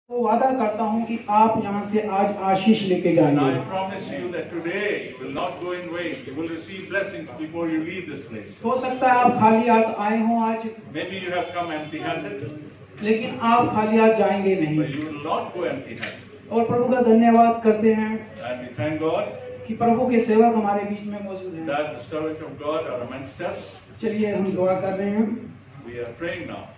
तो वादा करता हूँ कि आप यहाँ से आज आशीष लेके And जाएंगे। I promise you that today you will not go in vain. You will receive blessings before you leave this place. हो सकता है आप खाली हाथ आए हों आज, Maybe you have come empty-handed, लेकिन आप खाली हाथ जाएंगे नहीं। but you will not go empty-handed. और प्रभु का धन्यवाद करते हैं And we thank God कि प्रभु के सेवक हमारे बीच में मौजूद हैं। that the servants of God are amongst us. चलिए हम दुआ कर रहे हैं। We are praying now.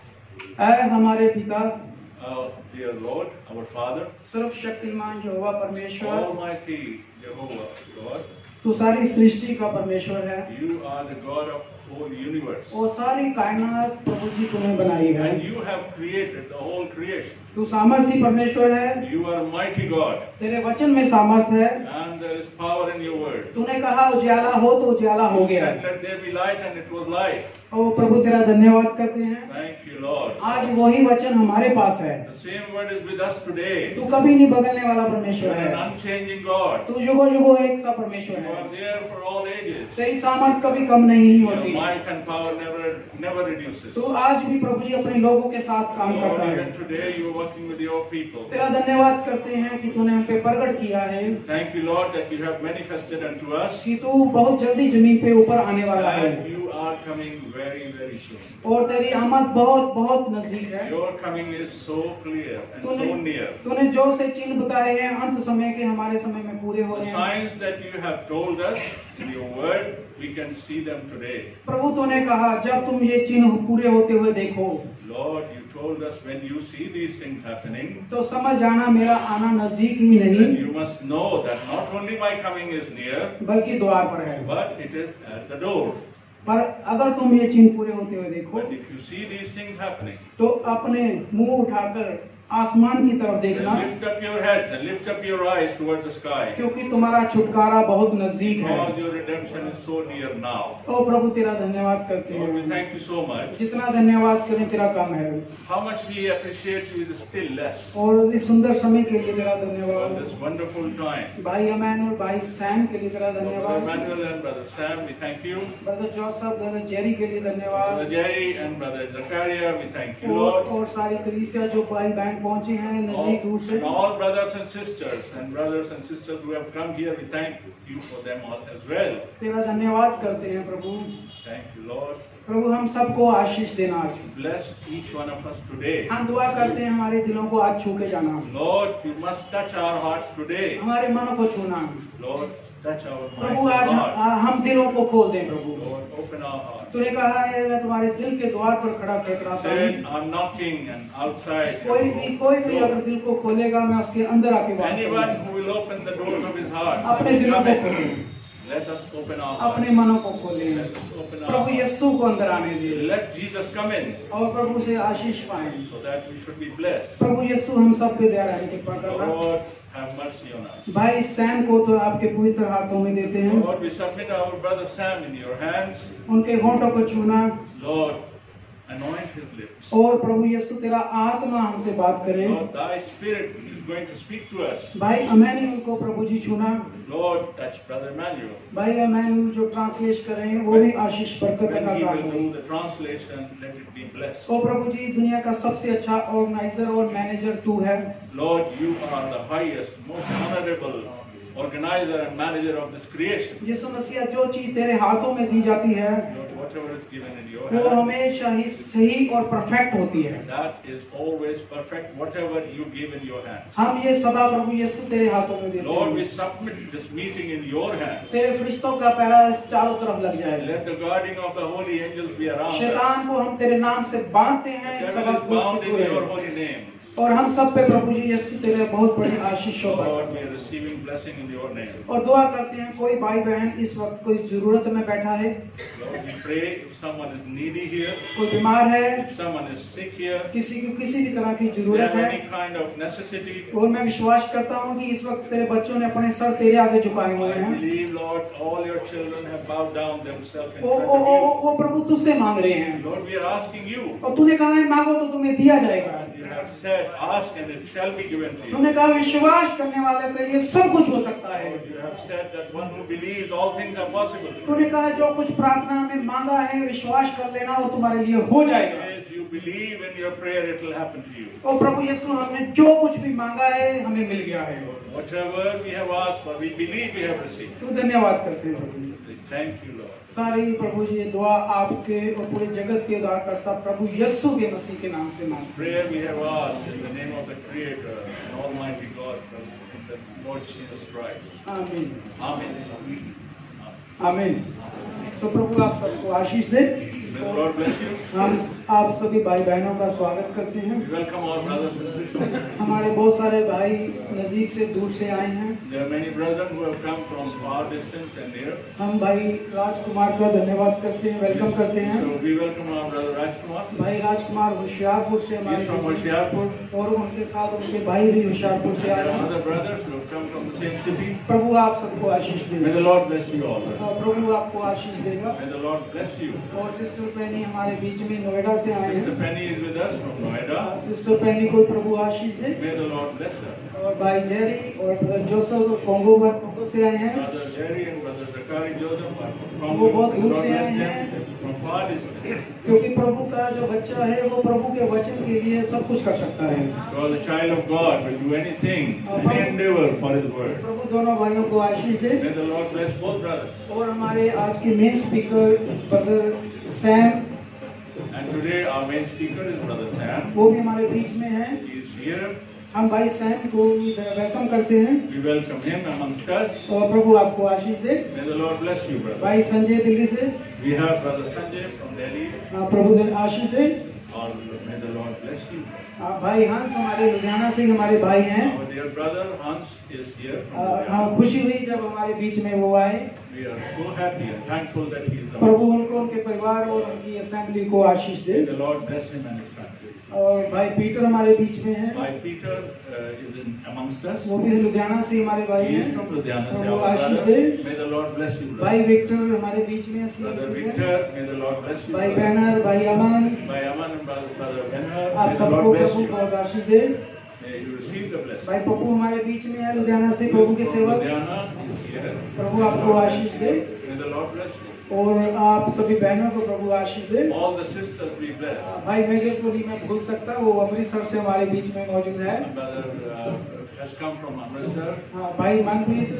ऐ हमारे पिता, Our dear Lord, our Father, सर्वशक्तिमान यहोवा परमेश्वर, Almighty Jehovah God, तू सारी सृष्टि का परमेश्वर है you are the God of whole universe. और सारी कायनात प्रभु जी तूने बनाई है। And you have created the whole creation. तू सामर्थी परमेश्वर है, You are mighty God. तेरे वचन में सामर्थ है। And there is power in your word. तूने कहा उजाला हो तो उजाला हो You गया। said, let there be light, and it was light. और प्रभु तेरा धन्यवाद करते हैं, Thank you, Lord. आज वही वचन हमारे पास है। The same word is with us today. तू कभी नहीं बदलने वाला You परमेश्वर are an है। unchanging God. तू जुगो जुगो एक सा परमेश्वर You है। are there for all ages. तेरी सामर्थ कभी कम नहीं Your होती। might and power never reduces. तू आज भी प्रभु जी अपने लोगों के साथ काम Lord, करता है। even today you are working with your people. तेरा धन्यवाद करते हैं कि तूने हम पे प्रकट किया है Thank you, Lord, that you have manifested unto us. कि तू बहुत जल्दी जमीन पे ऊपर आने वाला है And you are coming very, very soon. और तेरी आमद बहुत बहुत नजदीक है। Your coming is so clear and so near. तूने जो से चिन्ह बताए हैं अंत समय के हमारे समय में पूरे हो The रहे हैं। signs that you have told us in your word, we can see them today. प्रभु तूने कहा जब तुम ये चिन्ह पूरे होते हुए देखो Lord, you told us when you see these things happening, तो समझ जाना मेरा आना नजदीक ही then नहीं you must know that not only my coming is near, बल्कि द्वार पर है। but it is at the door. पर अगर तुम ये चिन्ह पूरे होते हुए देखो But if you see these things happening, तो अपने मुंह उठाकर आसमान की तरफ देखना, then lift up your heads and lift up your eyes towards the sky. क्योंकि तुम्हारा छुटकारा बहुत नजदीक है। Because your redemption is so near now. ओ प्रभु तेरा धन्यवाद करते Lord, we हैं। thank you so much. जितना धन्यवाद करें तेरा कम है। How much we appreciate you is still less. और इस सुंदर समय के लिए तेरा For धन्यवाद। this wonderful time. भाई अमैन और भाई सैम के लिए तेरा Brother धन्यवाद। Emmanuel and Brother Sam, we thank you. Brother Joseph, brother Jerry के लिए Brother धन्यवाद। Jerry and Brother Zachariah, we thank you, Lord. और सारी कलीसिया जो भाई बहन पहुंचे हैं नजदीक दूर से, And all brothers and sisters who have come here, we thank you for them all as well. तेरा धन्यवाद करते हैं प्रभु। Thank you, Lord. प्रभु हम सबको आशीष देना आज। Bless each one of us today. हम दुआ करते हैं हमारे दिलों को आज छू के जाना, Lord, you must touch our hearts today. हमारे मनों को छूना। Lord, touch our Prabhu minds आज and hearts. हम दिलों को खोल दें प्रभु। Lord, open our hearts. तूने कहा है मैं तुम्हारे दिल के द्वार पर खड़ा खटखटाता Said, हूँ। I'm knocking and outside. कोई भी अगर दिल को खोलेगा मैं उसके अंदर आके वास Anyone करूंगा। who will open the doors of his heart, अपने दिलों को खोलें, let us open our अपने hearts. मनों को खोलें। Let us open our Prabhu hearts. यीशु को अंदर आने दे Let Jesus come in और प्रभु से आशीष पाएं। so that we should be blessed. प्रभु यीशु हम सब पे दया रहने की कृपा करना। Lord, have mercy on us. भाई सैम को तो आपके पवित्र हाथों में देते हैं, Lord, we submit our brother Sam in your hands. उनके होंठों को छूना Lord, anoint his lips. और प्रभु यीशु तेरा आत्मा हमसे बात करे। Lord, thy spirit is going to speak to us. भाई अमैनुअल को प्रभु जी छूना, Lord, touch brother Emmanuel. भाई अमैनुअल जो ट्रांसलेट कर रहे हैं वो भी आशीष बरकत When का he काम will हो। do the translation, let it be blessed. ओ प्रभु जी दुनिया का सबसे अच्छा ऑर्गेनाइजर और मैनेजर तू है। Lord, you are the highest, most honorable organizer and manager of this creation. यीशु मसीह जो चीज तेरे हाथों में दी जाती है Lord, whatever is given in your वो hand, हमेशा ही सही और परफेक्ट होती है। that is always perfect, whatever you give in your hand. हम ये सदा प्रभु यीशु तेरे हाथों में देते Lord, we हैं। submit this meeting in your hand. तेरे फरिश्तों का पहरा चारों तरफ लग जाए। Let the guarding of the holy angels be around us. शैतान को हम तेरे नाम से बांधते हैं, The सब devil is bound in your आपको holy name. और हम सब पे प्रभु जी यीशु तेरे बहुत बड़ी आशीषों पर। Lord, we are receiving blessing in your name. और दुआ करते हैं कोई भाई बहन इस वक्त कोई जरूरत में बैठा है, Lord, we pray if someone is needy here, कोई बीमार है, if someone is sick here, किसी को किसी भी तरह की if they जरूरत have है, any kind of necessity, और मैं विश्वास करता हूँ कि इस वक्त तेरे बच्चों ने अपने सर तेरे आगे झुकाए हुए I हैं। believe, Lord, all your children have bowed down themselves in वो front वो of वो you. वो प्रभु तुझसे मांग रहे हैं Lord, we are asking you. और तूने कहा है मांगो तो तुम्हें दिया जाएगा। You have said, ask and it shall be given to you. तूने कहा विश्वास करने वाले के लिए सब कुछ हो सकता है। Lord, you have said that one who believes all things are possible. तूने कहा जो कुछ प्रार्थना में मांगा है विश्वास कर लेना वो तुम्हारे लिए हो जाएगा। As you believe in your prayer, it will happen to you. और प्रभु यीशु हमने जो कुछ भी मांगा है हमें मिल गया है। Whatever we have asked for, we believe we have received. तो धन्यवाद करते हैं प्रभु। Thank you, Lord. सारी प्रभु जी ये दुआ आपके और पूरे जगत के उद्धारकर्ता प्रभु यीशु के मसीह के नाम से मांगते हैं। Prayer we have asked in the name of the Creator and Almighty God, in the Lord Jesus Christ. आमीन। Amen. आमीन। तो प्रभु आप सबको आशीष दे। May the Lord bless you. हम आप सभी भाई बहनों का स्वागत करते हैं। We welcome all brothers and sisters. हमारे बहुत सारे भाई नजदीक से दूर से आए हैं। There are many brethren who have come from far distance and near. हम भाई राजकुमार का धन्यवाद करते हैं, वेलकम करते हैं। So we welcome our brother Rajkumar. भाई राजकुमार होशियारपुर से He हमारे is from Hoshiarpur. और उनके साथ उनके भाई भी होशियारपुर से आए There are हैं। other brothers who have come from the same city. प्रभु आप सबको आशीष May they. the Lord bless you all. और प्रभु आपको आशीष देगा। May the Lord bless you. और सिस्टर पैनी हमारे बीच में नोएडा से आए Sister हैं। Penny is with us from Noida. Sister Penny को प्रभु आशीष दे। May the Lord bless her. और भाई जेरी और ब्रदर जोसेफ कोंगो से आए हैं। Brother Jerry and Brother Zakari Joseph are from वो बहुत Congo. दूर God से आए bless हैं। them from far distance. क्योंकि प्रभु का जो बच्चा है वो प्रभु के वचन के लिए सब कुछ कर सकता है। Because the child of God will do anything, any endeavor for His word. प्रभु दोनों भाइयों को आशीष दे। May the Lord bless both brothers. और हमारे आज के main speaker brother Sam, And today our main speaker is Brother Sam. वो भी हमारे बीच में हैं। He is here. हम भाई सैम को वेलकम करते हैं We welcome him amongst us. और प्रभु आपको आशीष दे। May the Lord bless you, brother. भाई संजय दिल्ली से We have Brother Sanjay from Delhi. प्रभु आशीष दे। Or may the Lord bless you. भाई हंस हमारे लुधियाना से हमारे भाई हैं। Our dear brother Hans is here. from हाँ Ludhiana. खुशी हुई जब हमारे बीच में वो आए। We are so happy and thankful that he is Prabhu amongst us. उनको उनके परिवार और उनकी असेंबली को आशीष दे। May the Lord bless him and his family. और भाई पीटर हमारे बीच में हैं। My Peter is amongst us. वो भी लुधियाना से हमारे भाई He is हैं। from Ludhiana. प्रभु Our आशीष brother. दे। May the Lord bless you, भाई brother. विक्टर हमारे बीच में हैं, Brother CMC में। Victor, may the Lord bless you. भाई brother. बैनर, भाई Aman, By Aman and Brother Benhar, आप may the सबको Lord bless प्रभु you. बहुत आशीष दे। May you receive the blessing. भाई पप्पू हमारे बीच में है लुधियाना से, प्रभु के From सेवक। Ludhiana is here. प्रभु आपको आशीष दे। May the Lord bless you. और आप सभी बहनों को प्रभु आशीष दे। All the sisters be blessed. भाई मेजर को नहीं मैं भूल सकता, वो अमृतसर से हमारे बीच में मौजूद है। Brother has come from Amritsar. हाँ भाई Manpreet,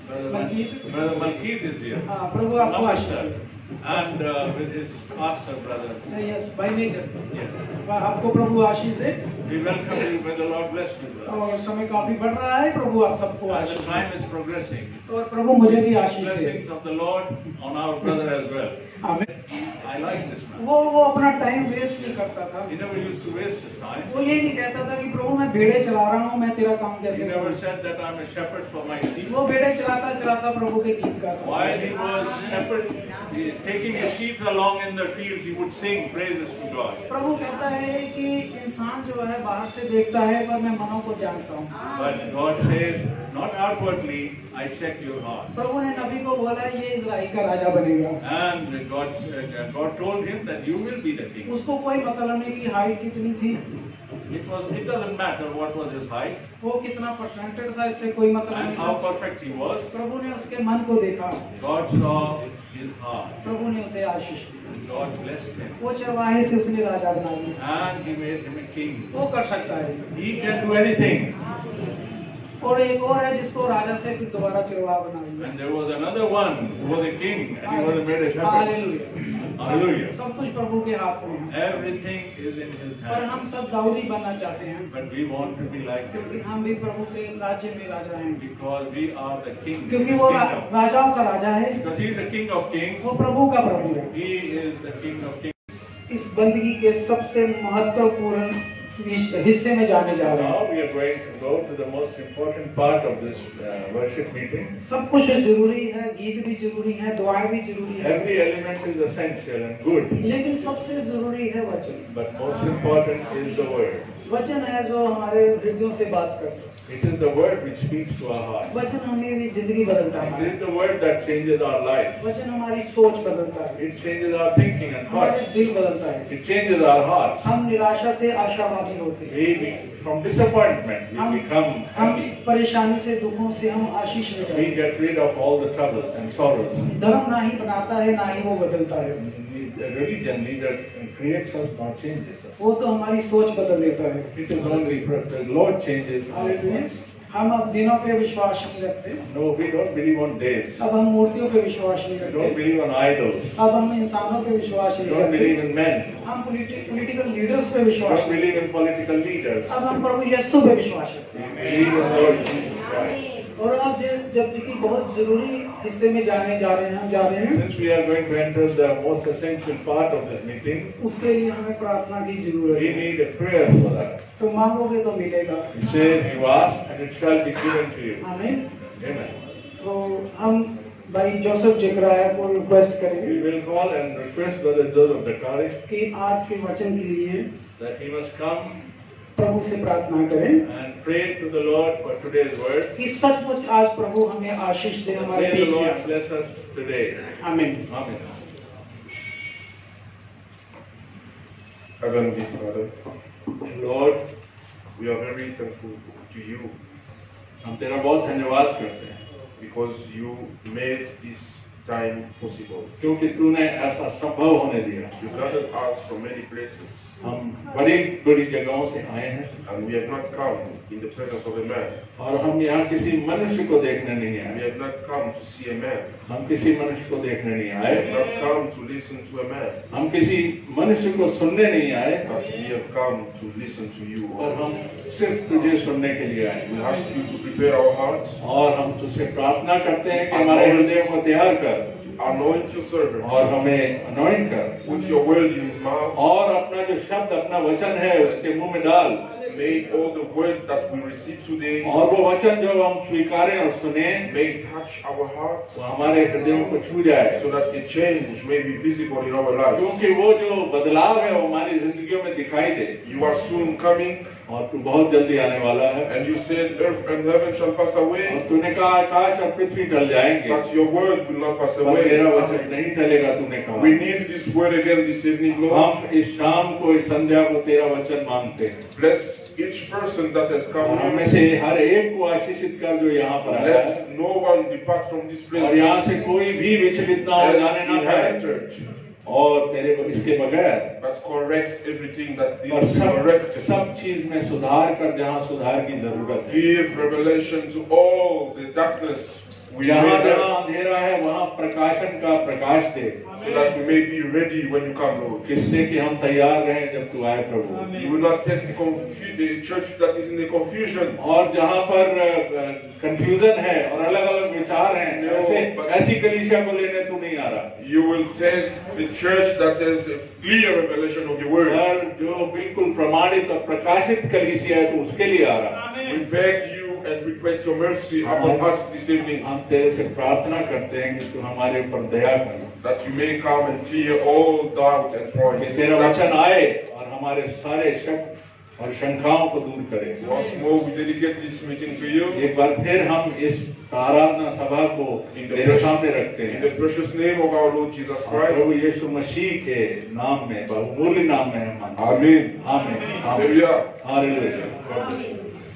Brother Malkeet is here. हाँ प्रभु आपको आशीष Amritsar. दे। And with his pastor brother. Yes भाई मेजर, Yes. आपको प्रभु आशीष दे। We welcome you. May the Lord bless you, brother. और समय काफी बढ़ रहा है, प्रभु आप सबको As Ashish the they. time is progressing, और प्रभु मुझे भी आशीष दे। blessings of the Lord on our brother as well. आमीन। I like this man. वो अपना टाइम वेस्ट नहीं करता था। He never used to waste his time. वो ये नहीं कहता था कि प्रभु मैं भेड़े चला रहा हूँ, मैं तेरा काम He कैसे never करूँ। said that I'm a shepherd for my sheep. वो भेड़े चलाता चलाता प्रभु के गीत गाता। While he was shepherd, taking his sheep along in the fields, he would sing praises to God. प्रभु कहता है कि इंसान जो है बाहर से देखता है, पर मैं मनों को जानता हूँ। But God says, not outwardly, I check your heart. प्रभु ने नबी को बोला ये इजराइल का राजा बनेगा। And God told him that you will be the king. उसको कोई मतलब नहीं कि हाइट कितनी थी, It doesn't matter what was his height वो कितना परसेंटेज था, इससे कोई मतलब and नहीं how था। perfect he was. प्रभु ने उसके मन को देखा, God saw his heart. प्रभु ने उसे आशीष दी। And God blessed him. वो चरवाहे से उसने राजा बना दिया। And he made him a king. वो कर सकता है। He can do anything. और एक और है जिसको राजा से फिर दोबारा चरवाहा बना दिया। And there was another one who was a king and he was made a shepherd. Hallelujah. Hallelujah. सब कुछ प्रभु के हाथ में है। Everything is in his पर hand. हम सब दाऊदी बनना चाहते हैं, But we want to be like him क्योंकि हम भी प्रभु के राज्य में राजा हैं। because we are the king. क्योंकि His वो kingdom. राजाओं का राजा है, Because he is the king of kings. वो प्रभु का प्रभु है। He is the king of kings. इस बंदगी के सबसे महत्वपूर्ण हिस्से में जाने जा रहे हैं। Now we are going to go to the most important part of this worship meeting. सब कुछ जरूरी है, गीत भी जरूरी है, दुआएं भी जरूरी है, Every element is essential and good. लेकिन सबसे जरूरी है वचन। But most important is the word. वचन है जो हमारे हृदयों से बात करता है। It is the word which speaks to our heart. वचन हमें जिंदगी बदलता It है। is the word that changes our life. वचन हमारी सोच बदलता है, It changes our thinking and हमारे thoughts. दिल बदलता है। It changes our hearts. हम निराशा से आशावादी होते हैं, From disappointment, we become हम happy. परेशानी से, दुखों से हम आशीष में जाते We हैं। get rid of all the troubles and sorrows. धर्म ना ही बनाता है, ना ही वो बदलता है। The religion neither creates us, God changes us. वो तो हमारी सोच बदल देता है। It is only the Lord changes us. हम अब दिनों पे विश्वास नहीं रखते। No, we don't believe on days. अब हम मूर्तियों पे विश्वास नहीं We don't करते। believe on idols. अब हम इंसानों पे विश्वास We नहीं don't believe करते। in men. हम पॉलिटिकल लीडर्स पे We विश्वास don't नहीं believe in political leaders. करते। अब हम प्रभु यीशु पे विश्वास करते हैं। We believe in Lord Jesus Christ. और आप जब कि बहुत जरूरी हिस्से में जा रहे हैं, Since we are going to enter the most essential part of this meeting, उसके लिए हमें प्रार्थना की जरूरत we है। need a prayer for that. तो मांगोगे तो मिलेगा। He said, "You ask, and it shall be given to you." आमीन। Amen. तो हम भाई जोसेफ जकराया को रिक्वेस्ट We करेंगे will call and request Brother Joseph Dakari कि आज के वचन के लिए that he must come प्रभु से प्रार्थना करें and pray to the Lord for today's word. कि सचमुच आज प्रभु हमें आशीष दे हमारे May the बीच Lord में। bless us today. आमीन। Amen. Heavenly Father, Lord, we are very thankful to you हम तेरा बहुत धन्यवाद करते हैं because you made this time possible. क्योंकि तूने ऐसा संभव होने दिया। You gathered us from many places, हम बड़ी बड़ी जगहों से आए हैं and we have not come in the presence of a man. और हम यहाँ किसी मनुष्य को देखने नहीं We आए। have not come to see a man. हम किसी मनुष्य को देखने नहीं We have आए। not come to listen to a man. हम किसी मनुष्य को सुनने नहीं आए, But we have come to listen to you. और हम सिर्फ तुझे सुनने के लिए आए। We ask you to prepare our hearts, और हम तुझसे प्रार्थना करते हैं कि हमारे हृदय को तैयार कर anoint your servant, और हमें अनॉइंट कर, put your word in his mouth. और अपना जो शब्द अपना वचन है उसके मुंह में डाल, May all the word that we receive today, और वो वचन जो हम स्वीकारें और सुने may touch our hearts, वो हमारे हृदयों को छू जाए, so that a change may be visible in our lives. क्योंकि वो जो बदलाव है वो हमारी जिंदगियों में दिखाई दे। You are soon coming, और तू बहुत जल्दी आने वाला है, and you said earth and heaven shall pass और away, तूने कहा आकाश और पृथ्वी टल जाएंगे, but your word will not pass पर तेरा away. वचन नहीं टलेगा। तूने कहा We need this word again this evening, Lord. हम इस शाम को इस संध्या को तेरा वचन मांगते हैं, Bless each person that has और come हमें here. से हर एक को आशीषित कर जो यहाँ पर आया है, Let no one depart from this और place यहाँ से कोई भी विचलित ना हो, जाने ना as पाए, entered, और तेरे को इसके बगैर but corrects everything that और needs to be corrected. सब चीज में सुधार कर जहाँ सुधार की जरूरत है। Give revelation to all the darkness we जहाँ may जहाँ have, अंधेरा है वहाँ प्रकाशन का प्रकाश दे, so that we may be ready when you come, Lord. जिससे कि हम तैयार रहें जब तू आए प्रभु। You will not take the church that is in the confusion. और जहाँ पर कंफ्यूजन है और अलग अलग विचार हैं, ऐसी कलीसिया को लेने तू नहीं आ रहा, You will take the church that has a clear revelation of your word. और जो बिल्कुल प्रमाणित और प्रकाशित कलीसिया है तू उसके लिए आ रहा। We beg you and request your mercy upon us this evening, हम तेरे से प्रार्थना करते हैं कि तू हमारे ऊपर दया कर, that you may come and clear all doubts and कि points. तेरा वचन आए और हमारे सारे शक और शंकाओं को दूर करे। Once more, we dedicate this meeting to you. एक बार फिर हम इस आराधना सभा को तेरे सामने रखते In हैं, the precious name of our Lord Jesus और प्रभु Christ. यीशु मसीह के नाम में, बहुमूल्य नाम में हम मांगते हैं। Amen. आमीन, आमीन, Hallelujah. हालेलुया।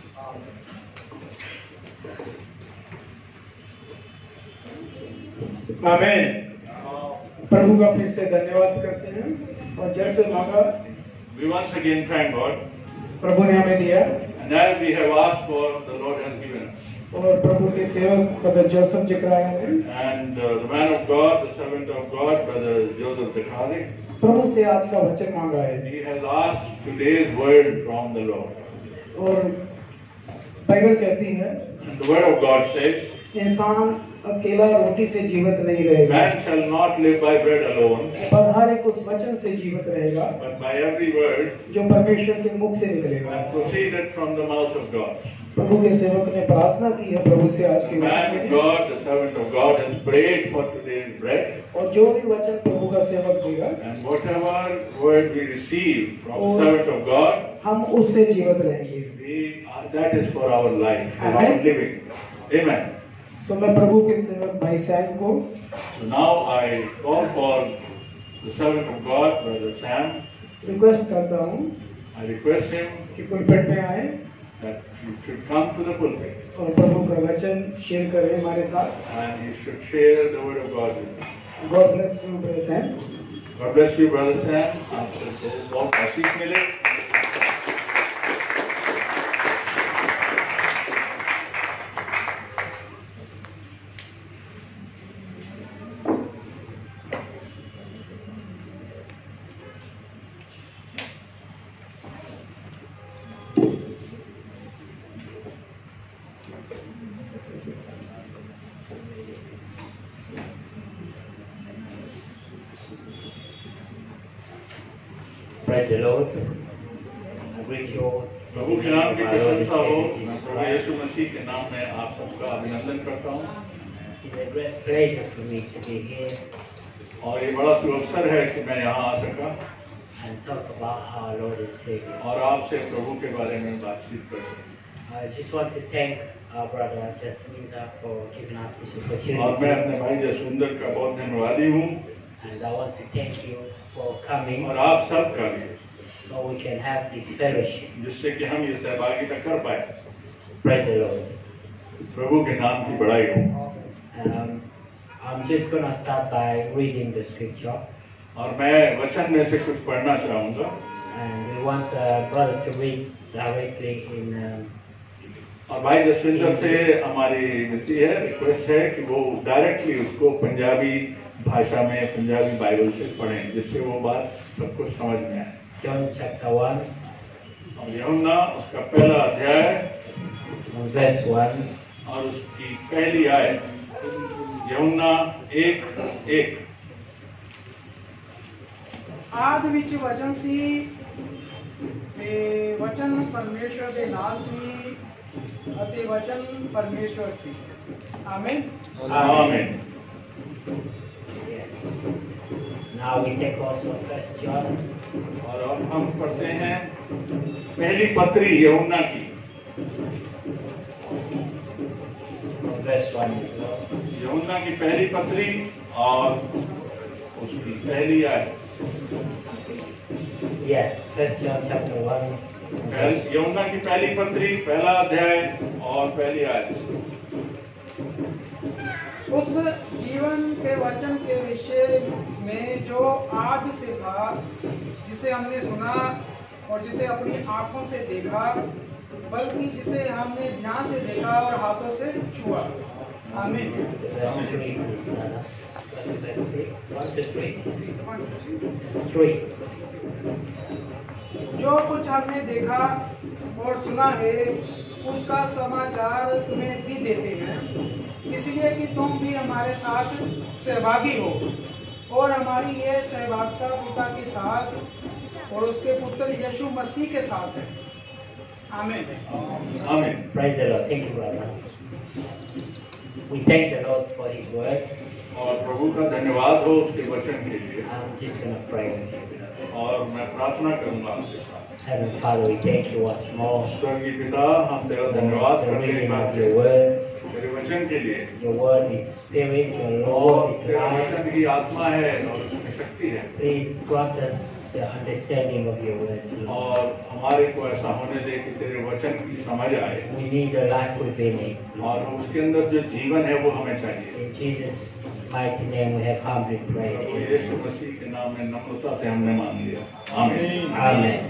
आमीन। प्रभु का फिर से धन्यवाद करते हैं, और जैसे मांगा We once again thank God, प्रभु ने हमें दिया, and as we have asked for, the Lord has given us. और प्रभु के सेवक ब्रदर जोसेफ जकराया ने And the man of God, the servant of God, Brother Joseph Zakari, प्रभु से आज का वचन मांगा है, he has asked today's word from the Lord. और बाइबल कहती है And the word of God says, इंसान अकेला रोटी से जीवित नहीं रहेगा, man shall not live by bread alone, पर हर एक उस वचन से जीवित रहेगा but by every word जो परमेश्वर के मुख से निकलेगा। that proceeded from the mouth of God. प्रभु के सेवक ने प्रार्थना की है प्रभु से आज के The man वचन of में, God, the servant of God, has prayed for today's bread, और जो भी वचन प्रभु का सेवक देगा and whatever word we receive from the servant of God, हम उससे जीवित रहेंगे। that is for our life, for our Amen. living. Amen. तो मैं प्रभु के सेवक भाई सैम को So now I call for the servant of God, Brother Sam. Request करता हूँ I request him कि पुलपिट में आए that he should come to the pulpit और प्रभु का वचन शेयर करें हमारे साथ। and he should share the word of God with us. God bless you brother Sam. God bless you, brother Sam. आपसे बहुत आशीष मिले. Praise the Lord. I greet you all. प्रभु के नाम की प्रशंसा हो. मैं प्रभु यीशु मसीह के नाम में आप सबका अभिनंदन करता हूँ. It's a great pleasure for me to be here और ये बड़ा सुअवसर है कि मैं यहाँ आ सका and talk about our Lord and Savior. और आपसे प्रभु के बारे में बातचीत कर सकूं. I just want to thank our brother Jasminda for giving us this और मैं opportunity. अपने भाई जसविंदर का बहुत धन्यवादी हूँ And I want to thank you for coming और आप सब का भी, so we can have this fellowship. जिससे कि हम ये सहभागिता कर पाए. Praise the Lord. प्रभु के नाम की बड़ाई हो. I'm just going to start by reading the scripture. और मैं वचन में से कुछ पढ़ना चाहूँगा. And we want brother to read directly in और भाई जसविंदर से हमारी विनती है, रिक्वेस्ट है कि वो डायरेक्टली उसको पंजाबी भाषा में, पंजाबी बाइबल से पढ़ें, जिससे वो बात सबको समझ में आए. John chapter 1, और यूहन्ना उसका पहला अध्याय verse 1. और उसकी पहली आयत. यूहन्ना 1:1. आदि विच वचन सी ते वचन परमेश्वर दे नाल सी अते वचन परमेश्वर सी. आमीन. आमीन. Yes. Now we take also First John. और अब हम पढ़ते हैं पहली पत्री यूहन्ना की. Verse 1 as well. यूहन्ना की पहली पत्री और उसकी पहली आयत. Yeah, First John chapter 1. यूहन्ना की पहली पत्री, पहला अध्याय और पहली आयत. उस जीवन के वचन के विषय में जो आदि से था, जिसे हमने सुना और जिसे अपनी आंखों से देखा, बल्कि जिसे हमने ध्यान से देखा और हाथों से छुआ. आमीन. Verse 3, brother. Verse 3. 1 to 3. 3. जो कुछ हमने देखा और सुना है, उसका समाचार तुम्हें भी देते हैं, इसलिए कि तुम भी हमारे साथ सहभागी हो. और हमारी ये सहभागिता पिता के साथ और उसके पुत्र यीशु मसीह के साथ है. आमीन. आमीन. Praise the Lord. Thank you, brother. We thank the Lord for His word. और प्रभु का धन्यवाद हो उसके वचन के लिए. I'm just going to pray with you. और मैं प्रार्थना करूंगा आपके साथ. Heavenly Father, we thank you once more स्वर्गीय पिता, हम तेरा धन्यवाद for the करते हैं reading बात of your word. तेरे वचन के लिए. Your word is spirit, your और Lord is तेरा life. वचन ही आत्मा है और उसमें शक्ति है. Please grant us the understanding of your words, Lord. और हमारे को ऐसा होने दे कि तेरे वचन की समझ आए We need a life within it. और उसके अंदर जो जीवन है वो हमें चाहिए. In Jesus' mighty name we have humbly Prabhu prayed. यीशु मसीह के नाम में नम्रता से हमने मांग लिया. आमीन. Amen.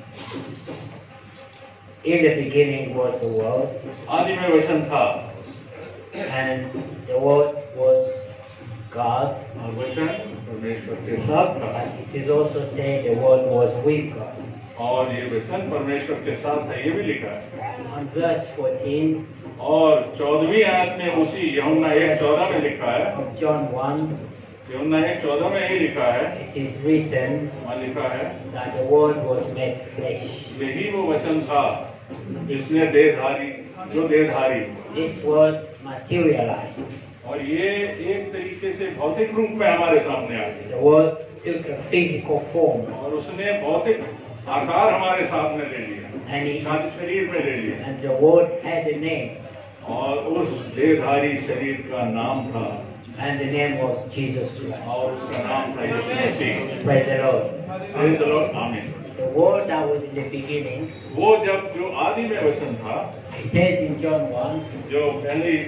In the beginning was the Word, आदि में वचन था and the Word was God. और वचन परमेश्वर के साथ था. But it is also said the Word was with God. और ये वचन परमेश्वर के साथ है, ये भी लिखा है. On verse 14 और 14वीं आयत में उसी यूहन्ना 1:14 में लिखा है. of John 1, यूहन्ना 1:14 में ही लिखा है. it is written वहाँ लिखा है, that the Word was made flesh. यही वो वचन था जिसने देहधारी, जो देहधारी. This Word materialized. और ये एक तरीके से भौतिक रूप में हमारे सामने आ गया. The Word took a physical form, और उसने भौतिक आकार हमारे सामने ले लिया, and शरीर में ले लिया. and the Word had a name, और उस देहधारी शरीर का नाम था and the name was Jesus Christ. और उसका नाम था यीशु मसीह. Praise the Lord. Praise the Lord. आमीन. The Word that was in the beginning, वो जब जो आदि में वचन था, it says in John 1 जो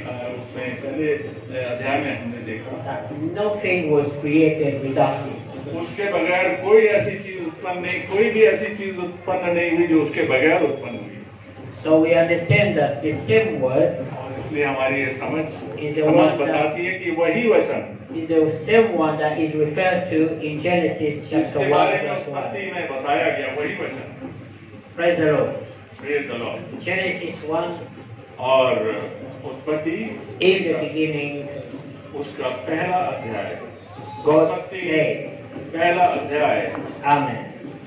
उसमें पहले अध्याय में हमने देखा that nothing was created without it. उसके बगैर कोई ऐसी चीज उत्पन्न नहीं, कोई भी ऐसी चीज उत्पन्न नहीं हुई जो उसके बगैर उत्पन्न हुई। So we understand that the same word और इसलिए हमारी ये समझ is the one बताती है कि वही वचन is the same one that is referred to in Genesis chapter जिसके 1 बारे में verse 1. उत्पत्ति में बताया गया वही वचन। Praise the Lord. Praise the Lord। Genesis 1, और उत्पत्ति in the beginning, उसका पहला अध्याय, God उत्पत्ति said, पहला अध्याय, Amen.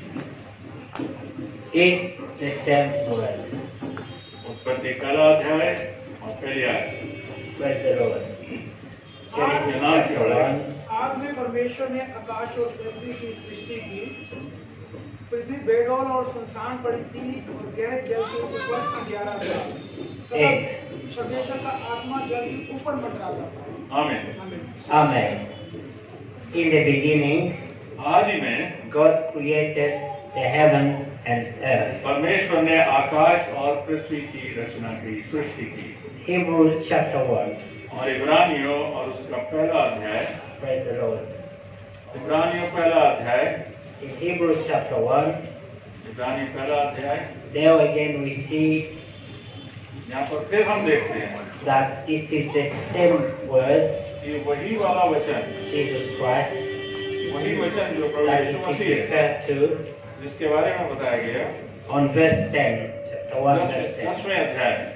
Is the same word. उत्पत्ति पहला अध्याय और पहली आयत। Praise the Lord. Genesis chapter 1. आग में परमेश्वर ने आकाश और पृथ्वी की सृष्टि की। पृथ्वी बेडौल और सुनसान पड़ी थी और गहरे जल के ऊपर अंधियारा था। तब परमेश्वर का आत्मा जल के ऊपर मंडराता था। आमीन। Amen. In the beginning, आदि में God created the heaven and earth. परमेश्वर ने आकाश और पृथ्वी की रचना की, सृष्टि की। Hebrews chapter 1. और इब्रानियों और उसका पहला अध्याय, Praise the Lord. इब्रानियों पहला अध्याय, In Hebrews chapter 1, इब्रानी पहला अध्याय, there again we see यहाँ पर फिर हम देखते हैं that it is the same word, कि वही वाला वचन, Jesus Christ, वही वचन जो प्रभु that यीशु it is मसीह है, referred to जिसके बारे में बताया गया on verse 10, chapter 1, verse 10. 10वें अध्याय।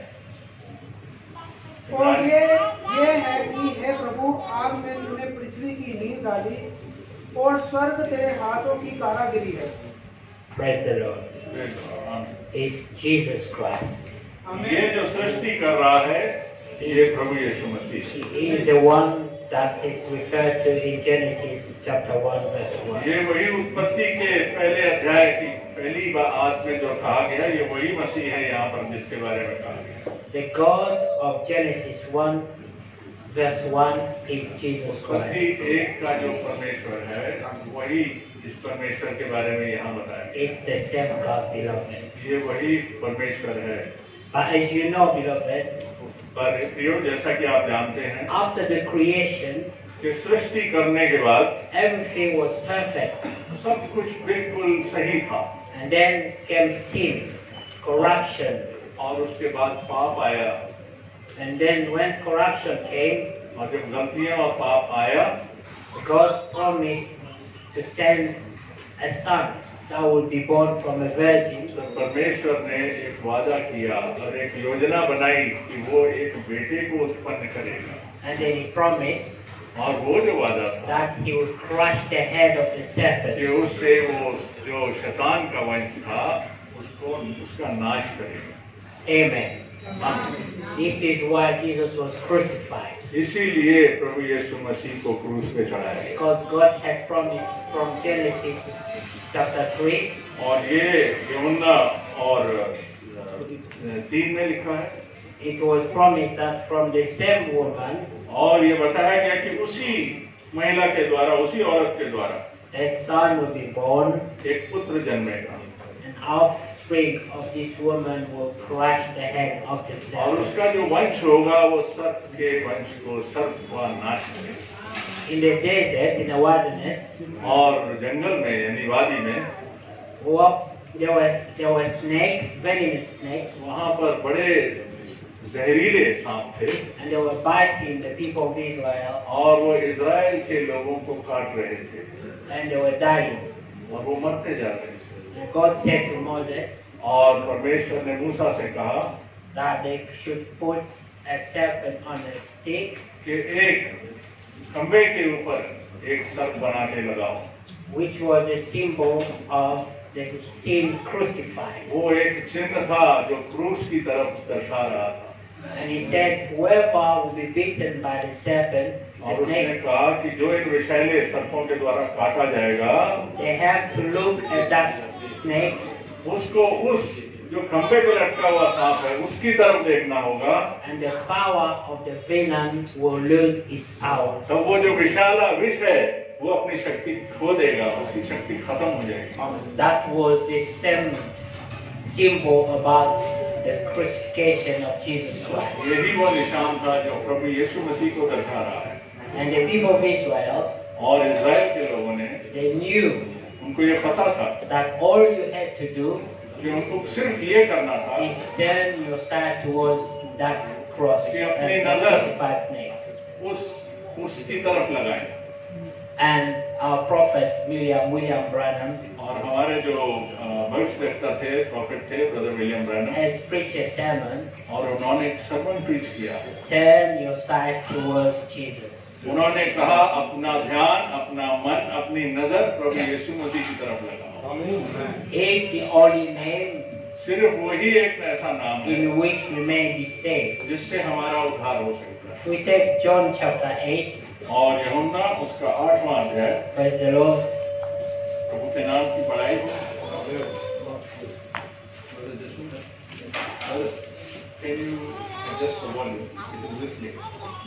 और ये है कि हे प्रभु, आज में तूने पृथ्वी की नींव डाली और स्वर्ग तेरे हाथों की कारागिरी है। Praise the Lord. Is Jesus Christ. ये जो सृष्टि कर रहा है ये प्रभु यीशु मसीह है। He is the one that is referred to in Genesis chapter 1, verse 1. ये वही उत्पत्ति के पहले अध्याय की पहली बात में जो कहा गया, ये वही मसीह है यहाँ पर जिसके बारे में कहा गया। The God of Genesis 1, verse 1 is Jesus उत्पत्ति Christ. एक का जो परमेश्वर है वही इस परमेश्वर के बारे में यहाँ बताया। It's the same God, beloved. ये वही परमेश्वर है। But as you know, beloved, पर प्रियो, जैसा कि आप जानते हैं after the creation, कि सृष्टि करने के बाद everything was perfect. सब कुछ बिल्कुल सही था And then came sin, corruption. और उसके बाद पाप आया, And then when corruption came, और जब गलतियां और पाप आया God promised to send a son that would be born from a virgin. तो परमेश्वर ने एक वादा किया और एक योजना बनाई कि वो एक बेटे को उत्पन्न करेगा। And then he promised और वो जो वादा था that he would crush the head of the कि serpent. उससे वो जो शैतान का वंश था उसको उसका नाश करेगा। Amen. This is why Jesus was crucified. इसीलिए प्रभु यीशु मसीह को क्रूस पे चढ़ाया गया। Because God had promised from Genesis chapter 3, और ये यूहन्ना और 3 में लिखा है, it was promised that from the same woman, और ये बताया गया कि उसी महिला के द्वारा, उसी औरत के द्वारा a son would be born, एक पुत्र जन्मेगा and offspring of this woman will crush the head of the और serpent. उसका जो वंश होगा वो सर्प के वंश को सर्प का नाश करेगा। In the desert, in the wilderness, और जंगल में यानी वादी में there were snakes, venomous snakes, वहाँ पर बड़े जहरीले सांप थे and they were biting the people of Israel, और वो इज़राइल के लोगों को काट रहे थे and they were dying. और वो मरते जा रहे थे। And God said to Moses और परमेश्वर ने मूसा से कहा that they should put a serpent on a stick, कि एक खंबे के ऊपर एक सर्प बना के लगाओ। which was a symbol of the sin crucified. वो एक चिन्ह था जो क्रूस की तरफ दर्शा रहा था। And he said, whoever will be bitten by the serpent, और the उसने snake, कहा कि जो इन विषैले सर्पों के द्वारा काटा जाएगा they have to look at that snake उसको उस जो खंबे पे लटका हुआ सांप है उसकी तरफ देखना होगा। and the power of the venom will lose its power. तब वो जो विशाला विष है वो अपनी शक्ति खो देगा, उसकी शक्ति खत्म हो जाएगी। That was the same symbol about the crucifixion of Jesus Christ. यही वो निशान था जो प्रभु यीशु मसीह को दर्शा रहा है। And the people of Israel, और इजराइल के लोगों ने, they knew उनको ये पता था that all you had to do कि उनको सिर्फ ये करना था is turn your side towards that cross कि and अपनी the नजर crucified snake. उसकी तरफ लगाएं। And our prophet William Branham और हमारे जो भविष्यवक्ता थे, प्रॉफिट थे, brother William Branham, has preached a sermon, और उन्होंने एक सरमन प्रीच किया। turn your side towards Jesus. उन्होंने कहा अपना ध्यान, अपना मन, अपनी नजर प्रभु यीशु मसीह की तरफ लगाओ। He is the only name सिर्फ वही एक ऐसा नाम है in which we may be saved. जिससे हमारा उद्धार हो सकता है। If we take John chapter 8, और यूहन्ना उसका 8वां अध्याय, praise the Lord. प्रभु के नाम की पढ़ाई हो। Can you adjust the volume? It is whistling.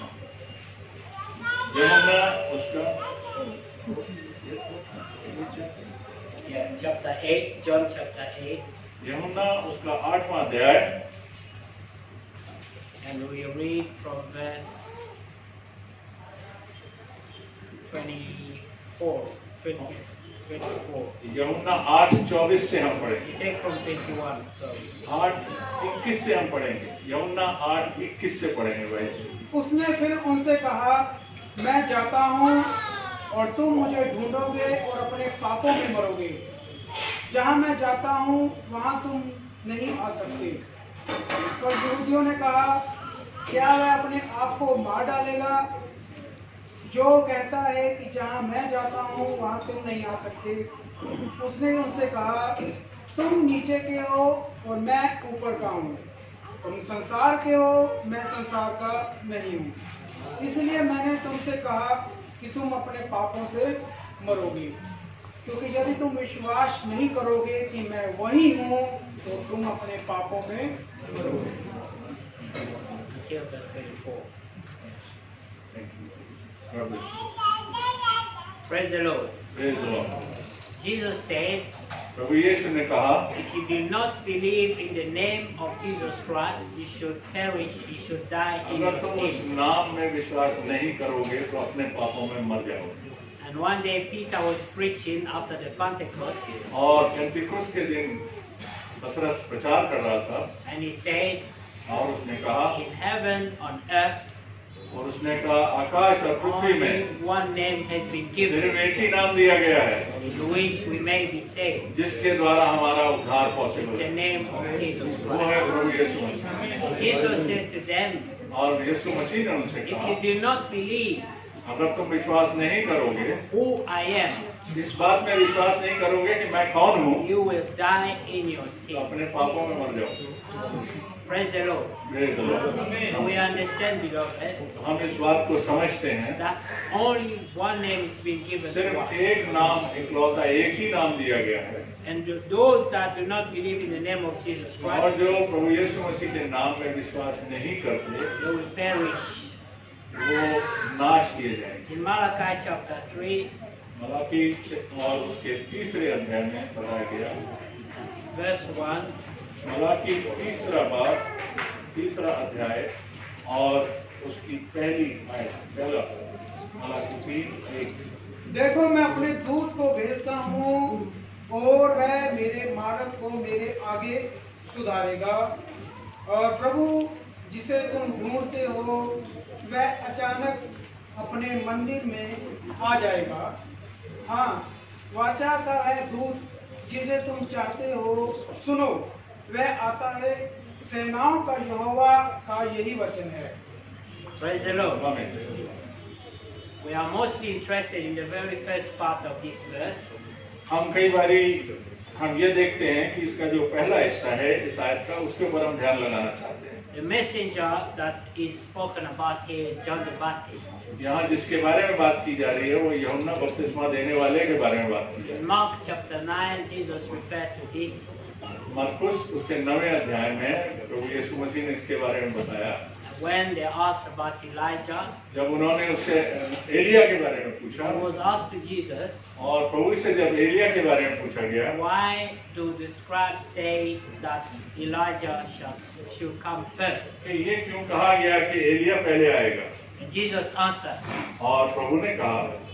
यूहन्ना उसका Yeah, chapter 8, John chapter 8, यूहन्ना उसका 8वां अध्याय, and we read from verse 24. यूहन्ना 8:24 से हम पढ़ेंगे। We take from 21. Sorry. 8:21 से हम पढ़ेंगे। यूहन्ना 8:21 से पढ़ेंगे भाई। उसने फिर उनसे कहा, मैं जाता हूँ और तुम मुझे ढूंढोगे और अपने पापों में मरोगे। जहाँ मैं जाता हूँ वहाँ तुम नहीं आ सकते। इस पर यहूदियों ने कहा, क्या वह अपने आप को मार डालेगा जो कहता है कि जहाँ मैं जाता हूँ वहाँ तुम नहीं आ सकते? उसने उनसे कहा, तुम नीचे के हो और मैं ऊपर का हूँ। तुम संसार के हो, मैं संसार का नहीं हूँ। इसलिए मैंने तुमसे कहा कि तुम अपने पापों से मरोगे, क्योंकि यदि तुम विश्वास नहीं करोगे कि मैं वही हूँ तो तुम अपने पापों में मरोगे। Until verse 24. Praise the Lord. Praise the Lord. Jesus said, प्रभु यीशु ने कहा, if you do not believe in the name of Jesus Christ, you should perish, you should die in अगर your तुम उस sin. नाम में विश्वास नहीं करोगे तो अपने पापों में मर जाओगे। And one day Peter was preaching after the Pentecost, और पेंटिकुस्त के दिन पतरस प्रचार कर रहा था and he said, और उसने कहा, in heaven, on earth, और उसने कहा आकाश और पृथ्वी only में one name has been सिर्फ given, एक ही नाम दिया गया है in which we may be saved. जिसके द्वारा हमारा उद्धार It's पॉसिबल the है, name of Jesus वो Christ. है प्रभु यीशु मसीह। Jesus said to them, और यीशु मसीह ने उनसे if कहा, you do not believe अगर तुम विश्वास नहीं करोगे, who I am, इस बात में विश्वास नहीं करोगे कि मैं कौन हूँ, you will die in your तो sin. अपने पापों में मर जाओ। Praise the Lord. Praise the Lord। So we understand, beloved, हम इस बात को समझते हैं, that only one name is being given to सिर्फ us. एक नाम, इकलौता एक ही नाम दिया गया है, And those that do not believe in the name of Jesus और Christ, जो प्रभु यीशु मसीह के नाम में विश्वास नहीं करते they will perish. वो नाश किए जाएंगे। In Malachi chapter 3, मलाकी और उसके 3रे अध्याय में बताया गया, verse 1, मलाकी 3रा अध्याय और उसकी पहली आयत, पहला मलाकी 3:1। देखो मैं अपने दूत को भेजता हूँ और वह मेरे मार्ग को मेरे आगे सुधारेगा, और प्रभु जिसे तुम ढूंढते हो वह अचानक अपने मंदिर में आ जाएगा। हाँ, वाचा का है दूत जिसे तुम चाहते हो, सुनो, वह आता है, सेनाओं का यहोवा का यही वचन है। praise the Lord. आमीन। We are mostly interested in the very first part of this verse, हम कई बारी हम ये देखते हैं कि इसका जो पहला हिस्सा है इस आयत का, उसके ऊपर हम ध्यान लगाना चाहते हैं। the messenger that is spoken about here is John the Baptist. यहाँ जिसके बारे में बात की जा रही है वो यूहन्ना बपतिस्मा देने वाले के बारे में बात की जा रही In Mark chapter 9, Jesus referred to this. है। मरकुस उसके 9वें अध्याय में प्रभु यीशु मसीह ने इसके बारे में बताया। When they asked about Elijah, जब उन्होंने उससे एलिया के बारे में पूछा, he was asked to Jesus, और प्रभु से जब एलिया के बारे में पूछा गया, why do the scribes say that Elijah should come first? कि ये क्यों कहा गया कि एलिया पहले आएगा? And Jesus answered, और प्रभु ने कहा,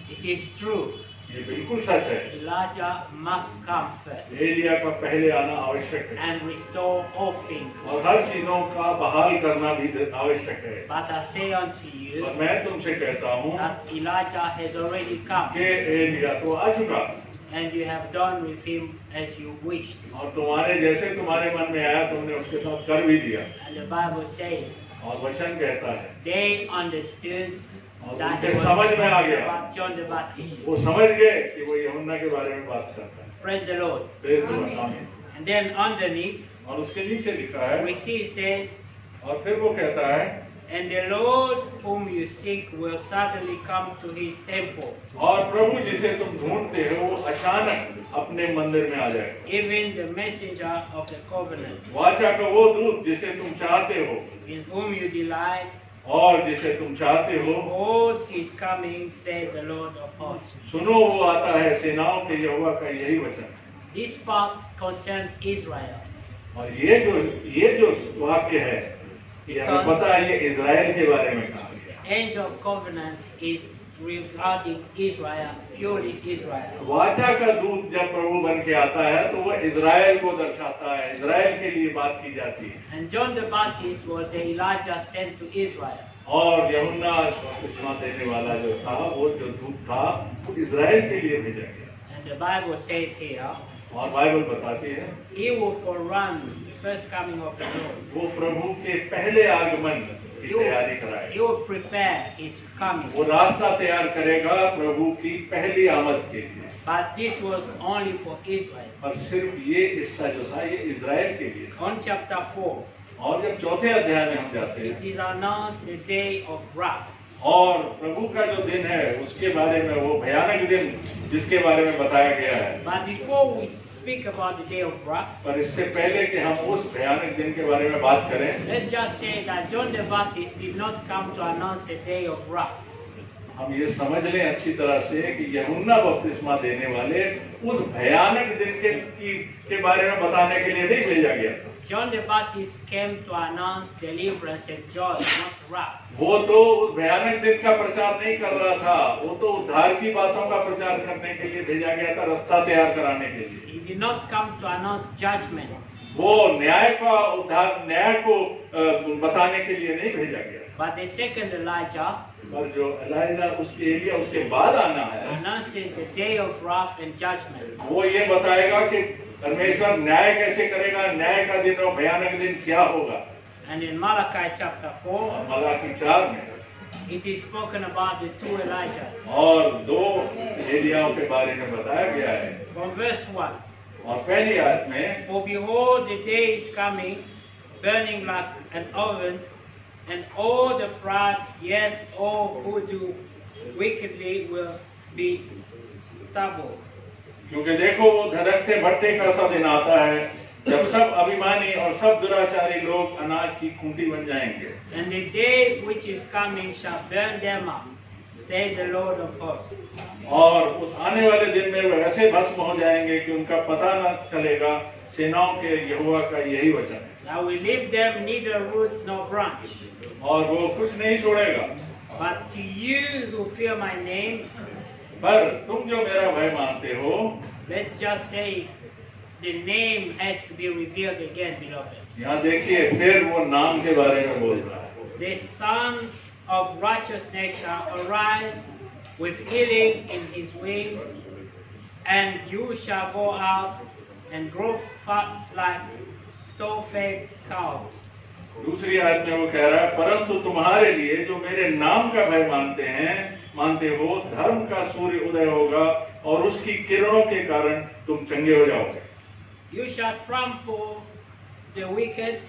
It is true. ये बिल्कुल सच है। Elijah must come first Elia का पहले आना आवश्यक है and restore all things. और हर चीजों का बहाल करना भी आवश्यक है। But I say unto you और मैं तुमसे कहता हूँ that Elijah has already come, कि एलिया तो आ चुका and you have done with him as you wished. और तुम्हारे जैसे तुम्हारे मन में आया तुमने उसके साथ कर भी दिया। And the Bible says और वचन कहता है they understood और that उनके it was समझ में आ गया, about John the Baptist. वो समझ गए कि वो यूहन्ना के बारे में बात करता है। Praise the Lord. Praise the Lord, amen. And then underneath और उसके नीचे लिखा है we see it says, और फिर वो कहता है and the Lord whom you seek will suddenly come to his temple. और प्रभु जिसे तुम ढूंढते हो वो अचानक अपने मंदिर में आ जाएगा। Even the messenger of the covenant, वाचा का वो दूत जिसे तुम चाहते हो in whom you delight, और जिसे तुम चाहते हो, behold is coming, says the Lord of hosts. सुनो वो आता है, सेनाओं के यहोवा का यही वचन। This part concerns Israel. और ये जो वाक्य है ये हमें पता है, ये इजराइल के बारे में कहा गया। Angel of covenant is regarding Israel, purely Israel. वाचा का दूत जब प्रभु बन के आता है तो वह इजराइल को दर्शाता है, इजराइल के लिए बात की जाती है। And John the Baptist was the Elijah sent to Israel. और यूहन्ना बपतिस्मा देने वाला जो था, वो जो दूत था, वो इजराइल के लिए भेजा गया। And the Bible says here, और बाइबल बताती है he will forerun the first coming of the Lord. वो प्रभु के पहले आगमन की तैयारी He कराएगा, will prepare his coming. वो रास्ता तैयार करेगा प्रभु की पहली आमद के लिए। But this was only for Israel. और सिर्फ ये हिस्सा जो था ये इजराइल के लिए था। On chapter 4, और जब चौथे अध्याय में हम जाते it हैं is announced the day of wrath. और प्रभु का जो दिन है उसके बारे में, वो भयानक दिन जिसके बारे में बताया गया है। But before we speak about the day of wrath, पर इससे पहले कि हम उस भयानक दिन के बारे में बात करें, let's just say that John the Baptist did not come to announce a day of wrath. हम ये समझ लें अच्छी तरह से कि यूहन्ना बपतिस्मा देने वाले उस भयानक दिन के बारे में बताने के लिए नहीं भेजा गया था। John the Baptist came to announce deliverance and joy, not wrath. वो तो उस भयानक दिन का प्रचार नहीं कर रहा था, वो तो उद्धार की बातों का प्रचार करने के लिए भेजा गया था, रास्ता तैयार कराने के लिए। He did not come to announce judgment, वो न्याय को बताने के लिए नहीं भेजा गया। but the second Elijah और जो एलिया एलिया उसके बाद आना है, announces the day of wrath and judgment. वो ये बताएगा कि परमेश्वर न्याय कैसे करेगा, न्याय का दिन और भयानक दिन क्या होगा। And in Malachi chapter 4, और मलाकी 4 में it is spoken about the two Elijahs. और 2 एलियाओं के बारे में बताया गया है। From verse 1, और पहली आयत में, for behold, the day is coming, burning like an oven, and all the proud, yes, all who do wickedly will be stubble. क्योंकि देखो वो धधकते भट्टे का सा दिन आता है जब सब अभिमानी और सब दुराचारी लोग अनाज की खूंटी बन जाएंगे। And the day which is coming shall burn them up, says the Lord of hosts. और उस आने वाले दिन में वे ऐसे भस्म हो जाएंगे कि उनका पता न चलेगा। सेनाओं के यहोवा का यही वचन है। I will leave them neither roots nor branch. और वो कुछ नहीं छोड़ेगा। But to you who fear my name, पर तुम जो मेरा भय मानते हो, let's just say the name has to be revealed again, beloved. यहाँ देखिए फिर वो नाम के बारे में बोल रहा है। The Son of righteousness shall arise with healing in his wings, and you shall go out and grow fat like stall-fed cows. दूसरी आयत में वो कह रहा है, परंतु तुम्हारे लिए जो मेरे नाम का भय मानते हो, धर्म का सूर्य उदय होगा और उसकी किरणों के कारण तुम चंगे हो जाओगे। You shall trample the wicked,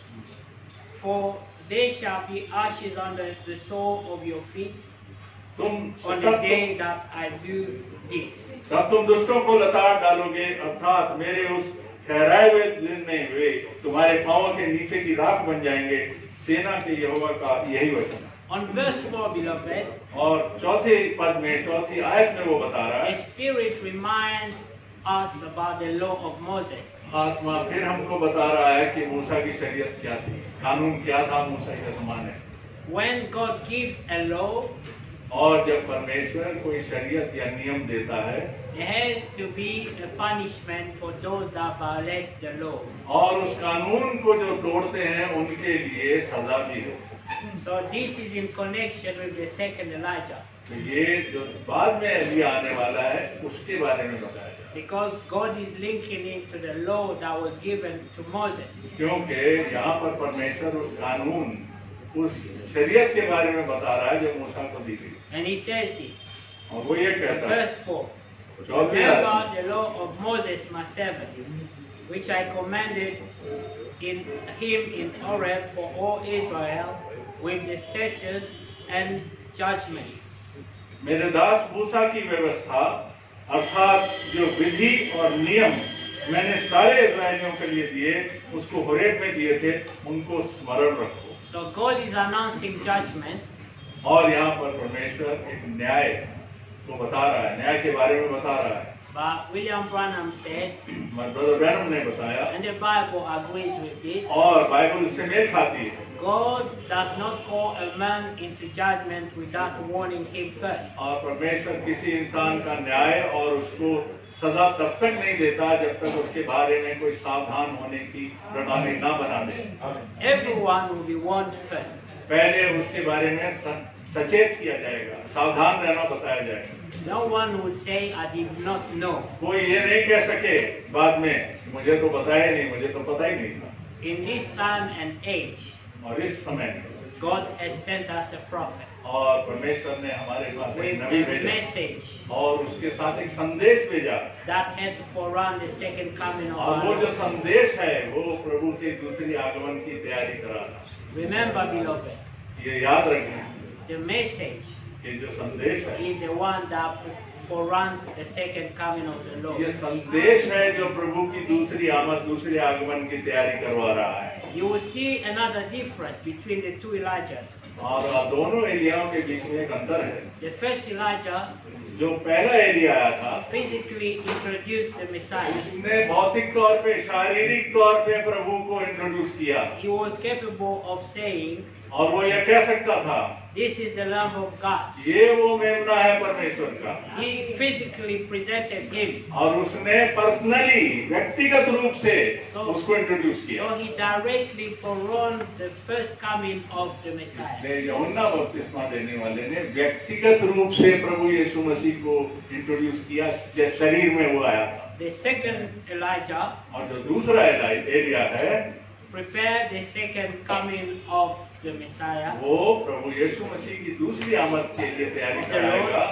for they shall be ashes under the sole of your feet on the day that I do this. तब तुम दुष्टों को लताड़ डालोगे, अर्थात मेरे उस ठहराए हुए दिन में वे तुम्हारे पांवों के नीचे की राख बन जाएंगे। सेना के यहोवा का यही वचन है। On verse 4, beloved, और चौथे पद में, चौथी आयत में वो बता रहा the है, Spirit reminds us about the law of Moses. आत्मा फिर हमको बता रहा है कि मूसा की शरीयत क्या थी, कानून क्या था मूसा के ज़माने में। When God gives a law, और जब परमेश्वर कोई शरीयत या नियम देता है, there has to be a punishment for those that violate the law. और उस कानून को जो तोड़ते हैं उनके लिए सजा भी है। So this is in connection with the second Elijah, तो ये जो बाद में एलिया आने वाला है उसके बारे में बताया जाए, because God is linking it to the law that was given to Moses. क्योंकि यहाँ पर परमेश्वर उस कानून, उस शरीयत के बारे में बता रहा है जो मूसा को दी गई। And he says this, और वो ये कहता है, verse 4, चौथी आयत, remember the law of Moses my servant, which I commanded in him in Horeb for all Israel, with the statutes and judgments. मेरे दास मूसा की व्यवस्था अर्थात जो विधि और नियम मैंने सारे इस्राएलियों के लिए दिए, उसको होरेब में दिए थे, उनको स्मरण रखो। So God is announcing judgment, और यहाँ पर परमेश्वर एक न्याय को बता रहा है, न्याय के बारे में बता रहा है। but William Branham said, brother Branham ने बताया, and the Bible agrees with this, और बाइबल इससे मेल खाती है। God does not call a man into judgment without warning him first. और परमेश्वर किसी इंसान का न्याय और उसको सजा तब तक नहीं देता जब तक उसके बारे में कोई सावधान होने की प्रणाली ना बना दे। Everyone will be warned first. पहले उसके बारे में सचेत किया जाएगा, सावधान रहना बताया जाएगा। No one would say, I did not know. कोई ये नहीं कह सके बाद में, मुझे तो बताया नहीं, मुझे तो पता ही नहीं था। In this time and age, और इस समय God has sent us a prophet और परमेश्वर ने हमारे पास एक with नबी a भेजा message और उसके साथ एक संदेश भेजा, that had to forerun the second coming of और our वो जो Lord. संदेश है वो प्रभु के दूसरी आगमन की तैयारी करा। Remember, beloved, ये याद रखें, the message ये जो संदेश है, is the one that foreruns the second coming of the Lord. ये संदेश है जो प्रभु की दूसरी आमद, दूसरे आगमन की तैयारी करवा रहा है। You will see another difference between the two Elijahs. और दोनों एलियाओं के बीच में एक अंतर है। The first Elijah जो पहला एलिया आया था, physically introduced the Messiah. उसने भौतिक तौर पे, शारीरिक तौर पे प्रभु को इंट्रोड्यूस किया, He was capable of saying, और वो ये कह सकता था, this is the Lamb of God. ये वो मेमना है परमेश्वर का। He physically presented him. और उसने पर्सनली, व्यक्तिगत रूप से उसको इंट्रोड्यूस किया। So he directly forewarned the first coming of the Messiah. इसलिए यूहन्ना बपतिस्मा देने वाले ने व्यक्तिगत रूप से प्रभु यीशु मसीह को इंट्रोड्यूस किया, जब शरीर में वो आया था। The second Elijah और जो दूसरा एलिया है, prepared the second coming of the Messiah. वो प्रभु यीशु मसीह की दूसरी आमद के लिए तैयारी कराएगा,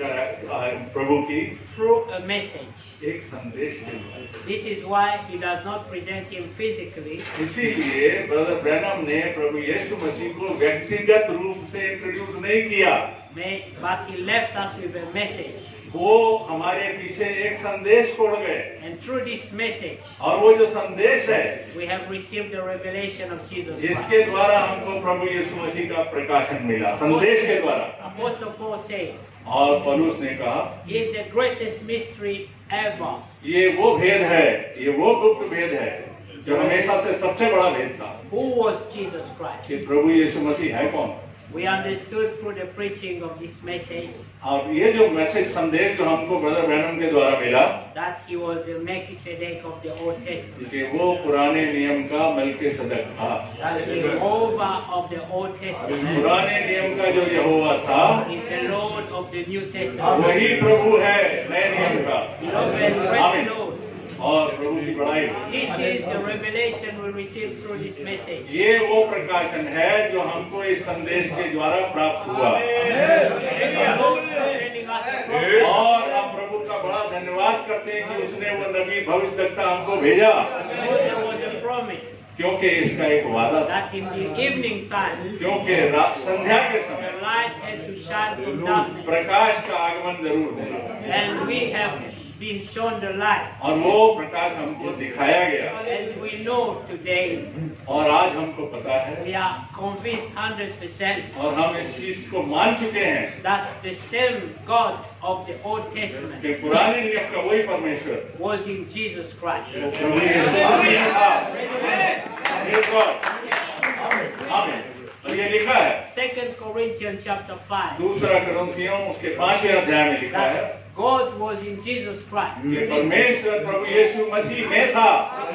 प्रभु की Through a message. एक संदेश देगा। This is why he does not present him physically, इसीलिए ब्रदर ब्रैनम ने प्रभु यीशु मसीह को व्यक्तिगत रूप से इंट्रोड्यूस नहीं किया, but he left us with a message. वो हमारे पीछे एक संदेश छोड़ गए, And through this message, और वो जो संदेश है, we have received the revelation of Jesus Christ. जिसके द्वारा हमको प्रभु यीशु मसीह का प्रकाशन मिला, संदेश के द्वारा। Apostle Paul says, और पौलुस ने कहा, he is the greatest mystery ever. ये वो भेद है, ये वो गुप्त भेद है जो हमेशा से सबसे बड़ा भेद था Who was Jesus Christ? कि प्रभु यीशु मसीह है कौन। We understood through the preaching of this message और ये जो मैसेज, संदेश जो हमको ब्रदर ब्रैनम के द्वारा मिला, that he was the Melchizedek of the Old Testament, कि वो पुराने नियम का मलकीसदक था। that the Jehovah of the Old Testament पुराने नियम का जो यहोवा था, is the Lord of the New Testament. वही प्रभु है नए नियम का। Beloved, praise the Lord. और प्रभु की बड़ाई। This is the revelation we received through this message. ये वो प्रकाशन है जो हमको इस संदेश के द्वारा प्राप्त हुआ। Praise the Lord for sending us a prophet. और हम प्रभु का बड़ा धन्यवाद करते हैं कि उसने वो नबी भविष्यद्वक्ता हमको भेजा, Because there was a promise क्योंकि इसका एक वादा था, that in the evening time क्योंकि संध्या के समय the light had to shine from darkness, प्रकाश का आगमन जरूर होगा, and we have been shown the light. और वो प्रकाश हमको दिखाया गया। As we know today, और आज हमको पता है we are convinced 100% और हम इस चीज को मान चुके हैं that the same God of the Old Testament कि पुराने नियम का वही परमेश्वर was in Jesus Christ. वो प्रभु यीशु मसीह था। Praise God. आमीन। तो ये लिखा है 2 Corinthians chapter 5. दूसरा कुरिन्थियों उसके 5वें अध्याय में लिखा है That God was in Jesus Christ. कि परमेश्वर प्रभु यीशु मसीह में था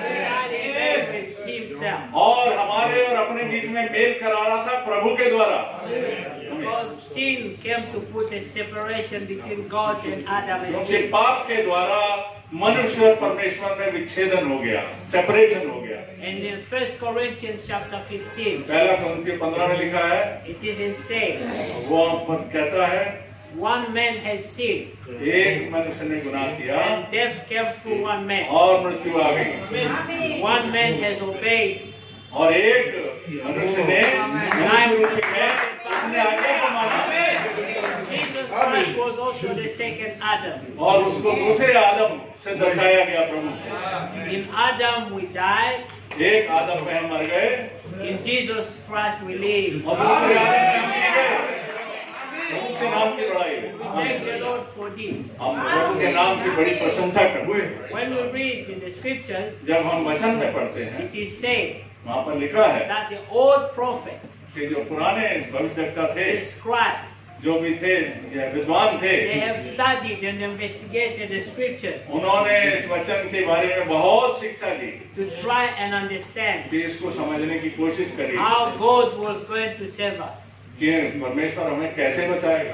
With himself. और हमारे और अपने बीच में मेल करा रहा था प्रभु के द्वारा। Because sin came to put a separation between God and Adam and क्योंकि Eve. पाप के द्वारा मनुष्य और परमेश्वर में विच्छेदन हो गया, सेपरेशन हो गया। And in 1 Corinthians chapter 15, पहला कुरिन्थियों 15 में लिखा है, it is in saying, वो कहता है one man has sinned, एक मनुष्य ने गुनाह किया and death came through one man. और मृत्यु आ गई, One man has obeyed, और एक मनुष्य ने मनुष्य रूपी में उसने आज्ञा को माना Jesus Christ was also the second Adam. और उसको दूसरे आदम से दर्शाया गया प्रभु। In Adam we died, एक आदम में हम मर गए in Jesus Christ we live. और दूसरे आदम में हम जी गए। प्रभु के नाम की बड़ाई है। Thank the Lord for this. हम प्रभु के नाम की बड़ी प्रशंसा करते हैं। When we read in the scriptures, जब हम वचन में पढ़ते हैं it is said वहाँ पर लिखा है that the old prophet, कि जो पुराने भविष्यवक्ता थे, the scribes, जो भी थे या विद्वान थे, they have studied and investigated the scriptures उन्होंने इस वचन के बारे में बहुत शिक्षा दी to try and understand कि इसको समझने की कोशिश करी how God was going to save us. कि परमेश्वर हमें कैसे बचाएगा।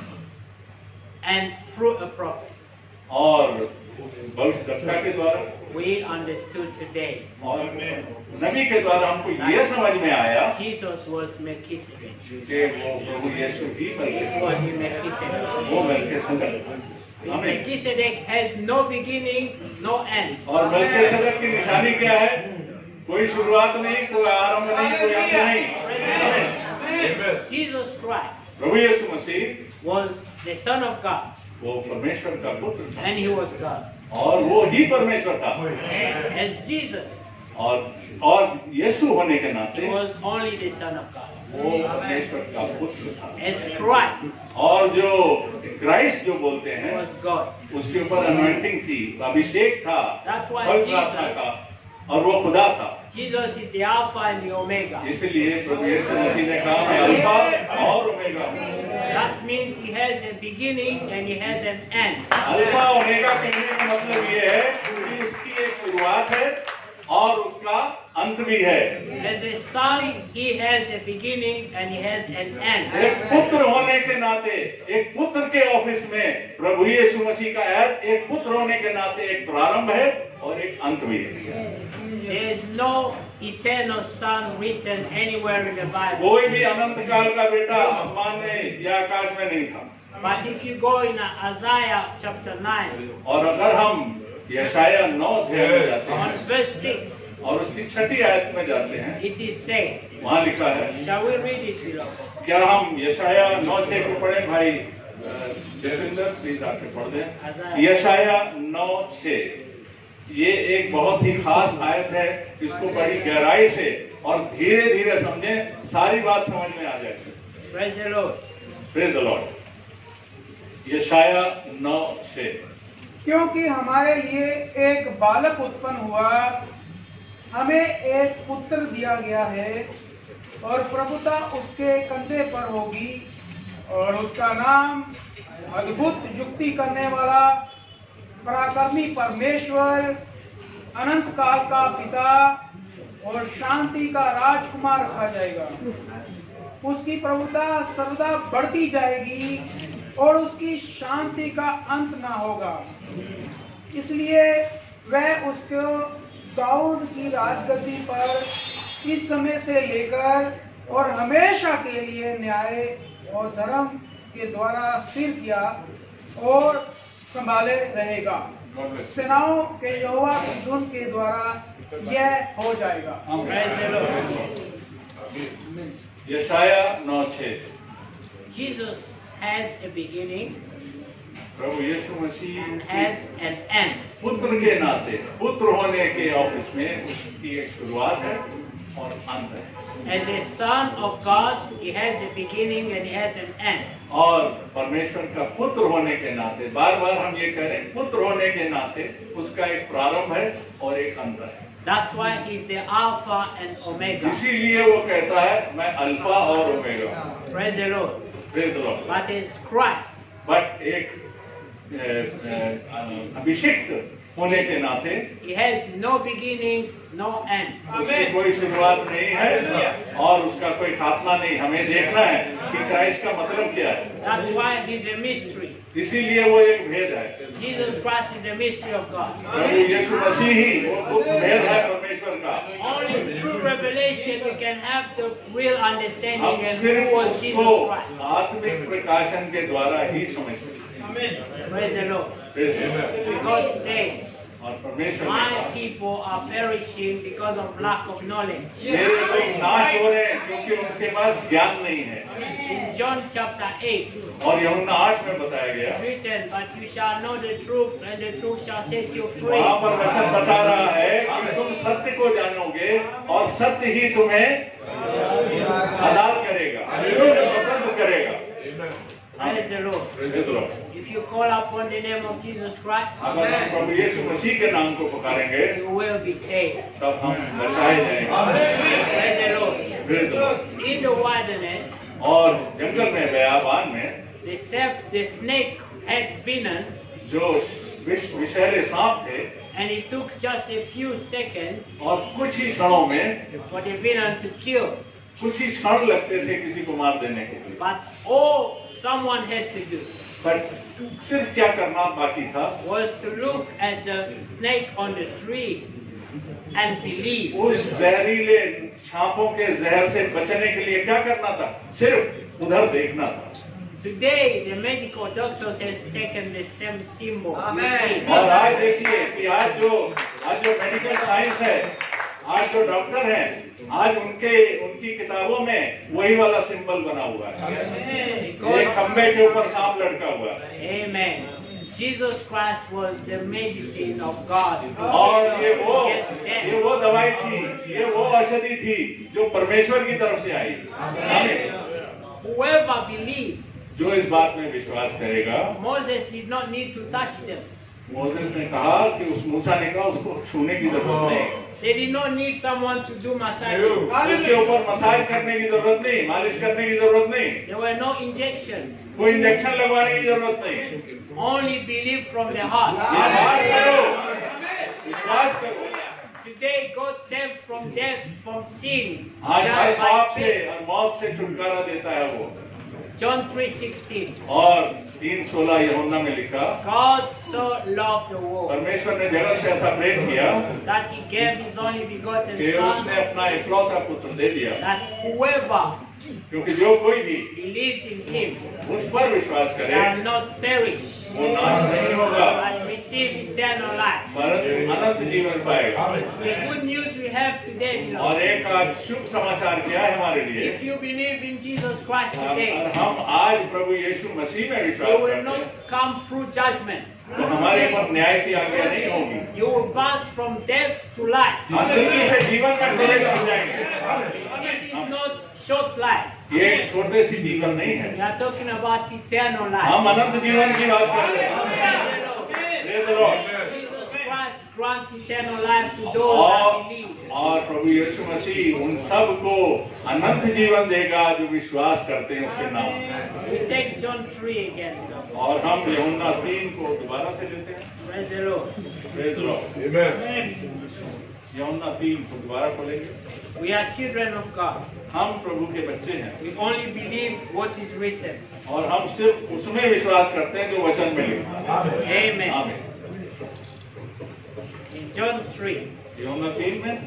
And through a prophet, और भविष्यवक्ता के द्वारा we understood today और नबी के द्वारा हमको ये समझ में आया Jesus was Melchizedek. कि वो प्रभु यीशु ही He was in Melchizedek. वो मेलकिसेदक। आमीन। Melchizedek has no beginning, no end. और मेलकिसेदक की निशानी क्या है? कोई शुरुआत नहीं, कोई आरंभ नहीं, कोई अंत नहीं। आमीन। Jesus Christ Prabhu Yeshu Masih was the Son of God, वो परमेश्वर का पुत्र था and he was God. और वो ही परमेश्वर था As Jesus, और यीशु होने के he नाते was only the Son of God. वो परमेश्वर का पुत्र था। As Christ, और जो क्राइस्ट जो बोलते he हैं was God. उसके ऊपर अनॉइंटिंग थी, अभिषेक था, That's why पवित्र आत्मा Jesus- का, और वो खुदा था। Jesus is the Alpha and the Omega. इसलिए प्रभु यीशु मसीह ने कहा मैं अल्फा और ओमेगा हूँ। That means he has a beginning and he has an end. Alpha omega कहने का मतलब ये है कि उसकी एक शुरुआत है और उसका अंत भी है। As a son, he has a beginning and he has an end. एक पुत्र होने के नाते, एक पुत्र के ऑफिस में प्रभु यीशु मसीह का एक पुत्र होने के नाते एक प्रारंभ है और एक अंत भी है। There is no eternal son written anywhere in the Bible. कोई भी अनंत काल का बेटा आसमान में या आकाश में नहीं था। But if you go in Isaiah chapter 9, और अगर हम यशाया 9 अध्याय में जाते on हैं verse 6, और उसकी 6ठी आयत में जाते हैं, it is said, वहाँ लिखा है, shall we read it below? क्या हम यशाया 9:6 को पढ़ें भाई जसविंदर, प्लीज आके पढ़ दें। यशाया 9:6 ये एक बहुत ही खास आयत है, इसको बड़ी गहराई से और धीरे धीरे समझें, सारी बात समझ में आ जाएगी। Praise the Lord. Praise the Lord. यशाया 9:6 क्योंकि हमारे लिए एक बालक उत्पन्न हुआ, हमें एक पुत्र दिया गया है और प्रभुता उसके कंधे पर होगी और उसका नाम अद्भुत युक्ति करने वाला, पराक्रमी परमेश्वर, अनंत काल का पिता और शांति का राजकुमार रखा जाएगा। उसकी प्रभुता सर्वदा बढ़ती जाएगी और उसकी शांति का अंत ना होगा। इसलिए वह उसको दाऊद की राजगद्दी पर इस समय से लेकर और हमेशा के लिए न्याय और धर्म के द्वारा स्थिर किया और संभाले रहेगा। सेनाओं के यहोवा की धुन के द्वारा यह हो जाएगा। Praise the Lord. यशाया 9:6 Jesus has a beginning Prabhu Yeshu Masih and has an end. पुत्र के नाते, पुत्र होने के ऑफिस में उसकी एक शुरुआत है और अंत है। As a son of God, he has a beginning and he has an end. और परमेश्वर का पुत्र होने के नाते, बार बार हम ये कह रहे हैं, पुत्र होने के नाते उसका एक प्रारंभ है और एक अंत है। That's why he's the Alpha and Omega. इसीलिए वो कहता है मैं अल्फा और omega. Praise the Lord. Praise the Lord. But as Christ, but एक अभिषिक्त होने के नाते he has no beginning, no end. उसकी कोई शुरुआत नहीं है और उसका कोई खात्मा नहीं। हमें देखना है कि क्राइस्ट का मतलब क्या है। That's why he's a mystery. इसीलिए वो एक भेद है। Jesus Christ is a mystery of God. प्रभु यीशु मसीह ही वो गुप्त भेद है परमेश्वर का। Only through revelation we can have the real understanding हम and who सिर्फ was उसको Jesus Christ. आत्मिक प्रकाशन के द्वारा ही समझ सकते हैं। Praise the Lord. Praise the Lord। God says, और परमेश्वर ने my कहा, people are perishing because of lack of knowledge. मेरे लोग नाश हो रहे हैं क्योंकि उनके पास ज्ञान नहीं है। In John chapter 8, और यूहन्ना 8 में बताया गया, it's written, but you shall know the truth and the truth shall set you free. वहाँ पर वचन बता रहा है कि तुम सत्य को जानोगे और सत्य ही तुम्हें आजाद करेगा, स्वतंत्र करेगा। Praise the Lord. Praise the Lord। If you call upon the name of Jesus Christ, अगर हम प्रभु यीशु मसीह के नाम को पुकारेंगे you will be saved. तब हम बचाए जाएंगे। Praise the Lord. Praise the Lord। In the wilderness, और जंगल में बयाबान में the snake had venom, जो विषैले सांप थे and it took just a few seconds और कुछ ही क्षणों में for the venom to kill. कुछ ही क्षण लगते थे किसी को मार देने के लिए। But all someone had to do but सिर्फ क्या करना बाकी था, was to look at the snake on the tree and believe. उस जहरीले सांपों के जहर से बचने के लिए क्या करना था, सिर्फ उधर देखना था। Today, the medical doctors has taken the same symbol. You see. और आज देखिए कि आज जो मेडिकल साइंस है, आज जो डॉक्टर हैं, आज उनकी किताबों में वही वाला सिंबल बना हुआ है। एक खंबे के ऊपर सांप लटका हुआ है। Amen. Jesus Christ was the medicine of God. और ये वो दवाई थी, ये वो औषधि थी जो परमेश्वर की तरफ से आई। Whoever believed, जो इस बात में विश्वास करेगा, Moses did not need to touch them. Moses ने कहा कि उस मूसा ने कहा उसको छूने की जरूरत नहीं, They did not need someone to do massage. उसके ऊपर मसाज करने की जरूरत नहीं, मालिश करने की जरूरत नहीं, There were no injections. कोई इंजेक्शन लगवाने की जरूरत नहीं। Only believe from the heart. विश्वास करो, विश्वास करो। Today, God saves from death, from sin, आज हर just पाप by से faith. और मौत से छुटकारा देता है वो। John 3:16. और 3:16 यूहन्ना में लिखा, God so loved the world परमेश्वर ने जगत से ऐसा प्रेम किया that He gave His only begotten कि Son, उसने अपना इकलौता पुत्र दे दिया, that whoever क्योंकि जो कोई भी believes in Him उस पर विश्वास करे shall not perish, वो नाश नहीं होगा, but receive eternal life. परंतु अनंत जीवन पाएगा। The good news we have today, और beloved, एक आज शुभ समाचार क्या है हमारे लिए, if you believe in Jesus Christ और today, हम आज प्रभु यीशु मसीह में विश्वास you will करते हैं, not come through judgment. तो हमारे ऊपर न्याय की आज्ञा नहीं होगी, You will pass from death to life. हम जिंदगी से जीवन में प्रवेश कर जाएंगे। This is not short life. ये छोटे सी जीवन नहीं है, We are talking about eternal life. हम अनंत जीवन की बात कर रहे हैं। Praise the Lord। Jesus Christ grant eternal life to those that believe. और प्रभु यीशु मसीह उन सब को अनंत जीवन देगा जो विश्वास करते हैं उसके नाम। We take John 3 again. और हम यूहन्ना 3 को दोबारा से लेते हैं। Praise the Lord. Praise the Lord। Amen। यूहन्ना 3 को दोबारा खोलेंगे। We are children of God. हम प्रभु के बच्चे हैं We only believe what is written. और हम सिर्फ उसमें विश्वास करते हैं जो वचन में लिखा है। Amen. आमीन। In John 3, यूहन्ना 3 में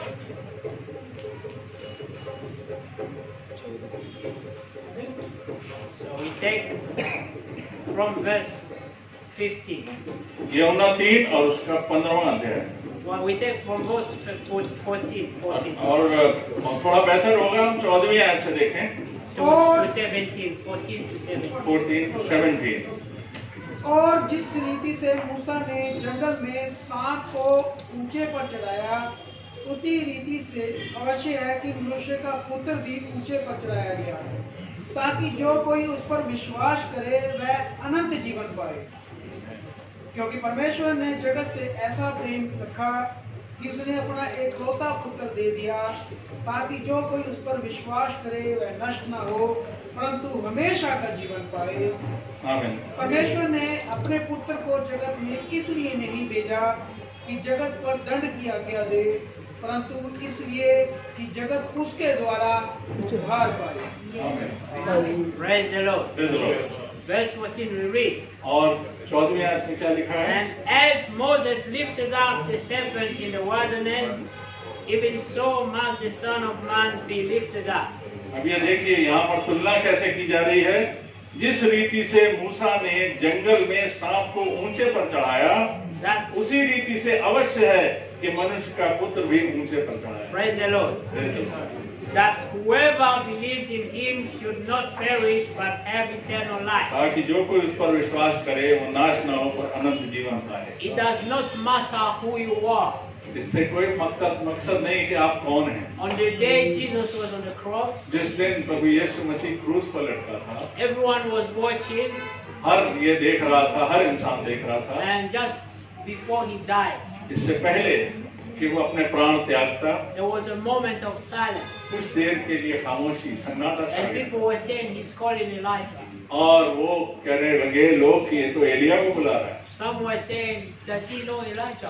so we take from verse 15. यूहन्ना 3 और उसका 15वां अध्याय। Well, we take from verse 14 और थोड़ा बेहतर होगा हम 14वीं आयत से देखें, to 17, 14 to 17. 14 to 17। और जिस रीति से मूसा ने जंगल में सांप को ऊंचे पर चढ़ाया, उसी रीति से अवश्य है कि मनुष्य का पुत्र भी ऊंचे पर चढ़ाया गया है, ताकि जो कोई उस पर विश्वास करे वह अनंत जीवन पाए। क्योंकि परमेश्वर ने जगत से ऐसा प्रेम रखा कि उसने अपना एकलौता पुत्र दे दिया, ताकि जो कोई उस पर विश्वास करे वह नष्ट ना हो परंतु हमेशा का जीवन पाए। आमीन। परमेश्वर ने अपने पुत्र को जगत में इसलिए नहीं भेजा कि जगत पर दंड की आज्ञा दे, परंतु इसलिए कि जगत उसके द्वारा उद्धार पाए। Praise the Lord. Praise the Lord. Verse 14 we read. और 14वीं आयत में क्या लिखा है? And as Moses lifted up the serpent in the wilderness, even so must the Son of Man be lifted up. अब ये देखिए यहाँ पर तुलना कैसे की जा रही है। जिस रीति से मूसा ने जंगल में सांप को ऊंचे पर चढ़ाया, उसी रीति से अवश्य है कि मनुष्य का पुत्र भी ऊंचे पर चढ़ाया। Praise the Lord. That whoever believes in him should not perish but have eternal life. ताकि जो कोई उस पर विश्वास करे वो नाश न हो पर अनंत जीवन पाए। It does not matter who you are. इससे कोई मकसद नहीं कि आप कौन हैं। On the day Jesus was on the cross, जिस दिन प्रभु यीशु मसीह क्रूस पर लटका था, everyone was watching, हर ये देख रहा था, हर इंसान देख रहा था। and just before he died, इससे पहले कि वो अपने प्राण त्यागता, there was a moment of silence, कुछ देर के लिए खामोशी, सन्नाटा छा and गया। people were saying he's calling Elijah. और वो कहने लगे लोग कि ये तो एलिया को बुला रहा है। Some were saying, does he know Elijah?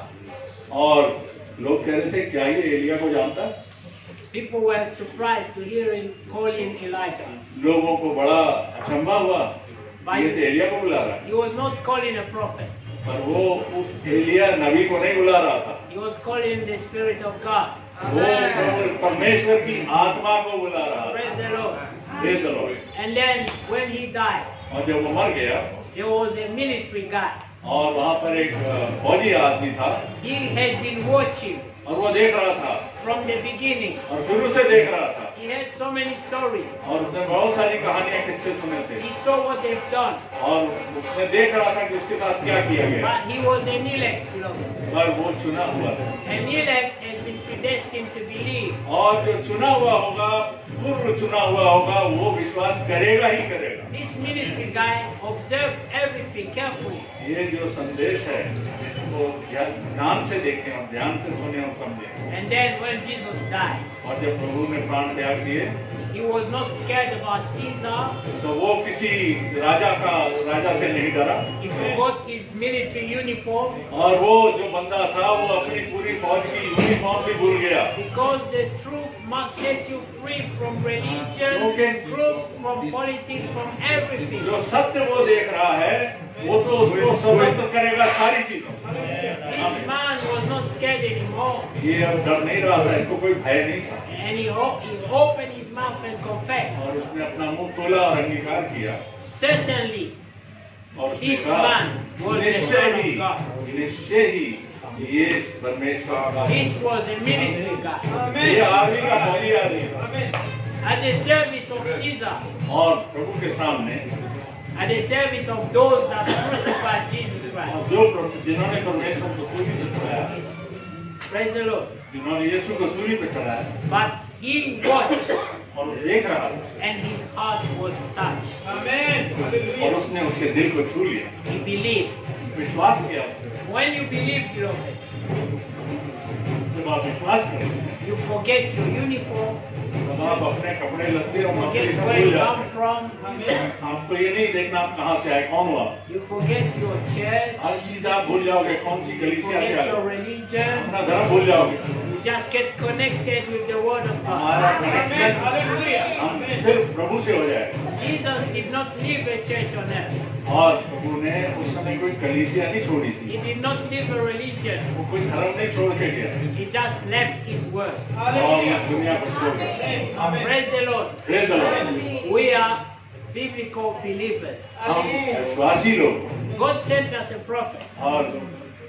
और लोग कह रहे थे क्या ये एलिया को जानता है? People were surprised to hear him calling Elijah. लोगों को बड़ा अचंभा हुआ, ये तो एलिया को बुला रहा है। He was not calling a prophet. पर वो उस एलिया नबी को नहीं बुला रहा था, He was calling the Spirit of God. वो परमेश्वर की आत्मा को बुला रहा था। Praise the Lord. Praise the Lord. And then when he died, और जब वो मर गया there was a military guy. और वहाँ पर एक फौजी आदमी था He has been watching और वो देख रहा था from the beginning. और शुरू से देख रहा था He had so many stories. और उसने बहुत सारी कहानियां किससे सुने थे He saw what they've done. और उसने देख रहा था कि उसके साथ क्या किया गया। But he was an elect, beloved. पर वो चुना हुआ था An elect has been predestined to believe. और जो चुना हुआ होगा, पूर्व चुना हुआ होगा, वो विश्वास करेगा ही करेगा। This military guy observed everything carefully. ये जो संदेश है वो ध्यान से देखें और ध्यान से सुने और समझें। And then when Jesus died, और जब प्रभु ने प्राण त्याग दिए he was not scared about Caesar. तो वो किसी राजा से नहीं डरा He forgot his military uniform और वो जो बंदा था वो अपनी पूरी फौज की यूनिफॉर्म भी भूल गया। because the truth must set you free from religion, Okay. truth from politics, from everything. जो सत्य वो देख रहा है वो तो उसको स्वतंत्र करेगा सारी चीजों। This man was not scared anymore, ये अब डर नहीं रहा था, इसको कोई भय नहीं था and he opened his mouth and confessed. और उसने अपना मुंह खोला और अंगीकार किया Certainly, और उसने this कहा man was the Son of God. निश्चय ही ये परमेश्वर का This was a military guy. ये आर्मी का फौजी आदमी था At the service of Caesar, और प्रभु के सामने at the service of those that crucified Jesus Christ. और जो जिन्होंने परमेश्वर को सूली पे चढ़ाया, Praise the Lord. जिन्होंने यीशु को सूली पे चढ़ाया But he watched और वो देख रहा था and his heart was touched. और उसने उसके दिल को छू लिया, He believed. विश्वास किया उसने। When you believe, beloved, जब आप विश्वास करें you forget your uniform, तब आप अपने कपड़े लत्ते और नौकरी forget सब where भूल you जाते come from, हैं। आपको ये नहीं देखना आप कहाँ से आए, कौन हुआ। you forget your church, हर चीज आप भूल जाओगे, कौन सी you कलीसिया से forget your आए, religion, अपना धर्म भूल जाओगे। you just get connected with the Word of हमारा God. कनेक्शन हम सिर्फ प्रभु से हो जाए। Jesus did not leave a church on earth. और प्रभु ने उस समय कोई कलीसिया नहीं छोड़ी थी, He did not leave a religion. वो कोई धर्म नहीं छोड़ के गया He just left His Word. और इस दुनिया पर छोड़ गया। Praise the Lord. Praise the Lord। We are biblical believers. हम विश्वासी लोग God sent us a prophet. और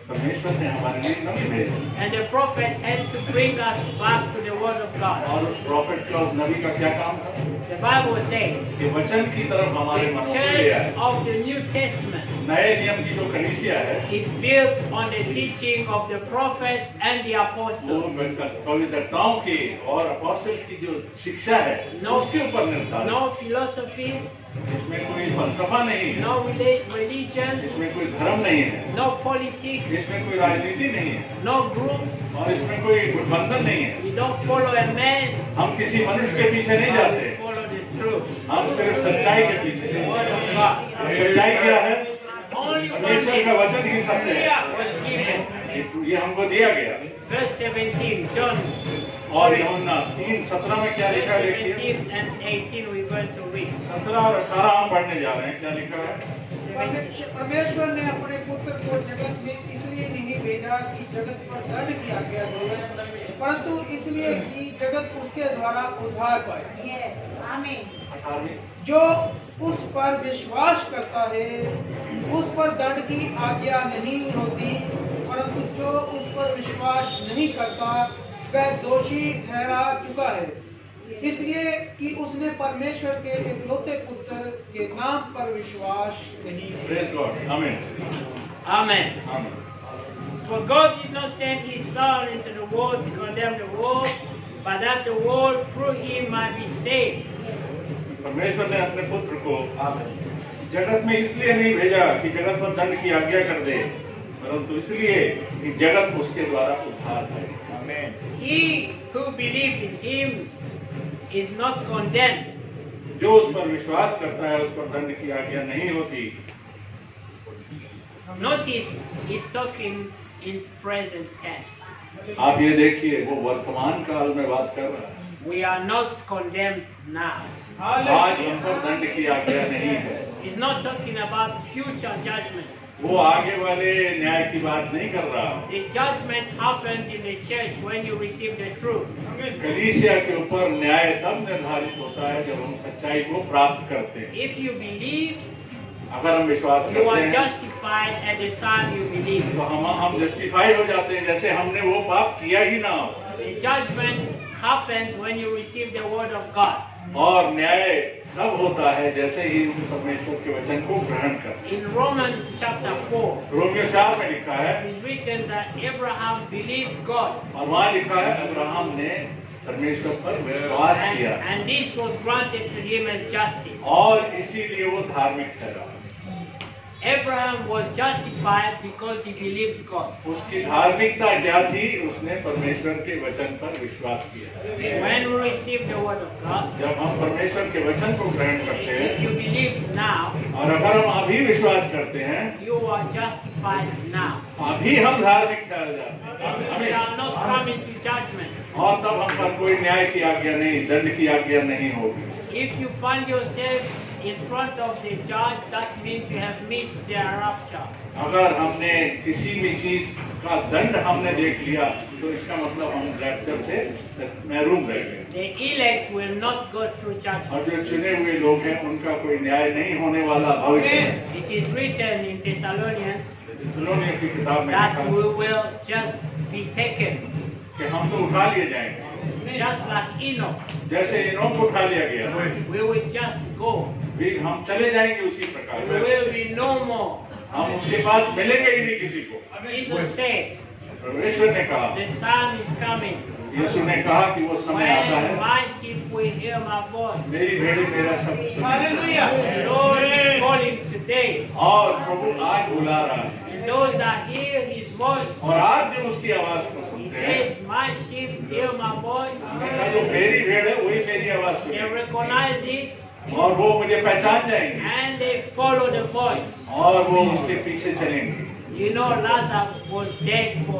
परमेश्वर ने हमारे लिए नबी भेजा, And the prophet had to bring us back to the word of God. और उस प्रॉफिट का, उस नबी का क्या काम था The Bible says कि वचन की तरफ हमारे the मनों को ले church आए। of the New Testament नए नियम की जो कलीसिया है is built on the teaching of the prophet and the वो apostles. पवित्रताओं की और अपोस्टल्स की जो शिक्षा है उसके ऊपर निर्धारित। No philosophies, इसमें कोई फलसफा नहीं है, no religion, इसमें कोई धर्म नहीं है, no politics, इसमें कोई राजनीति नहीं है, no groups. और इसमें कोई गठबंधन नहीं है। We don't follow a man, हम किसी मनुष्य के पीछे नहीं we जाते, follow the truth, हम सिर्फ सच्चाई के पीछे the हैं। word of God. सच्चाई क्या है? Only one परमेश्वर का thing वचन ही सत्य है। was given. ये हमको दिया गया। Verse 17, John, और यूहन्ना 3:17 में क्या verse लिखा है देखिए। 17 and 18 we're going to read. 17 और 18 हम पढ़ने जा रहे हैं। क्या लिखा है? 17. परमेश्वर ने अपने पुत्र को जगत में इसलिए नहीं भेजा कि जगत पर दंड की आज्ञा दे, परंतु इसलिए कि जगत उसके द्वारा उद्धार पाए। 18वीं। जो उस पर विश्वास करता है उस पर दंड की आज्ञा नहीं होती, परंतु जो उस पर विश्वास नहीं करता वह दोषी ठहरा चुका है, इसलिए कि उसने परमेश्वर के इकलौते पुत्र के नाम पर विश्वास नहीं किया। Praise God. Amen. Amen. Amen. For God did not send his Son into the world to condemn the world, but that the world through him might be saved. परमेश्वर ने अपने पुत्र को जगत में इसलिए नहीं भेजा कि जगत पर दंड की आज्ञा कर दे, परंतु इसलिए कि जगत उसके द्वारा उद्धार पाए। He who believes in him is not condemned, जो उस पर विश्वास करता है उस पर दंड की आज्ञा नहीं होती। Notice he's talking in present tense. आप ये देखिए, वो वर्तमान काल में बात कर रहा है। We are not condemned now. आज हम पर दंड की आज्ञा नहीं है। He's not talking about future judgments. वो आगे वाले न्याय की बात नहीं कर रहा। The judgment happens in the church when you receive the truth. कलीसिया के ऊपर न्याय तब निर्धारित होता है जब हम सच्चाई को प्राप्त करते हैं। If you believe, अगर हम विश्वास you करते are हैं justified at the time you believe. तो हम जस्टिफाई हो जाते हैं जैसे हमने वो पाप किया ही ना हो। The judgment happens when you receive the word of God. और न्याय तब होता है जैसे ही हम परमेश्वर के वचन को ग्रहण करते In Romans chapter 4, हैं। रोमियो 4 में लिखा है, it is written that Abraham believed God, और वहाँ लिखा है अब्राहम ने परमेश्वर पर विश्वास किया and this was granted to him as justice. और इसीलिए वो धार्मिक ठहरा। Abraham was justified because he believed God. उसकी धार्मिकता क्या थी? उसने परमेश्वर के वचन पर विश्वास किया। When we receive the word of God, जब हम परमेश्वर के वचन को ग्रहण करते if हैं you believe now, और अगर हम अभी विश्वास करते हैं, you are justified now. अभी हम धार्मिक ठहर जाते हैं। You shall not come into judgment. और तब हम पर कोई न्याय की आज्ञा नहीं, दंड की आज्ञा नहीं होगी। If you find yourself in front of the judge, that means you have missed the rapture. अगर हमने किसी भी चीज का दंड हमने देख लिया तो इसका मतलब हम रैप्चर से महरूम रह गए। The elect will not go through और judgment. जो चुने हुए लोग हैं उनका कोई न्याय नहीं होने वाला भविष्य में। It is written in Thessalonians थिस्सलुनीय की किताब में that लिखा we है will just be taken, कि हम तो उठा लिए जाएंगे, just like Enoch. जैसे इनों को उठा लिया गया, We will just go. भी हम चले जाएंगे उसी We प्रकार। will be no more. हम उसके बाद मिलेंगे ही नहीं किसी को। Jesus said, परमेश्वर ने कहा, the time is coming यीशु ने कहा कि वो समय आता when है, my sheep will hear my voice. मेरी भेड़ी मेरा शब्द सुनेगी। Hallelujah. The Lord is calling today. और प्रभु आज बुला रहा है, And those that hear his voice, और आज जो उसकी आवाज को he सुनते हैं, says, my sheep hear my voice. उनका जो मेरी भेड़ है वही मेरी आवाज They सुनेगी, recognize it और वो मुझे पहचान जाएंगे and they follow the voice. और वो उसके पीछे चलेंगे। You know, Lazarus was dead for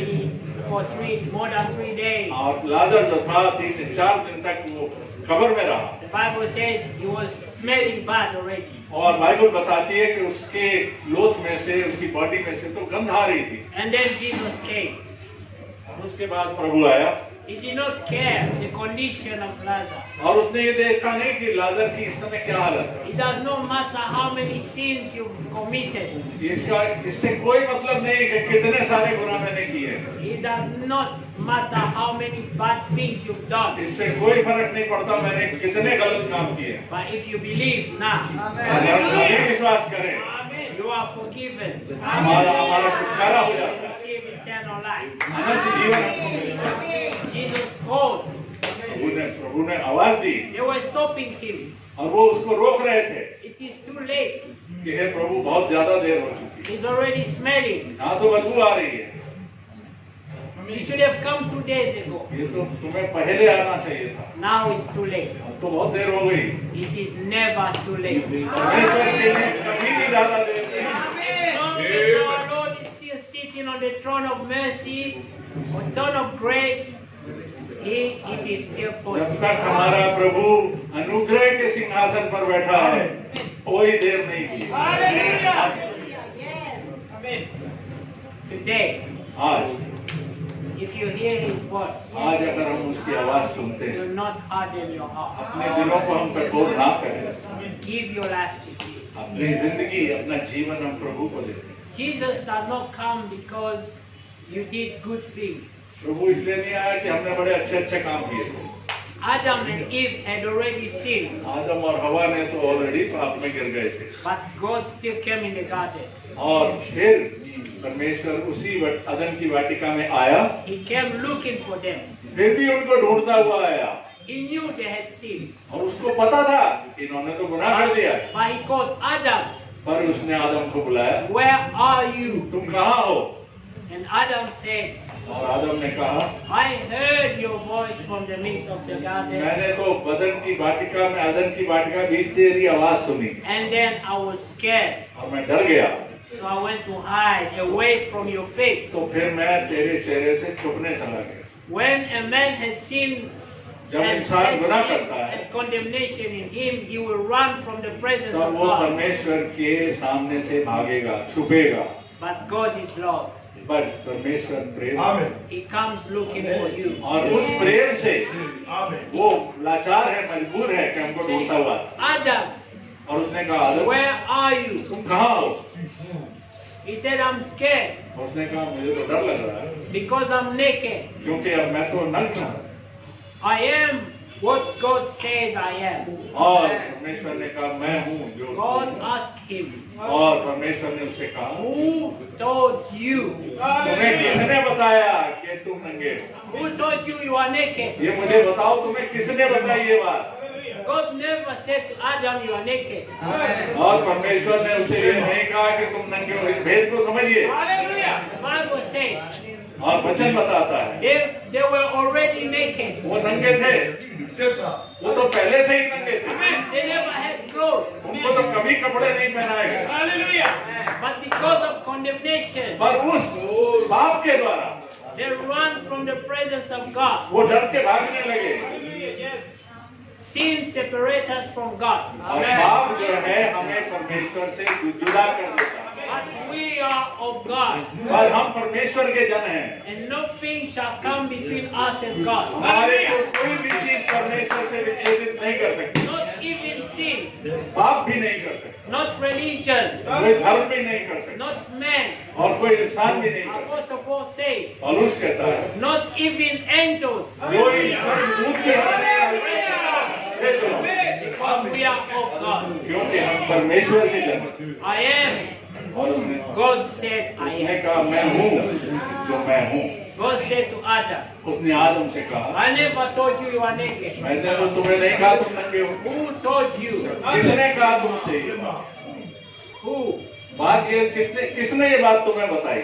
more than 3 days. और लाजर जो था 3 से 4 दिन तक वो कब्र में रहा, The Bible says he was smelling bad already. और बाइबल बताती है कि उसके लोथ में से, उसकी बॉडी में से तो गंध आ रही थी। And then Jesus came. उसके बाद प्रभु आया He did not care the condition of Lazarus. और उसने ये देखा नहीं कि लाजर की इस समय क्या हालत है। It does not matter how many sins you've committed. इससे कोई मतलब नहीं कि कितने सारे गुनाह मैंने किए। It does not matter how many bad things you've done. इससे कोई फर्क नहीं पड़ता मैंने कितने गलत काम किए। But if you believe now, अगर हम अभी विश्वास करें, you are forgiven. हमारा छुटकारा हो जाता है, Receive eternal life. अनंत जीवन हमको मिलता है। Jesus called. प्रभु ने आवाज दी They were stopping him. और वो उसको रोक रहे थे It is too late. कि हे प्रभु बहुत ज्यादा देर हो चुकी He's already smelling. है, यहाँ तो बदबू आ रही है, You should have come 2 days ago. ये तो तुम्हें पहले आना चाहिए था, Now it's too late. अब तो बहुत देर हो गई। It is never too late. परमेश्वर के लिए कभी भी ज्यादा देर नहीं। As long as our Lord is still sitting on the throne of mercy, on throne of grace, it is still जब possible. तक हमारा प्रभु अनुग्रह के सिंहासन पर बैठा है, कोई देर नहीं की। Today, आज if you hear His voice, आज अगर हम उसकी आवाज सुनते हैं, do not harden your heart. अपने दिलों को हम कठोर ना करें, Give your life to Jesus. अपनी जिंदगी अपना जीवन हम प्रभु को देते हैं। Jesus does not come because you did good things. प्रभु इसलिए नहीं आया कि हमने बड़े अच्छे अच्छे काम किए थे। Adam and Eve had already sinned, आदम और हवा ने तो ऑलरेडी पाप में गिर गए थे, but God still came in the garden. और फिर परमेश्वर उसी अदन की वाटिका में आया, He came looking for them. फिर भी उनको ढूंढता हुआ आया, He knew they had sinned, और उसको पता था इन्होंने तो गुनाह कर दिया, but He called Adam, पर उसने आदम को बुलाया, "Where are you?" तुम कहाँ हो? And Adam said, और आदम ने कहा, "I heard your voice from the midst of the garden, मैंने तो बदन की वाटिका में अदन की वाटिका बीच तेरी आवाज सुनी and then I was scared, और मैं डर गया, so I went to hide away from your face." तो फिर मैं तेरे चेहरे से छुपने चला गया। When a man has sinned जब and इंसान has गुनाह sin करता है, and condemnation in him, he will run from the presence तब of वो God. परमेश्वर के सामने से भागेगा, छुपेगा, But God is love. पर परमेश्वर प्रेम, He comes looking for you. और उस प्रेम से वो लाचार है, मजबूर है कि हमको ढूंढता हुआ, Adam, और उसने कहा, आदम where are you? तुम कहाँ हो? He said, I'm scared और उसने कहा, मुझे तो डर लग रहा है, because I'm naked. क्योंकि अब मैं तो नग्न हूँ। I am what God says I am. और परमेश्वर ने कहा, मैं हूँ जो God asked him, और परमेश्वर ने उससे कहा, who told you? तुम्हें किसने बताया कि तुम नंगे हो? Who told you you are naked? ये मुझे बताओ, तुम्हें किसने बताई ये बात? God never said to Adam, you are naked. और परमेश्वर ने उसे ये नहीं कहा कि तुम नंगे हो। इस भेद को समझिए। The Bible says और वचन बताता है they were already naked. वो नंगे थे, वो तो पहले से ही नंगे थे, They never had clothes. उनको तो कभी कपड़े नहीं पहनाए गए, But because of condemnation, पर उस पाप के द्वारा they run from the presence of God. वो डर के भागने लगे। Sin separates us from God. और पाप जो है हमें परमेश्वर से जुदा कर देता है, But we are of God, पर हम परमेश्वर के जन हैं, and nothing shall come between us and God. हमारे को कोई भी चीज परमेश्वर से विच्छेदित नहीं कर सकती, Not even sin, पाप भी नहीं कर सकती, not religion, कोई धर्म भी नहीं कर सकता, not man. और कोई इंसान भी नहीं कर सकता। Apostle Paul says, पौलुस कहता है, not even angels, जो ईश्वर दूत भी हमें because we are of God. क्योंकि हम परमेश्वर के जन हैं। I am और उसने God said I उसने am. कहा, मैं हूँ जो मैं हूँ। God said to Adam, उसने आदम से कहा, I never told you you are naked. मैंने तो तुम्हें नहीं कहा तुम नंगे हो। Who told you? किसने कहा तुमसे ये बात? Who? बात ये किसने ये बात तुम्हें बताई?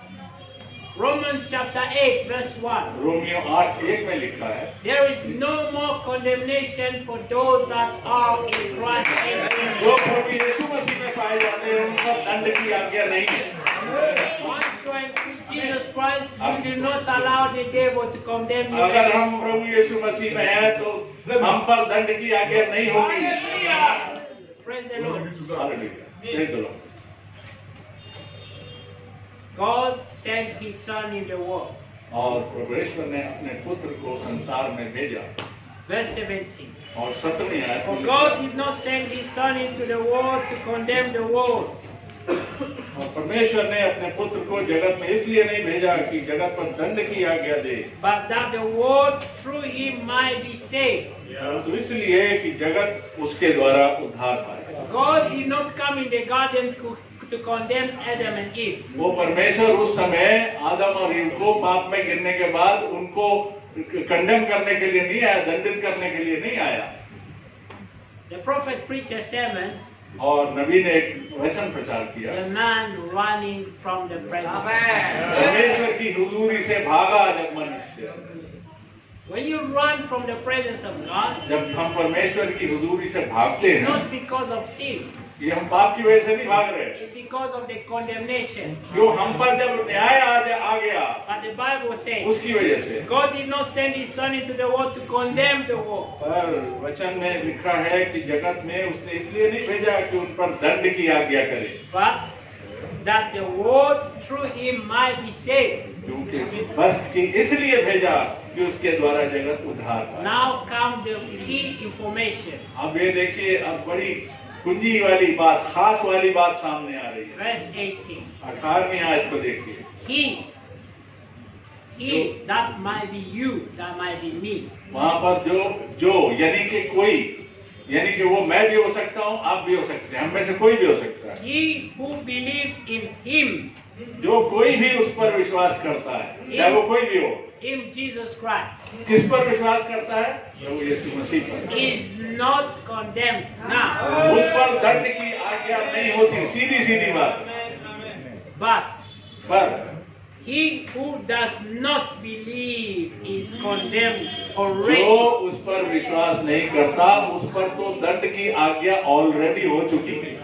Romans chapter 8 verse 1. रोमियो 8:1 में लिखा है, There is no more condemnation for those that are in Christ Jesus. जो प्रभु यीशु मसीह में पाए जाते हैं उन पर दंड की आज्ञा नहीं है। Once you are in Jesus Christ, you do not allow the devil to condemn you. अगर हम प्रभु यीशु मसीह में हैं तो हम पर दंड की आज्ञा नहीं होगी। Praise the Lord. Hallelujah. Praise the Lord। God sent His Son in the world. और परमेश्वर ने अपने पुत्र को संसार में भेजा। Verse 17. और 7वीं आयत For में God did not send his Son into the world to condemn the world, और परमेश्वर ने अपने पुत्र को जगत में इसलिए नहीं भेजा कि जगत पर दंड की आज्ञा दे, but that the world through him might be saved. परंतु इसलिए कि जगत उसके द्वारा उद्धार पाए। God did not come in the garden to condemn Adam and Eve. वो परमेश्वर उस समय आदम और ईव को पाप में गिरने के बाद उनको कंडेम करने के लिए नहीं आया, दंडित करने के लिए नहीं आया। The prophet preached a sermon, और नबी ने एक वचन प्रचार किया, the man running from the presence of God. परमेश्वर की हुजूरी से भागा जब मनुष्य। When you run from the presence of God, जब हम परमेश्वर की हुजूरी से भागते it's हैं, not because of sin, ये हम पाप की वजह से नहीं भाग रहे, it's because of the condemnation. जो हम पर जब न्याय आ गया But the Bible says, उसकी वजह से। God did not send his Son into the world to condemn the world, पर वचन में लिखा है कि जगत में उसने इसलिए नहीं भेजा कि उन पर दंड की आज्ञा करे, but that the world through him might be saved. क्योंकि बस कि इसलिए भेजा कि उसके द्वारा जगत उद्धार पाए। Now comes the key information. अब ये देखिए, अब बड़ी कुंजी वाली बात, खास वाली बात सामने आ रही है। Verse 18. 18वीं आयत को देखिए, He that might be you, that might be me. वहां पर जो यानी कि कोई, यानी कि वो मैं भी हो सकता हूँ, आप भी हो सकते हैं, हम में से कोई भी हो सकता है। He who believes in him, जो कोई भी उस पर विश्वास करता है, चाहे वो कोई भी हो। in Jesus Christ, किस पर विश्वास करता है? प्रभु यीशु मसीह पर। is not condemned now, उस पर दंड की आज्ञा नहीं होती, सीधी बात। but पर he who does not believe is condemned जो already. उस पर विश्वास नहीं करता, उस पर तो दंड की आज्ञा ऑलरेडी हो चुकी है।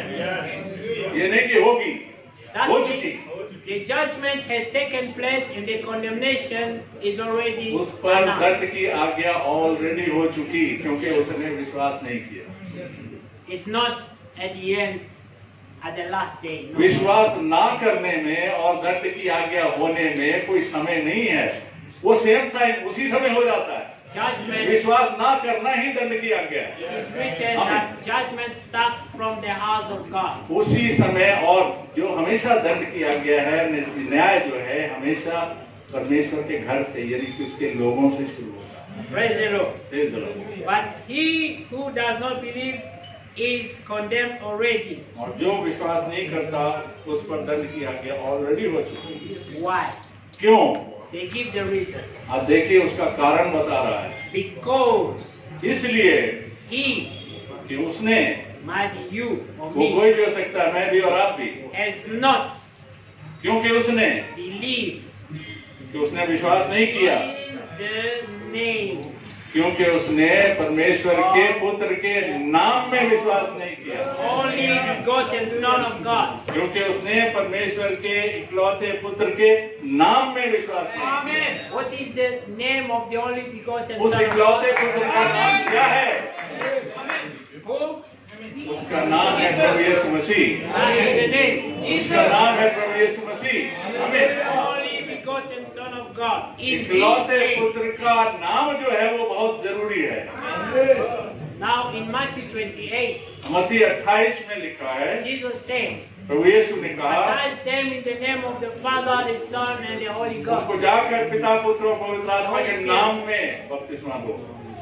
ये नहीं कि होगी, That हो means चुकी। the judgment has taken place and the condemnation is already उस पर announced. दंड की आज्ञा ऑलरेडी हो चुकी, क्योंकि उसने विश्वास नहीं किया। It's not at the end, at the last day. No. विश्वास ना करने में और दंड की आज्ञा होने में कोई समय नहीं है, वो सेम टाइम उसी समय हो जाता है। Judgment, विश्वास ना करना ही दंड की आज्ञा है। it is written that judgment starts from the house of God. उसी समय, और जो हमेशा दंड की आज्ञा है, न्याय जो है हमेशा परमेश्वर के घर से, यानी कि उसके लोगों से शुरू होता है। Praise the Lord. Praise the Lord। But he who does not believe is condemned already. और जो विश्वास नहीं करता, उस पर दंड की आज्ञा ऑलरेडी हो चुकी है। Why? क्यों? They give the reason. आप देखिए, उसका कारण बता रहा है। Because इसलिए he, कि उसने, might be you or वो me, कोई भी हो सकता है, मैं भी और आप भी, has not क्योंकि उसने, believed कि उसने विश्वास नहीं किया, the name, क्योंकि उसने परमेश्वर के पुत्र के नाम में विश्वास नहीं किया, only begotten Son of God. क्योंकि उसने परमेश्वर के इकलौते पुत्र के नाम में विश्वास नहीं किया। What is the name of the only begotten उस Son of इकलौते God? पुत्र का नाम क्या है? Who? उसका नाम है प्रभु यीशु मसीह। That is the name. उसका नाम है प्रभु यीशु मसीह। हमें Only begotten Son of God. In His इकलौते name. पुत्र का नाम जो है वो बहुत जरूरी है। Now in Matthew 28, मत्ती 28 में लिखा है, Jesus said, प्रभु यीशु ने कहा, baptize them in the name of the Father, the Son, and the Holy उनको Ghost. जाकर पिता पुत्र और पवित्र आत्मा के नाम में बपतिस्मा दो।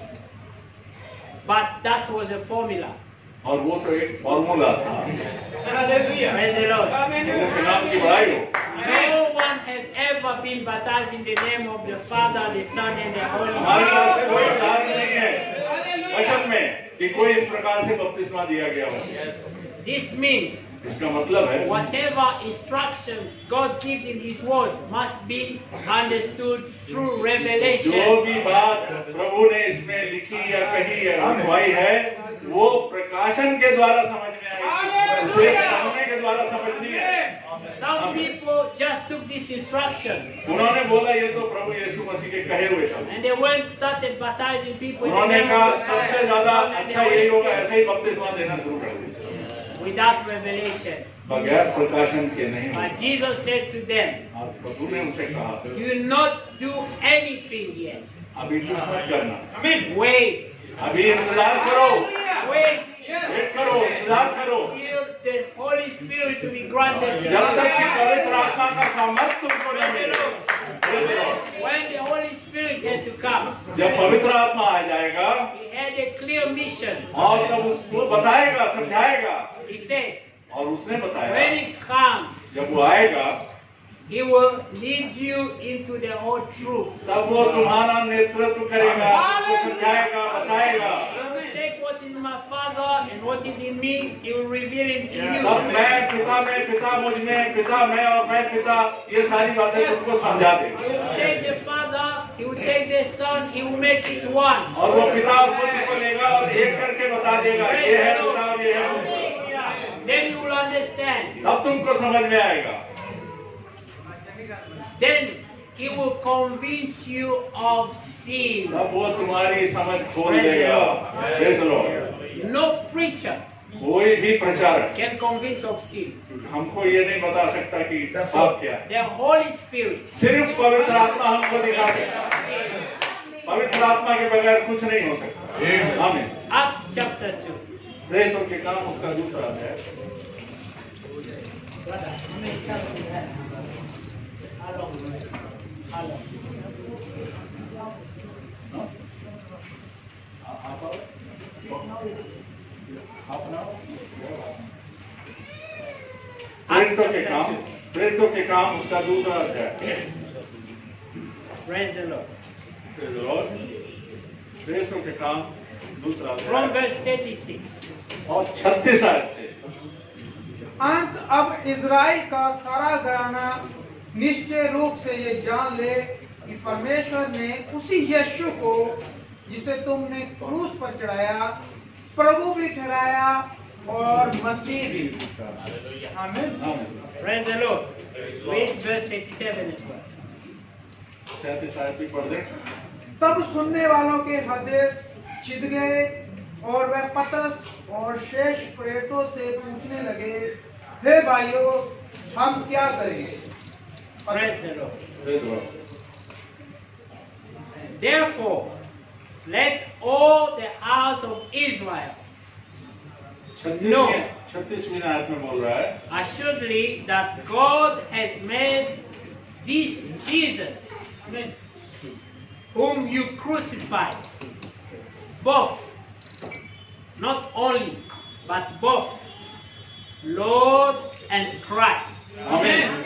But that was a formula. और वो तो एक फॉर्मूला था, Praise the Lord. प्रभु के नाम की बड़ाई हो। No one has ever been baptized in the name of the Father, the Son, and the Holy हमारे पास Spirit. कोई उदाहरण नहीं है वचन में कि कोई इस प्रकार से बपतिस्मा दिया गया हो। This means इसका मतलब है whatever instructions God gives in His Word must be understood through जो revelation. भी बात प्रभु ने इसमें लिखी या कही या लिखवाई है, वो प्रकाशन के द्वारा समझ में आई, उसे पढ़ने के द्वारा समझ नहीं है। Some people just took this instruction उन्होंने बोला ये तो प्रभु यीशु मसीह के कहे हुए शब्द। and they went started baptizing people in the उन्होंने name कहा of the सबसे Father, ज्यादा the Son, and the अच्छा यही Holy होगा, Spirit ऐसे ही बपतिस्मा देना शुरू कर दिया। without revelation. बगैर प्रकाशन के नहीं होगा। But Jesus said to them, और प्रभु ने उनसे कहा, do not do anything yet. अभी कुछ मत करना, Wait. अभी इंतजार करो, Wait वेट करो, इंतजार करो, till the Holy Spirit to be granted to जब तक कि you. पवित्र आत्मा का सामर्थ तुमको न मिले। When the Holy Spirit has to come, जब पवित्र आत्मा आ जाएगा he had a clear mission. और तब उसको बताएगा, समझाएगा, He said, और उसने बताया when he comes, जब वो आएगा he will lead you into the whole truth. तब वो तुम्हारा नेतृत्व करेगा, तुमको समझाएगा, बताएगा। He will take what is in my Father and what is in me, he will reveal it to you. तब मैं पिता में, पिता मुझ में, पिता मैं और मैं पिता, ये सारी बातें तुमको समझा देगा। He will take the Father, he will take the Son, he will make it one. और वो पिता और पुत्र को लेगा और एक करके बता देगा, ये है पिता और ये है पुत्र। Then you will understand. तब तुमको समझ में आएगा। Then he will convince you of sin. तब वो तुम्हारी समझ खोल देगा। Praise the Lord। No preacher कोई भी प्रचारक can convince of sin. हमको ये नहीं बता सकता कि पाप क्या है। The Holy Spirit. सिर्फ पवित्र आत्मा हमको दिखा सकता है। पवित्र आत्मा के बगैर कुछ नहीं हो सकता। आमीन। Acts chapter 2. प्रेरितों के काम उसका दूसरा अध्याय। प्रेरितों के काम उसका दूसरा अध्याय। Praise the Lord. Praise the Lord। प्रेरितों के काम दूसरा From अध्याय verse 36. और 36 आयत से। अंत अब इज़राइल का सारा घराना निश्चय रूप से ये जान ले कि परमेश्वर ने उसी यीशु को जिसे तुमने क्रूस पर चढ़ाया प्रभु भी ठहराया और मसीह भी। आमीन। Praise the Lord. Read verse 37 as well. 37 आयत भी पढ़ दें। तब सुनने वालों के हृदय छिद गए और वह पतरस और शेष प्रेरितों से पूछने लगे, हे भाइयों, हम क्या करें? Praise the Lord. Praise the Lord। Therefore, let all the house of Israel 36वीं आयत में बोल रहा है, assuredly that God has made this Jesus, whom you crucified, both, not only, but both, Lord and Christ. आमीन।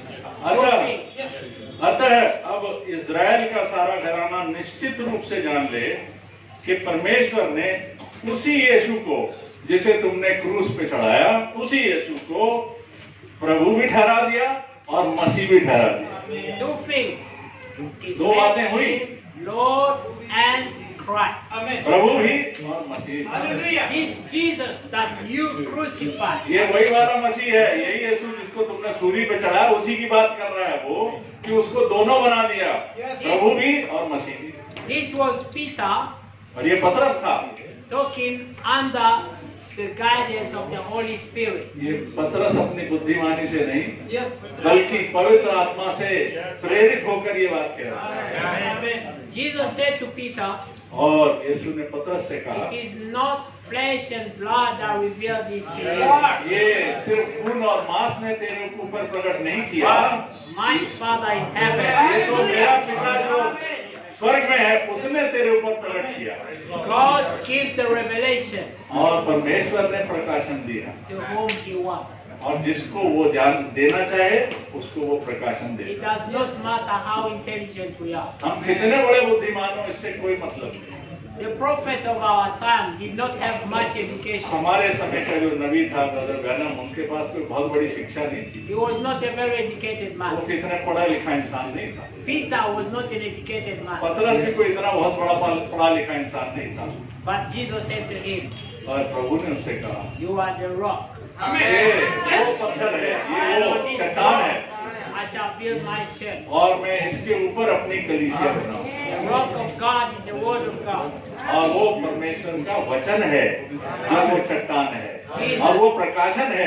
अतः अब Israel का सारा घराना निश्चित रूप से जान ले कि परमेश्वर ने उसी यीशु को जिसे तुमने क्रूस पे चढ़ाया, उसी यीशु को प्रभु भी ठहरा दिया और मसीह भी ठहरा दिया। Two things. दो बातें हुई, Lord and Christ. प्रभु भी और मसीह भी। This Jesus that you crucified. ये वही वाला मसीह है, यही यीशु जिसको तुमने सूली पे चढ़ाया, उसी की बात कर रहा है वो, कि उसको दोनों बना दिया, प्रभु भी और मसीह भी। This was Peter और ये पतरस था, talking under the guidance of the Holy Spirit. ये पतरस अपनी बुद्धिमानी से नहीं, Yes. बल्कि पवित्र आत्मा से प्रेरित होकर ये बात कह रहा है। Jesus said to Peter, और यीशु ने पतरस से कहा, it is not flesh and blood that reveal this to you. ये सिर्फ खून और मांस ने तेरे ऊपर प्रकट नहीं किया, My Father in heaven. ये तो मेरा पिता जो स्वर्ग में है उसने तेरे ऊपर प्रकट किया। God gives the revelation और परमेश्वर ने प्रकाशन दिया, to whom He wants. और जिसको वो जान देना चाहे उसको वो प्रकाशन It देता। does not matter how intelligent we are. हम कितने बड़े बुद्धिमान हो इससे कोई मतलब नहीं। The prophet of our time did not have much education. हमारे समय का जो नबी था ब्रदर गनम, उनके पास कोई बहुत बड़ी शिक्षा नहीं थी, He was not a very educated वो man. कितने पढ़ा लिखा इंसान नहीं था। Peter was not an educated man. पतरस भी कोई इतना बहुत बड़ा पढ़ा लिखा इंसान नहीं था। But Jesus said to him, और प्रभु ने उससे कहा, you are the rock. ये वो पत्थर है, ये वो चट्टान है, I shall build my church. और मैं इसके ऊपर अपनी कलीसिया बनाऊंगा। The rock of God is the word of God. और वो परमेश्वर का वचन है, जो वो चट्टान है, और वो प्रकाशन है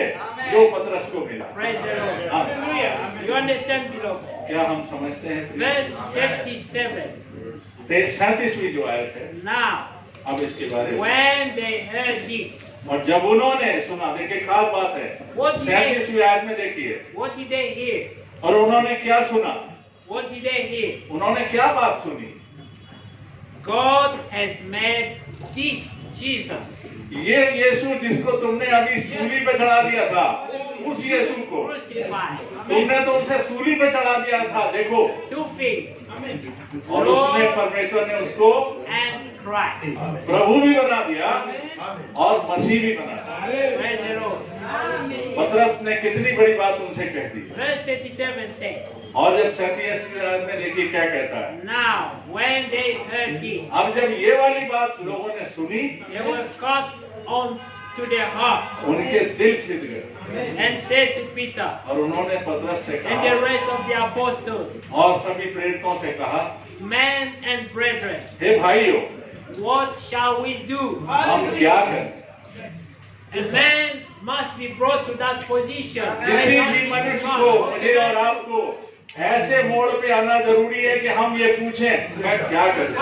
जो पतरस को मिला। Praise the Lord. हाँ। You understand, beloved? क्या हम समझते हैं? Verse 37. 37वीं जो आयत है, Now, अब इसके बारे में। when they heard this, और जब उन्होंने सुना, देखिए खास बात है, What did they- 37वीं आयत में देखिए, what did they hear? और उन्होंने क्या सुना? What did they hear? उन्होंने क्या बात सुनी? God has made this Jesus ये यीशु जिसको तुमने अभी सूली पे चढ़ा दिया था, उस यीशु को crucified. तुमने तो उसे सूली पे चढ़ा दिया था, देखो। 2 things. और उसने, परमेश्वर ने उसको And Christ. प्रभु भी बना दिया और मसीह भी बना दिया। Praise the Lord. पतरस ने कितनी बड़ी बात उनसे कह दी। Verse 37 says, और जब 37वीं आयत में देखिए क्या कहता है। Now, when they heard this, अब जब ये वाली बात लोगों ने सुनी, they were cut on to their hearts उनके दिल छिद गए and said to Peter और उन्होंने पतरस से and the कहा rest of the apostles, और सभी प्रेरितों से कहा, Men and brethren, हे भाइयों, what shall we do? हम क्या करें? A man must be brought to that position. किसी भी मनुष्य को, मुझे और आपको ऐसे मोड़ पे आना जरूरी है कि हम ये पूछें, मैं क्या करूं?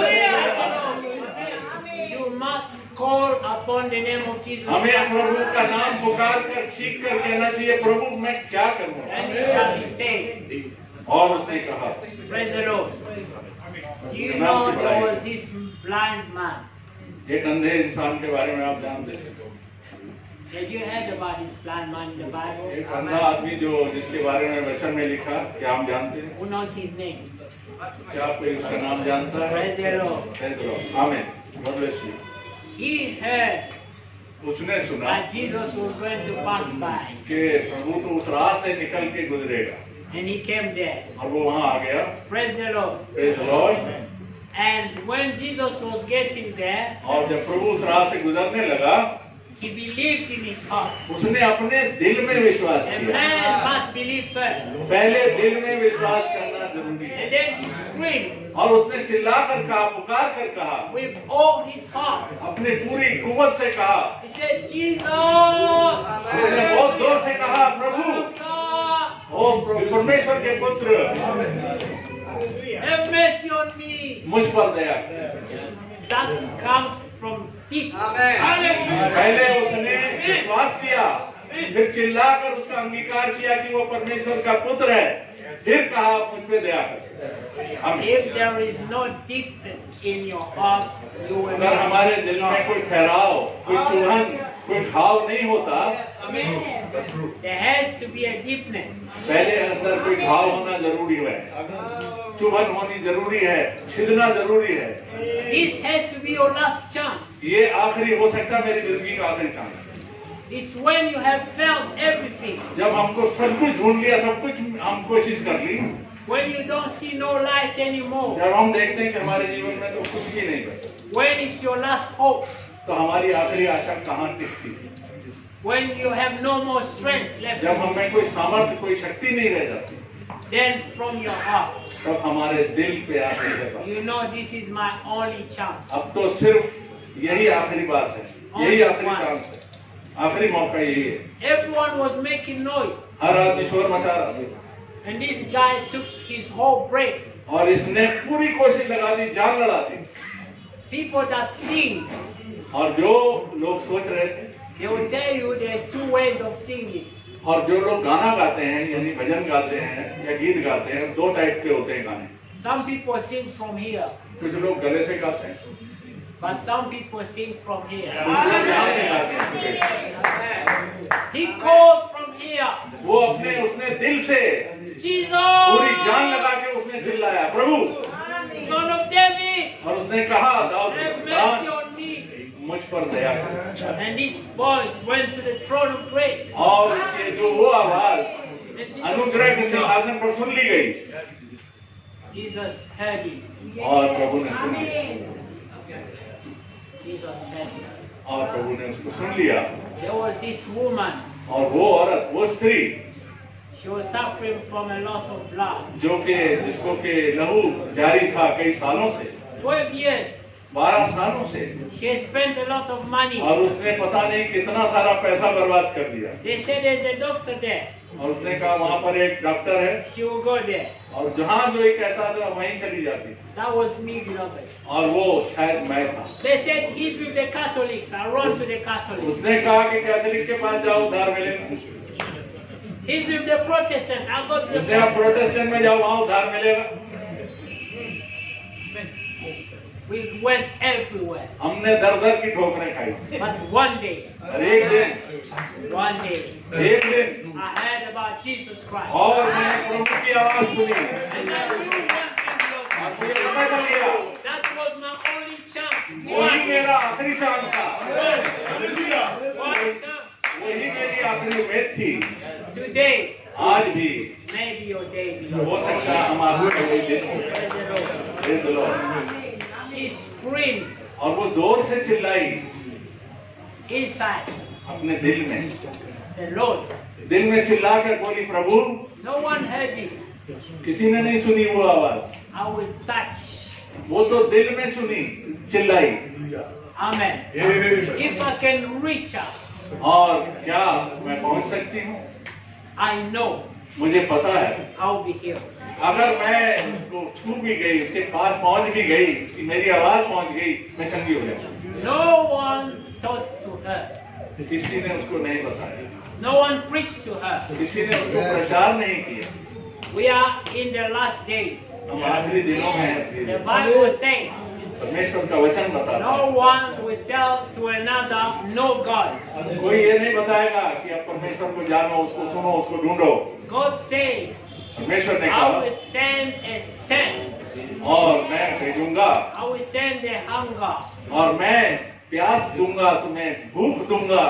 You must call upon the name of Jesus हमें प्रभु का नाम पुकार कर सीख कर कहना चाहिए, प्रभु मैं क्या करूं? and it shall be saved. और उसने कहा, Praise the Lord. Do you know there was this blind man? एक अंधे इंसान के बारे में आप जानते हैं? Have you heard about this blind man in the Bible? एक अंधा आदमी जो जिसके बारे में वचन में लिखा, क्या हम जानते हैं? Who knows his name? क्या कोई उसका नाम जानता है? Praise the Lord. Praise the Lord. आमीन। God bless you। He heard उसने सुना that Jesus was going to pass by, कि प्रभु तो उस राह से निकल के गुजरेगा, and he came there. और वो वहां आ गया। Praise the Lord. Praise the Lord। And when Jesus was getting there, और जब प्रभु उस राह से गुजरने लगा, he believed in his heart. उसने अपने दिल में विश्वास A किया। man must believe first. पहले दिल में विश्वास करना जरूरी है। And then he screamed और उसने चिल्ला कर कहा, पुकार कर कहा, with all his heart. अपने पूरी कुव्वत से कहा, He said, Jesus! उसने बहुत जोर से कहा, प्रभु, God, ओ परमेश्वर के पुत्र, have mercy on me. मुझ पर दया कर। That comes from deep. पहले उसने विश्वास किया, फिर चिल्लाकर उसका अंगीकार किया कि वो परमेश्वर का पुत्र है, फिर कहा मुझ पे दया कर। आमीन। If there is no deepness in your heart, you will अगर हमारे दिल में कोई ठहराव, कोई चुभन, कोई भाव नहीं होता, There has to be a deepness. पहले अंदर कोई भाव होना जरूरी है, चुभन होनी जरूरी है, छिदना जरूरी है। This has to be your last chance. ये आखिरी हो सकता है, मेरी जिंदगी का आखिरी chance. It's when you have felt everything. जब हमको सब कुछ ढूंढ लिया, सब कुछ हम कोशिश कर ली, When you don't see no light anymore. जब हम देखते हैं कि हमारे जीवन में तो कुछ भी नहीं बचा, When it's your last hope. तो हमारी आखिरी आशा कहाँ टिकती है? When you have no more strength left. जब हमें कोई सामर्थ्य, कोई शक्ति नहीं रह जाती, Then from your heart, तब हमारे दिल पे आती है, you know this is my only chance. अब तो सिर्फ यही आखिरी बात है, यही आखिरी चांस है, आखिरी मौका यही है। Everyone was making noise. हर आदमी शोर मचा रहा था, And this guy took his whole breath. और इसने पूरी कोशिश लगा दी, जान लड़ा दी। People that sing, और जो लोग सोच रहे थे, they will tell you there's 2 ways of singing. और जो लोग गाना गाते हैं, यानी भजन गाते हैं या गीत गाते हैं, 2 टाइप के होते हैं गाने। Some people sing from here, कुछ लोग गले से गाते हैं, but some people sing from here. कुछ लोग यहाँ से गाते हैं। He called from here, वो उसने दिल से पूरी Jesus, जान लगा के उसने चिल्लाया, प्रभु, Son of David, और उसने कहा, दाऊद के have mercy संतान, on me. मुझ पर दया कर। And this voice went to the throne of grace. और उसके जो वो आवाज And अनुग्रह के सिंहासन पर सुन ली गई, Jesus heard him. और प्रभु ने सुनी, Jesus heard him. और प्रभु ने उसको सुन लिया। There was this woman. और वो औरत, वो स्त्री She was suffering from a loss of blood. जो कि जिसको के लहू जारी था कई सालों से, 12 years. 12 सालों से, She spent a lot of money. और उसने पता नहीं कितना सारा पैसा बर्बाद कर दिया। They said there's a doctor there. और उसने कहा वहाँ पर एक डॉक्टर है, She will go there. और जहाँ जो ये कहता था वहीं चली जाती। That was me, beloved. और वो शायद मैं था। They said he's with the Catholics. I run to the Catholics. उसने कहा कि कैथोलिक के पास जाओ, उद्धार मिलेगा। He's with the Protestant. I'll go to the उसने आप प्रोटेस्टेंट में जाओ, वहाँ उद्धार मिलेगा। We went everywhere. हमने दर दर की ठोकरें खाई। But one day, और एक दिन I heard about Jesus Christ. और मैंने प्रभु की आवाज सुनी। And I knew one thing, beloved. मुझे पता चल गया, That was my only chance. वही मेरा आखिरी चांस था। One chance. वही मेरी आखिरी उम्मीद थी। Today, आज भी maybe your day, हो beloved. सकता है हमारे कोई दिन हो। Praise the Lord. Praise the Lord। She screamed और वो जोर से चिल्लाई inside. अपने दिल में, Said, Lord, दिल में चिल्ला कर बोली, प्रभु no one heard this. किसी ने नहीं सुनी वो आवाज, I will touch. वो तो दिल में सुनी, चिल्लाई। Amen. If I can reach her, और क्या मैं पहुंच सकती हूँ? I know मुझे पता है, I'll be healed. अगर मैं उसको छू भी गई, उसके पास पहुंच भी गई, उसकी मेरी आवाज पहुंच गई, मैं चंगी हो जाऊंगी। No one taught to her. किसी ने उसको नहीं बताया, No one preached to her. किसी ने उसको प्रचार नहीं किया। We are in the last days. हम आखिरी दिनों में हैं। The Bible says, परमेश्वर का वचन बताता no है, one will tell to another, no God. कोई ये नहीं बताएगा कि आप परमेश्वर को जानो, उसको सुनो, उसको ढूंढो। God says, परमेश्वर ने I कहा, will send a test. और मैं भेजूंगा, I will send a hunger. और मैं प्यास दूंगा, तुम्हें भूख दूंगा।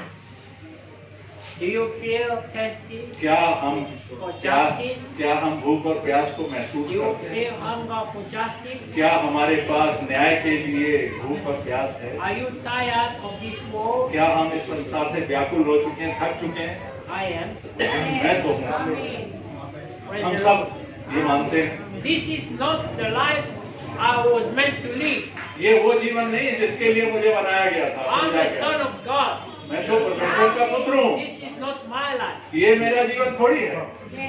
Do you feel thirsty क्या हम for justice? क्या हम भूख और प्यास को महसूस Do you करते हैं? feel hunger for justice? क्या हमारे पास न्याय के लिए भूख और प्यास है? Are you tired of this world? क्या हम इस संसार से व्याकुल हो चुके हैं, थक चुके हैं? I am. मैं तो हूँ। Praise हम the सब Lord. ये मानते हैं, This is not the life I was meant to live. ये वो जीवन नहीं है जिसके लिए मुझे बनाया गया था, I'm समझा a गया। son of God. मैं तो परमेश्वर का पुत्र हूँ। This is not my life. ये मेरा जीवन थोड़ी है,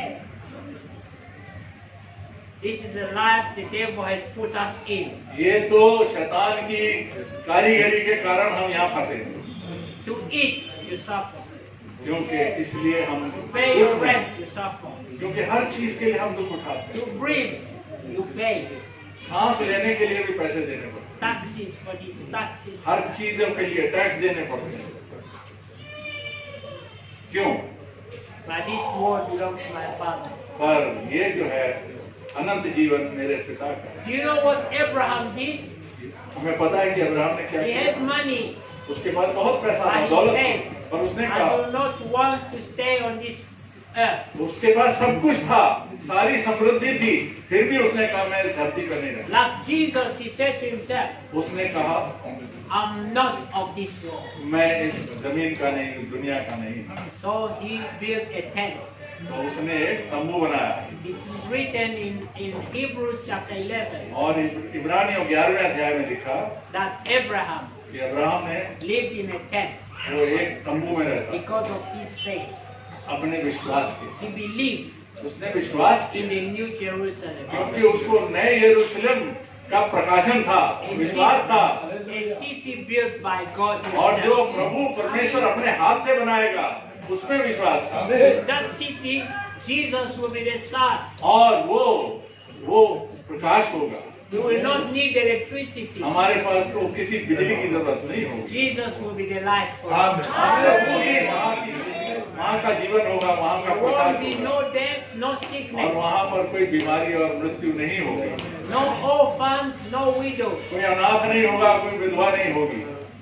This is the life the devil has put us in. ये तो शैतान की कारीगरी के कारण हम यहाँ फंसे हैं। To eat, you suffer. क्योंकि इसलिए हम To pay your दुख में- rent, you suffer. क्योंकि हर चीज के लिए हम दुख उठाते हैं। To breathe, you pay. सांस लेने के लिए भी पैसे देने पड़ते Taxes for this, taxes हैं, for हर that. चीजों के लिए टैक्स देने पड़ते हैं। क्यों? But this world belongs to my Father. पर ये जो है अनंत जीवन मेरे पिता का है। Do you know what Abraham did? हमें पता है कि अब्राहम ने क्या He किया। had money. उसके पास बहुत पैसा था, But he दौलत said, थी, पर उसने I कहा, do not want to stay on this earth. उसके पास सब कुछ था, सारी समृद्धि थी, फिर भी उसने कहा मैं इस धरती पर नहीं रहना। Like Jesus, he said to himself, उसने कहा I'm not of this world. मैं इस जमीन का नहीं, दुनिया का नहीं। So he built a tent. तो उसने एक तंबू बनाया। This is written in Hebrews chapter 11 और इब्रानियों 11वें अध्याय में लिखा that Abraham कि अब्राहम ने lived in a tent वो एक तंबू में रहता because of his faith. अपने विश्वास के। He believed उसने विश्वास in किया the New Jerusalem, क्योंकि उसको नए यरूशलेम का प्रकाशन था, विश्वास था, a city built by God और जो himself. प्रभु परमेश्वर अपने हाथ से बनाएगा उसमें विश्वास था। That city, Jesus will be the sun. और वो प्रकाश होगा। We will not need electricity. हमारे पास तो किसी बिजली की जरूरत नहीं होगी। Jesus will be the light for us. प्रभु ही वहाँ का जीवन होगा, वहाँ का There won't प्रकाश be होगा, no death, no और sickness, वहाँ पर कोई बीमारी और मृत्यु नहीं होगी। no orphans, no widows. कोई अनाथ नहीं होगा, कोई विधवा नहीं होगी।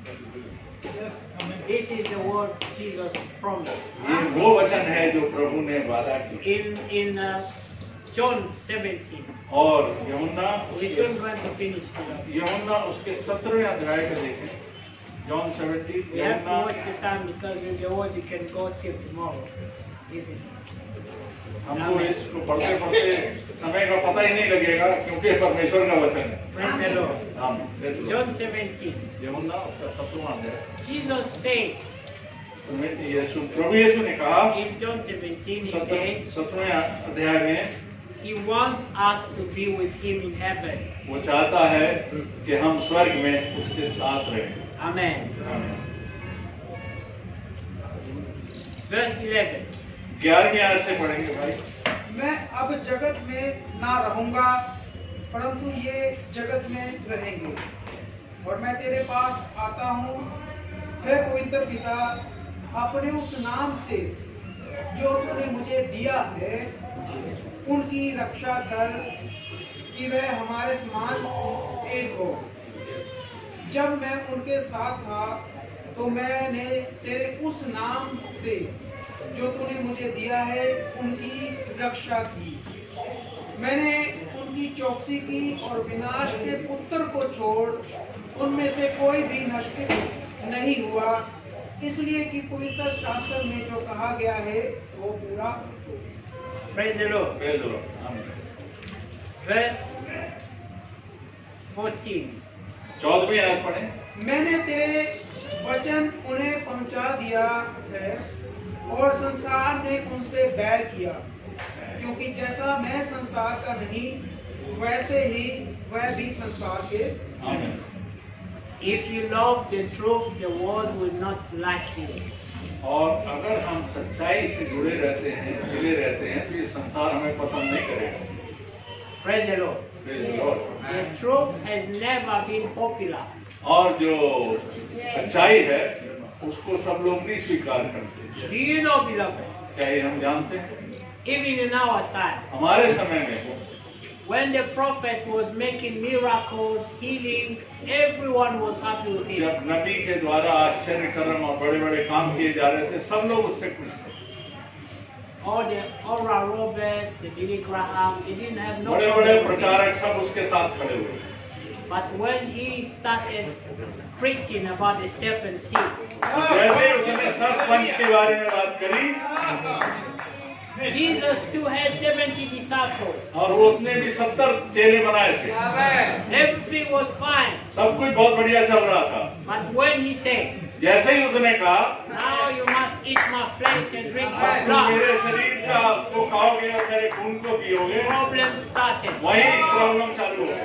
This is the word Jesus promised. ये वो वचन है जो प्रभु ने वादा की। In John 17, और यूहन्ना we soon going to finish today. यूहन्ना उसके 17वें अध्याय का देखें। जॉन 17 We have to यूहन्ना watch the time because in the word you can go till tomorrow. is it? हमको इसको पढ़ते पढ़ते समय का पता ही नहीं लगेगा, क्योंकि परमेश्वर का वचन है। Praise the Lord. आमीन। John 17. यूहन्ना उसका 7वां अध्याय। Jesus said प्रभु यीशु ने कहा in John 17, he said, 7वें अध्याय में he wants us to be with him in heaven. वो चाहता है कि हम स्वर्ग में उसके साथ रहें। Amen. आमीन। Verse 11. 11वीं आयत से पढ़ेंगे भाई। मैं अब जगत में ना रहूंगा, परंतु ये जगत में रहेंगे, और मैं तेरे पास आता हूँ। हे पवित्र पिता, अपने उस नाम से जो तूने मुझे दिया है उनकी रक्षा कर, कि वह हमारे समान एक हो। जब मैं उनके साथ था तो मैंने तेरे उस नाम से जो तूने मुझे दिया है उनकी रक्षा की। मैंने उनकी चौकसी की और विनाश के पुत्र को छोड़ उनमें से कोई भी नष्ट नहीं हुआ, इसलिए कि पवित्र शास्त्र में जो कहा गया है वो पूरा हो। Praise the Lord. praise the Lord। आमीन। Verse 14. 14वीं आयत पढ़ें। मैंने तेरे वचन उन्हें पहुंचा दिया है और संसार ने उनसे बैर किया, क्योंकि जैसा मैं संसार का नहीं वैसे ही वह भी संसार के। आमीन। If you love the truth, the world will not like you. और अगर हम सच्चाई से जुड़े रहते हैं, मिले रहते हैं, तो ये संसार हमें पसंद नहीं करेगा। Praise the Lord. Praise the Lord। The truth has never been popular. और जो सच्चाई है उसको सब लोग नहीं स्वीकार करते। Do you know, beloved? क्या ये हम जानते हैं? Even in our time, हमारे समय में when the prophet was making miracles, healing, everyone was happy with him. जब नबी के द्वारा आश्चर्य कर्म और बड़े बड़े काम किए जा रहे थे, सब लोग उससे खुश थे। All the Oral Robert, the Billy Graham, they didn't have no बड़े बड़े problem with him. प्रचारक सब उसके साथ खड़े हुए। But when he started preaching about the serpent seed, जैसे उसने सर्पवंश के बारे में बात करी, Jesus still had 70 disciples. और वो उसने भी 70 चेले बनाए थे। Everything was fine. सब कुछ बहुत बढ़िया चल रहा था। But when he said, जैसे ही उसने कहा now you must eat my flesh and drink my तुम blood, मेरे शरीर का को खाओगे और मेरे खून को पियोगे, problem started. वही प्रॉब्लम चालू हो।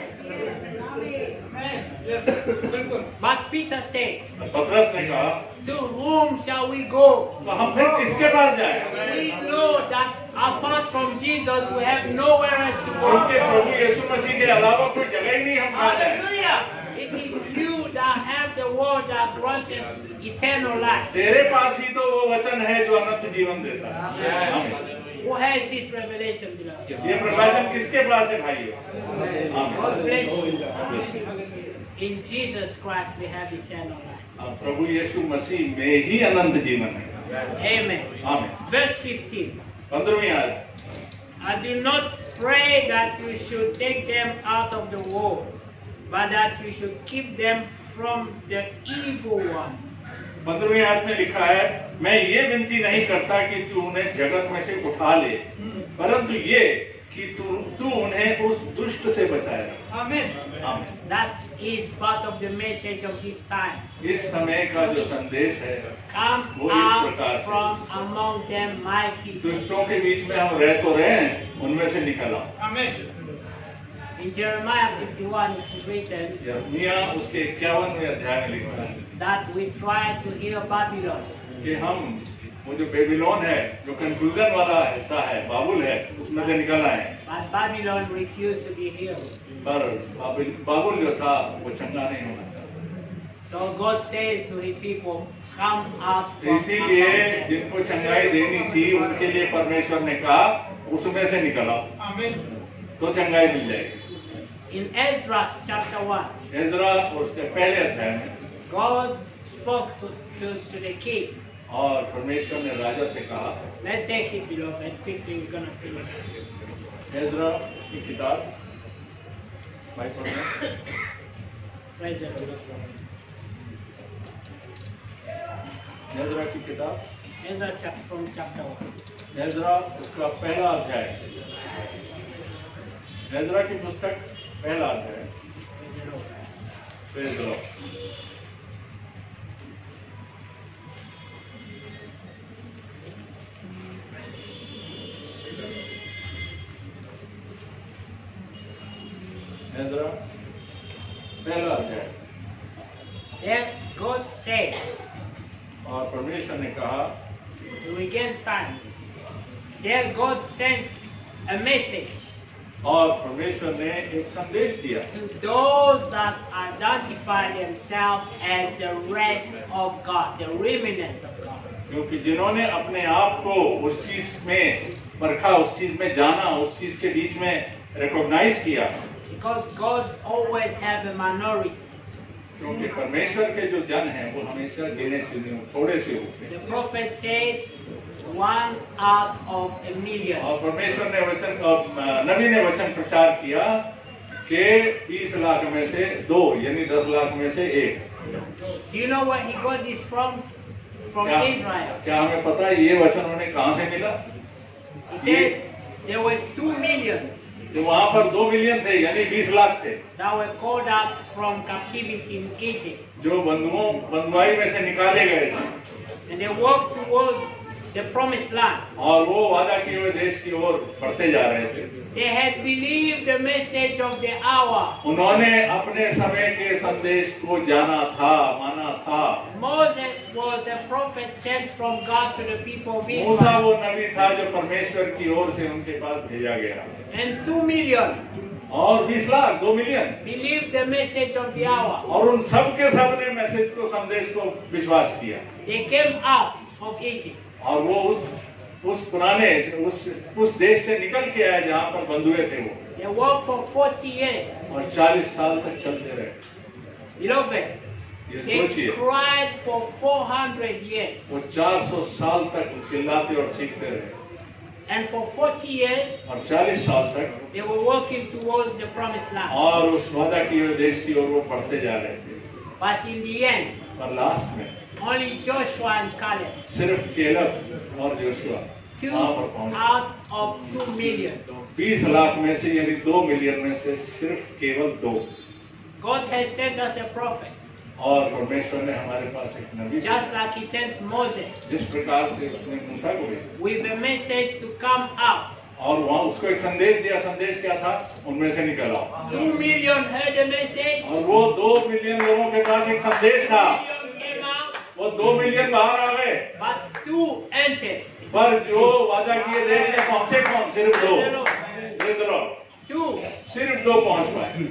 बिल्कुल। But Peter said, पतरस ने कहा, to whom shall we go? तो हम फिर किसके पास जाएं? We know that apart from Jesus, we have nowhere else to क्योंकि go. प्रभु यीशु मसीह के अलावा कोई जगह ही नहीं हम कहाँ जाएं। Hallelujah! It is you that have the word that granted eternal life. तेरे पास ही तो वो वचन है जो अनंत जीवन देता है। आमीन। Who has this revelation, beloved? ये प्रकाशन किसके पास है भाइयों? God bless you. आमीन। In Jesus Christ we have eternal life. प्रभु यीशु मसीह में ही अनंत जीवन है। Amen. आमीन। Verse 15. 15वीं आयत। I do not pray that you should take them out of the world, but that you should keep them from the evil one. 15वीं आयत में लिखा है, मैं ये विनती नहीं करता कि तू उन्हें जगत में से उठा ले, परंतु ये कि तू उन्हें उस दुष्ट से बचाएगा। आमीन। आमीन। That is part of the message of this time. इस समय का जो संदेश है, Come वो इस out प्रकार है। from among them, my people. दुष्टों के बीच में हम रह तो रहे हैं, उनमें से निकल आओ। आमीन। In Jeremiah 51 it is written यिर्मयाह उसके 51वें अध्याय में लिखा है that we try to hear Babylon, कि हम वो जो बेबीलोन है, जो कंफ्यूजन वाला हिस्सा है, बाबुल है, उसमें से निकल आए। but Babylon refused to be healed. पर बाबुल जो था वो चंगा नहीं होना चाहता। So God says to His people, come out from इसीलिए among them. जिनको चंगाई देनी थी उनके लिए परमेश्वर ने कहा उसमें से निकल आओ, आमीन। तो चंगाई मिल जाएगी। In Ezra chapter 1, इज़रा और उसके पहले अध्याय में God spoke to the king. और परमेश्वर ने राजा से कहा, Let's take it, beloved. Quickly, we're going to finish. इज़रा की किताब भाई पढ़ना। Praise the Lord. इज़रा की किताब Ezra from chapter 1. एजरा उसका पहला अध्याय, एजरा की पुस्तक पहला अध्याय। Praise the Lord. एजरा पहला अध्याय। Then God said, और परमेश्वर ने कहा, to regain time, then God sent a message और परमेश्वर ने एक संदेश दिया to those that identify themselves as the rest of God, the remnants of God. क्योंकि जिन्होंने अपने आप को उस चीज में परखा, उस चीज में जाना, उस चीज के बीच में रिकॉग्नाइज किया, Because God always have a minority. क्योंकि परमेश्वर के जो जन हैं वो हमेशा गिने चुने थोड़े से होते हैं। The prophet said, 1 out of a million. और परमेश्वर ने नबी ने वचन प्रचार किया कि 20 लाख में से 2 यानी 10 लाख में से 1। Do you know where he got this from? From Israel. क्या हमें पता है ये वचन उन्हें कहाँ से मिला? He said there were 2 millions जो वहाँ पर 2 मिलियन थे यानी 20 लाख थे that were called out from captivity in Egypt. जो बंधुआई में से निकाले गए थे And they walked towards the promised land. और वो वादा किए हुए देश की ओर बढ़ते जा रहे थे। They had believed the message of the hour. उन्होंने अपने समय के संदेश को जाना था, माना था। Moses was a prophet sent from God to the people of Musa Israel. वो नबी था जो परमेश्वर की ओर से उनके पास भेजा गया। And 2 million और 20 lakh 2 million believed the message of the hour. और उन सब के सब ने मैसेज को, संदेश को विश्वास किया। They came out of Egypt. और वो उस पुराने उस देश से निकल के आए जहाँ पर बंधुए थे वो। They walked for 40 years. और 40 साल तक चलते रहे। Beloved, ये they सोचिए, cried for 400 years. वो 400 साल तक चिल्लाते और चीखते रहे And for 40 years, और 40 साल तक they were walking towards the promised land. और उस वादा किए हुए देश की ओर वो बढ़ते जा रहे थे। But in the end, और लास्ट में only Joshua and Caleb, सिर्फ केलब और जोशुआ 2 वहाँ पर पहुंचे। out of 2 million. 20 लाख में से यानी 2 मिलियन में से सिर्फ केवल 2। God has sent us a prophet, और परमेश्वर ने हमारे पास एक नबी भेजा, just like He sent Moses, जिस प्रकार से उसने मूसा को भेजा with a message to come out. और वहाँ उसको एक संदेश दिया। संदेश क्या था? उनमें से निकल आओ। 2 million heard the message. और वो 2 मिलियन लोगों के पास एक संदेश था। 2 million came out, वो 2 मिलियन बाहर आ गए, but 2 entered. पर जो वादा किए देश में पहुंचे कौन? सिर्फ 2। 2. सिर्फ 2 पहुंच पाए।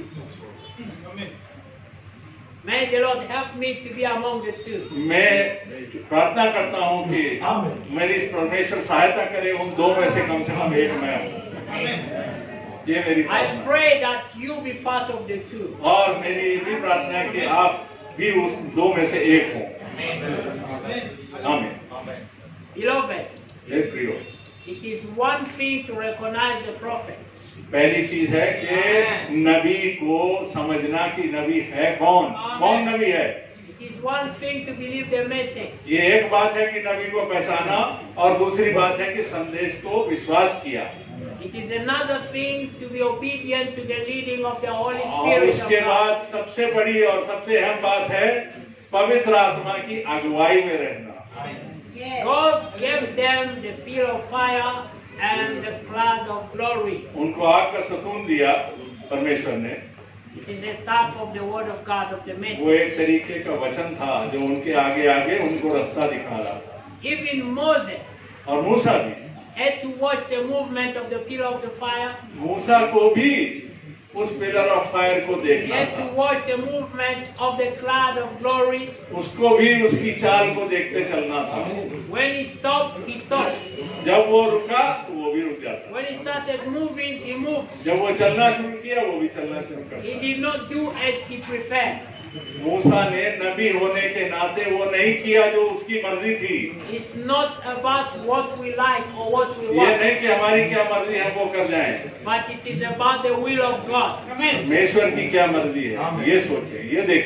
May the Lord help me to be among the 2. मैं प्रार्थना करता हूँ कि मेरी परमेश्वर सहायता करे उन 2 में से कम 1 मैं हूँ। ये मेरी I प्रार्थना pray that you be part of the 2. और मेरी भी प्रार्थना है कि आप भी उस 2 में से 1 हो। आमीन। Beloved, हे प्रियो, it is one thing to recognize the prophet. पहली चीज है कि नबी को समझना कि नबी है कौन नबी है। It is one thing to believe the message. ये एक बात है कि नबी को पहचाना और दूसरी बात है कि संदेश को विश्वास किया। It is another thing to be obedient to the leading of the Holy और Spirit of उसके God. बाद सबसे बड़ी और सबसे अहम बात है पवित्र आत्मा की अगुवाई में रहना। God gave them the pillar of fire and the cloud of glory. उनको आग का सतून दिया परमेश्वर ने। It is a type of the word of God, of the वो message. एक तरीके का वचन था जो उनके आगे आगे उनको रास्ता दिखा रहा था। Even Moses और मूसा भी, had to watch the movement of the pillar of the fire. मूसा को भी उस पिलर ऑफ फायर को He देखना had to था। watch the movement of the cloud of glory. उसको भी उसकी चाल को देखते चलना था। When he stopped, he stopped. जब वो रुका तो वो भी रुक जाता। When he started moving, he moved. जब वो चलना शुरू किया वो भी चलना शुरू कर He did not do as he preferred. मूसा ने नबी होने के नाते वो नहीं किया जो उसकी मर्जी थी। It's not about what we like or what we ये want, नहीं कि हमारी क्या मर्जी है वो कर जाएं। but it is about the will of God. परमेश्वर की क्या मर्जी है ये सोचें, ये देखें। The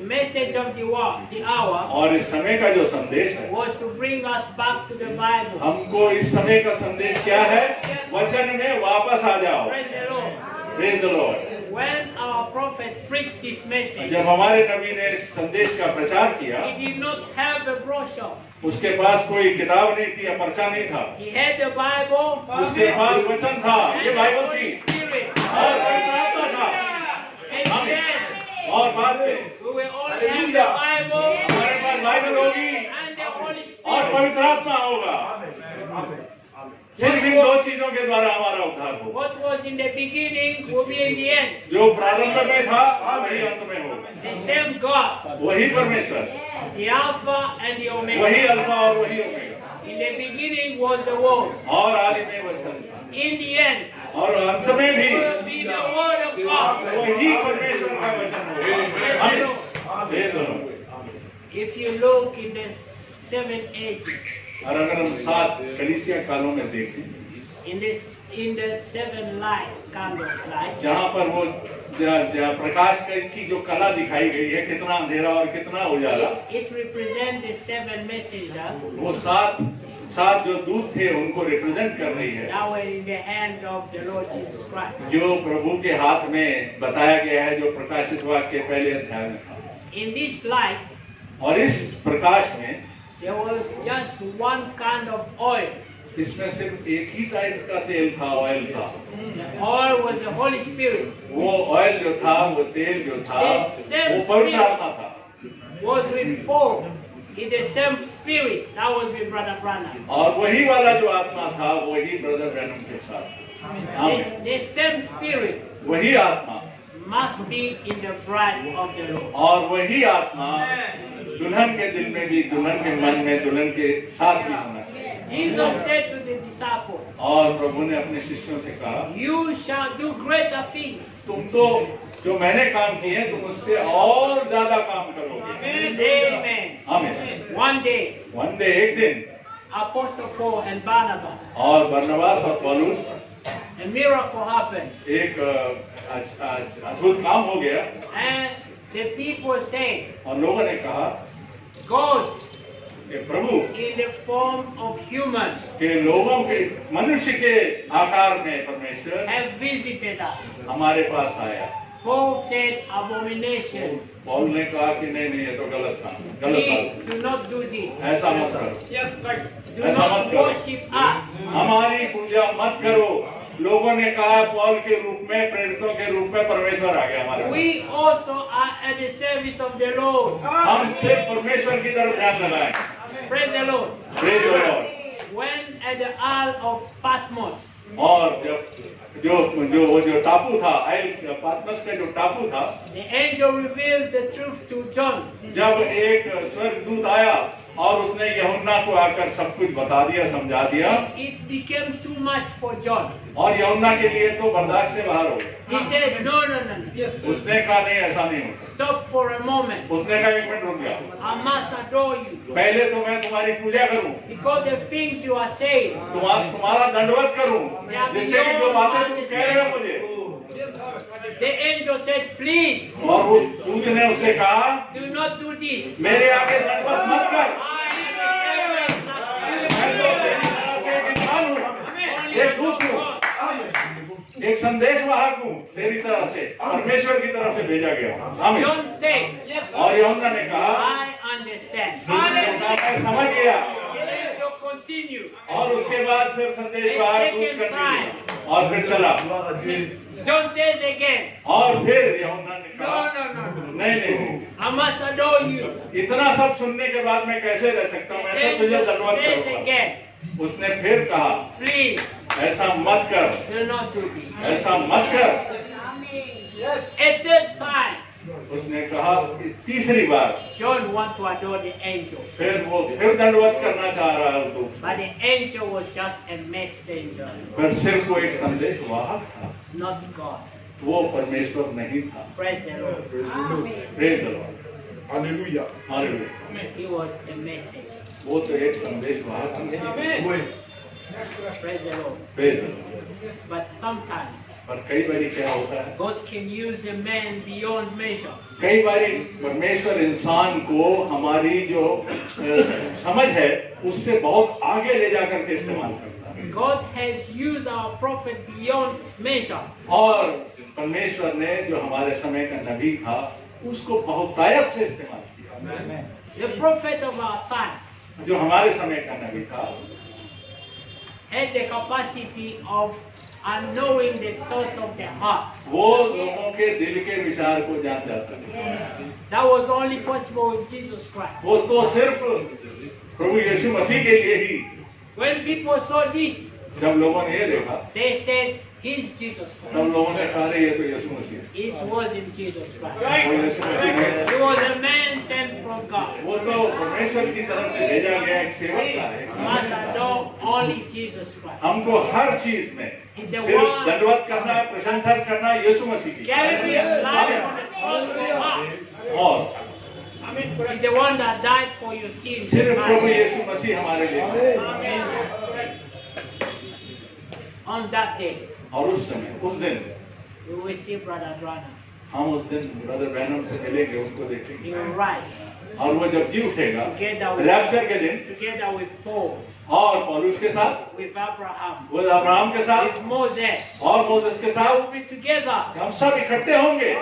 message of the hour और इस समय का जो संदेश है, was to bring us back to the Bible. हमको इस समय का संदेश क्या है? वचन में वापस आ जाओ। Praise the Lord. Praise the Lord. When our prophet preached this message, जब हमारे नबी ने इस संदेश का प्रचार किया, he did not have a brochure. उसके पास कोई किताब नहीं थी या पर्चा नहीं था, He had the Bible उसके पास वचन था, and ये the बाइबल Holy थी Spirit. और पवित्र आत्मा था। Amen. और बाद में We will all have the Bible हमारे पास बाइबल होगी and the Holy और Spirit. पवित्र आत्मा होगा। सिर्फ इन दो चीजों के द्वारा हमारा उद्धार होगा। What was in the beginning will be in the end. जो प्रारंभ में था वही अंत में होगा। The same God, वही परमेश्वर, the Alpha and the वही Omega. अल्फा और वही omega. In the beginning was the Word. और आदि में वचन था In the end और अंत में भी will be the Word of God. वही परमेश्वर का वचन होगा। आमीन। If you look in the 7 ages, और अगर हम 7 कलीसिया कालों में देखें, in the 7 light, kind of light, जहाँ पर वो प्रकाश की जो कला दिखाई गई है, कितना अंधेरा और कितना उजाला, it represents the 7 messengers वो सात जो दूत थे उनको रिप्रेजेंट कर रही है, that were in the hand of the Lord Jesus Christ. जो प्रभु के हाथ में बताया गया है, जो प्रकाशित वाक्य के पहले अध्याय में था। In these lights, और इस प्रकाश में there was just one kind of oil. इसमें सिर्फ एक ही टाइप का तेल था, ऑयल था। The oil was the Holy Spirit. वो ऑयल जो था, वो तेल जो था, वो पवित्र आत्मा था। Was with Paul in the same spirit that was with Brother Branham. और वही वाला जो आत्मा था, वही ब्रदर ब्रैनम के साथ। आमीन। The same spirit वही आत्मा must be in the bride of the Lord. और वही आत्मा दुल्हन के दिल में भी, दुल्हन के मन में, दुल्हन के साथ भी होना चाहिए। Jesus said to the disciples, और प्रभु ने अपने शिष्यों से कहा, "You shall do greater things." तुम तो जो मैंने काम किए हैं, तुम उससे और ज्यादा काम करोगे। Amen. आमीन। One day, वन डे, एक दिन, Apostle Paul and Barnabas, और बरनबास और पौलुस, a miracle happened, एक अद्भुत काम हो गया and the people said, और लोगों ने कहा "Gods कि प्रभु in the form of human के लोगों के, मनुष्य के आकार में परमेश्वर have visited us." हमारे पास आया। Paul said, "Abomination. पौल ने कहा कि नहीं, ये तो गलत था, गलत Please था, do not do this. ऐसा मत करो, Do ऐसा not मत करो, worship us." हमारी पूजा मत करो। लोगों ने कहा पौल के रूप में, प्रेरितों के रूप में परमेश्वर आ गया हमारे पास। We also are at the service of the Lord. हम सिर्फ परमेश्वर की तरफ ध्यान लगाएं। Praise the Lord. Praise the Lord। When at the Isle of Patmos, और जो टापू था, पातमस का जो टापू था, the angel reveals the truth to John. जब एक स्वर्गदूत आया और उसने यूहन्ना को आकर सब कुछ बता दिया, समझा दिया, It became too much for John. और यूहन्ना के लिए तो बर्दाश्त से बाहर हो गया। He said, "No, no, no, no. उसने कहा नहीं, ऐसा नहीं हो सकता। Stop for a moment. उसने कहा 1 मिनट रुक गया, I must adore you. पहले तो मैं तुम्हारी पूजा करूं, Because the things you are saying, तुम्हारा दंडवत करूं, जिससे कि जो बातें तुम कह रहे हो मुझे। the angel said, "Please, और उस दूत ने उससे कहा, do not do this. मेरे आगे दंडवत मत कर, मैं तो तेरी तरह से एक इंसान हूं, एक दूत हूं, एक संदेश वाहक हूं, तेरी तरह से, परमेश्वर की तरफ से भेजा गया हूं। आमीन। John said, और यूहन्ना ने कहा, "I understand." मैं समझ गया। The angel continued. और उसके बाद फिर संदेश वाहक दूत कंटिन्यू और फिर चला। John says again, और फिर यूहन्ना ने "No, कहा, no, no. नहीं, I must adore you." इतना सब सुनने के बाद मैं कैसे रह सकता हूँ, The मैं तो तुझे angel दंडवत says करूंगा। again, उसने फिर कहा, "Please, ऐसा मत कर, do not do this." ऐसा मत कर। At that time, उसने कहा कि तीसरी बार John wanted to adore the angel, फिर वो फिर दंडवत करना चाह रहा है, तो but the angel was just a messenger, पर सिर्फ वो एक संदेश वाहक था, not God. वो परमेश्वर नहीं था। Praise the Lord. Praise the Lord, Hallelujah. Hallelujah. He was a messenger. वो तो एक संदेश वाहक था। Praise the Lord. फिर But sometimes पर कई बारी क्या होता है, God can use a man beyond measure. कई बारी परमेश्वर इंसान को हमारी जो समझ है उससे बहुत आगे ले जाकर के इस्तेमाल करता है। God has used our prophet beyond measure. और परमेश्वर ने जो हमारे समय का नबी था उसको बहुत ताकत से इस्तेमाल किया। The prophet of our time जो हमारे समय का नबी था had the capacity of knowing the thoughts of their hearts. वो लोगों के दिल के विचार को जान जाता है। That was only possible with Jesus Christ. वो तो सिर्फ प्रभु यीशु मसीह के लिए ही। When people saw this, जब लोगों ने ये देखा they said, "He's Jesus तब Christ." लोगों ने कहा ये तो यीशु मसीह है। It wasn't Jesus Christ. वो यीशु मसीह नहीं, He was a man sent from God. वो तो परमेश्वर की तरफ से भेजा गया एक सेवक था, एक You must adore only Jesus Christ. हमको हर चीज में He's the सिर्फ one- दंडवत करना, प्रशंसा करना यीशु मसीह की। Carrying his life on the cross for us. और He's the one that died for your sins. सिर्फ प्रभु यीशु मसीह हमारे लिए। On that day, और उस समय उस दिन we will see Brother Branham. हम उस दिन ब्रदर ब्रैनम से मिलेंगे, उनको He देखेंगे will rise और वो जब जी उठेगा together with, रैप्चर के दिन together with Paul, और पौलुस के साथ, with Abraham, वो अब्राहम के साथ with Moses. और मोसेस के They साथ will be together, हम सब इकट्ठे होंगे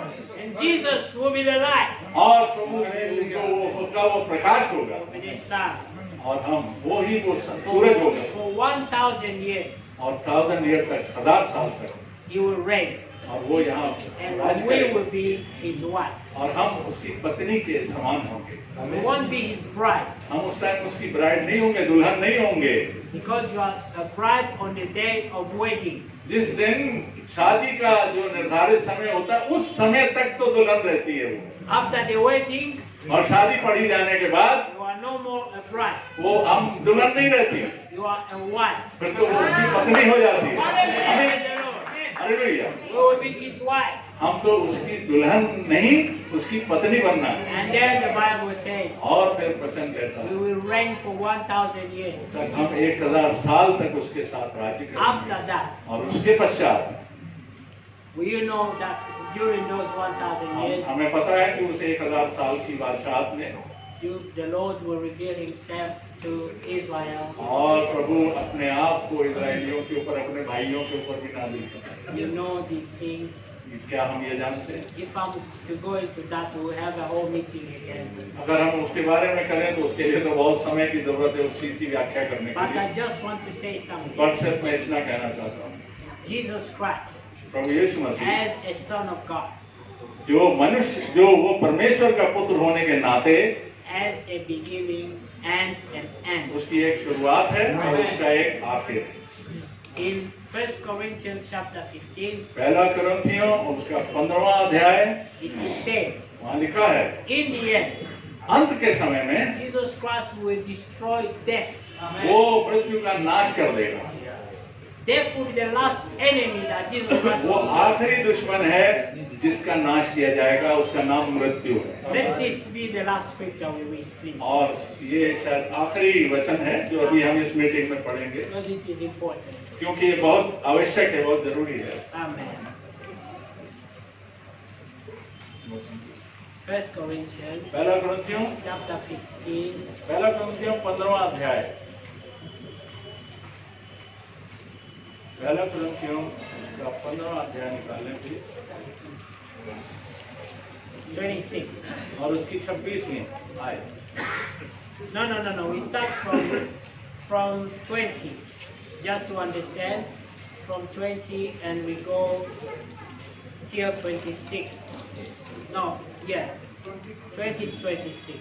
and Jesus will be the light और प्रभु जो वो होगा वो प्रकाश होगा with his son और हम वो ही वो सूरज होगा for 1,000 years. और 1000 ईयर तक, 1000 साल तक He will reign, और वो यहाँ and राज we करेगा will be his wife. और हम उसकी पत्नी के समान होंगे। We won't be his bride, हम उस टाइम उसकी ब्राइड नहीं होंगे, दुल्हन नहीं होंगे। because you are a bride on the day of wedding. जिस दिन शादी का जो निर्धारित समय होता है उस समय तक तो दुल्हन रहती है वो, After the wedding, और शादी पढ़ी जाने के बाद you are no more a bride. वो हम दुल्हन नहीं रहती, You are a wife. फिर तो वो उसकी पत्नी हो जाती है। Praise the Lord. Hallelujah. We will be his wife. हम तो उसकी दुल्हन नहीं, उसकी पत्नी बनना। And then the Bible says, और फिर वचन कहता we है will reign for 1,000 years. तक हम 1000 साल तक उसके साथ राज्य करेंगे After that, और उसके पश्चात will you know that during those 1,000 years, हमें पता है कि उस 1000 साल की बादशाहत में the Lord will reveal himself to Israel. और प्रभु अपने आप को इजरायलियों के ऊपर, अपने भाइयों के ऊपर भी नाजिल करता You know these things. है। क्या हम ये जानते हैं? If I'm to go into that, we will have a whole meeting again. अगर हम उसके बारे में करें तो उसके लिए तो बहुत समय की जरूरत है उस चीज की व्याख्या करने के But लिए। I just want to say something. पर सिर्फ मैं इतना कहना चाहता हूँ, Jesus Christ, Prabhu Yeshu Masih as a son of God, जो मनुष्य, जो वो परमेश्वर का पुत्र होने के नाते as a beginning and an end. उसकी एक शुरुआत है और उसका एक आखिर है। In 1 Corinthians chapter 15, पहला कुरिन्थियों उसका 15वां अध्याय it is said, वहाँ लिखा है, in the end, अंत के समय में Jesus Christ will destroy death. वो मृत्यु का नाश कर देगा। Death will be the last enemy that Jesus Christ वो will destroy. आखिरी दुश्मन है जिसका नाश किया जाएगा, उसका नाम मृत्यु है। Let this be the last scripture we read, please. और ये शायद आखिरी वचन है जो अभी हम इस मीटिंग में पढ़ेंगे, Because this is important. क्योंकि ये बहुत आवश्यक है, बहुत जरूरी है। Amen. 1 Corinthians पहला कुरिन्थियों chapter 15, पहला कुरिन्थियों 15वां अध्याय, पहला कुरिन्थियों का 15वां अध्याय निकालें भी 26. और उसकी 26वीं आयत। No. We start from 20. Just to understand, from 20 and we go till 26. No, yeah. 20 to 26.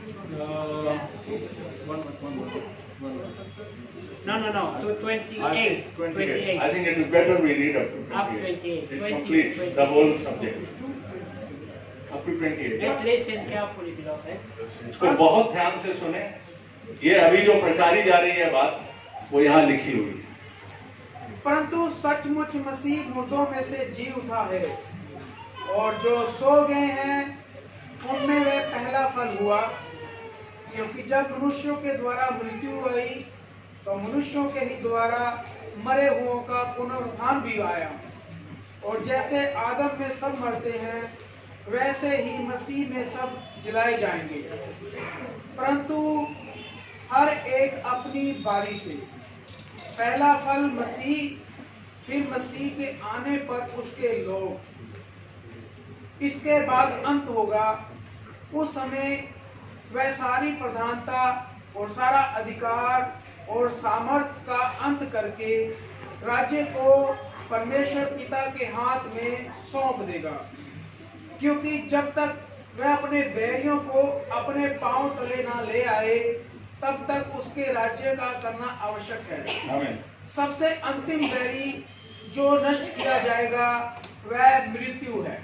No. To 28. 28. I think it is better we read up to 28. Up 28. It 20, completes 28. the whole subject. Up to 28. Let's listen carefully, beloved. इसको बहुत ध्यान से सुने। ये अभी जो प्रचारी जा रही है बात, वो यहाँ लिखी हुई है। परंतु सचमुच मसीह मुर्दों में से जी उठा है और जो सो गए हैं उनमें वह पहला फल हुआ, क्योंकि जब मनुष्यों के द्वारा मृत्यु आई तो मनुष्यों के ही द्वारा मरे हुओं का पुनरुत्थान भी आया। और जैसे आदम में सब मरते हैं, वैसे ही मसीह में सब जिलाए जाएंगे, परंतु हर एक अपनी बारी से। पहला फल मसीह, फिर मसीह के आने पर उसके लोग, इसके बाद अंत होगा। उस समय वह सारी प्रधानता और सारा अधिकार और सामर्थ का अंत करके राज्य को परमेश्वर पिता के हाथ में सौंप देगा, क्योंकि जब तक वह अपने बैरियों को अपने पांव तले ना ले आए, तब तक उसके राज्य का करना आवश्यक है। आमीन। सबसे अंतिम बैरी जो नष्ट किया जाएगा वह मृत्यु है,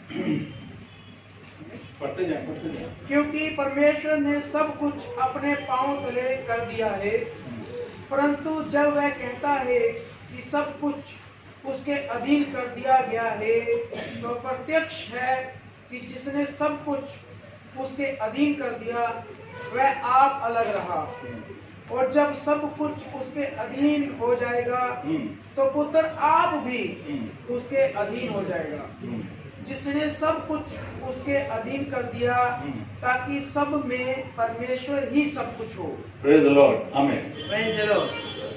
पढ़ते जाए। क्योंकि परमेश्वर ने सब कुछ अपने पांव तले कर दिया है। परंतु जब वह कहता है कि सब कुछ उसके अधीन कर दिया गया है, तो प्रत्यक्ष है कि जिसने सब कुछ उसके अधीन कर दिया वह आप अलग रहा। और जब सब कुछ उसके अधीन हो जाएगा, तो पुत्र आप भी उसके अधीन हो जाएगा, जिसने सब कुछ उसके अधीन कर दिया, ताकि सब में परमेश्वर ही सब कुछ हो। Praise the Lord. Amen. Praise the Lord.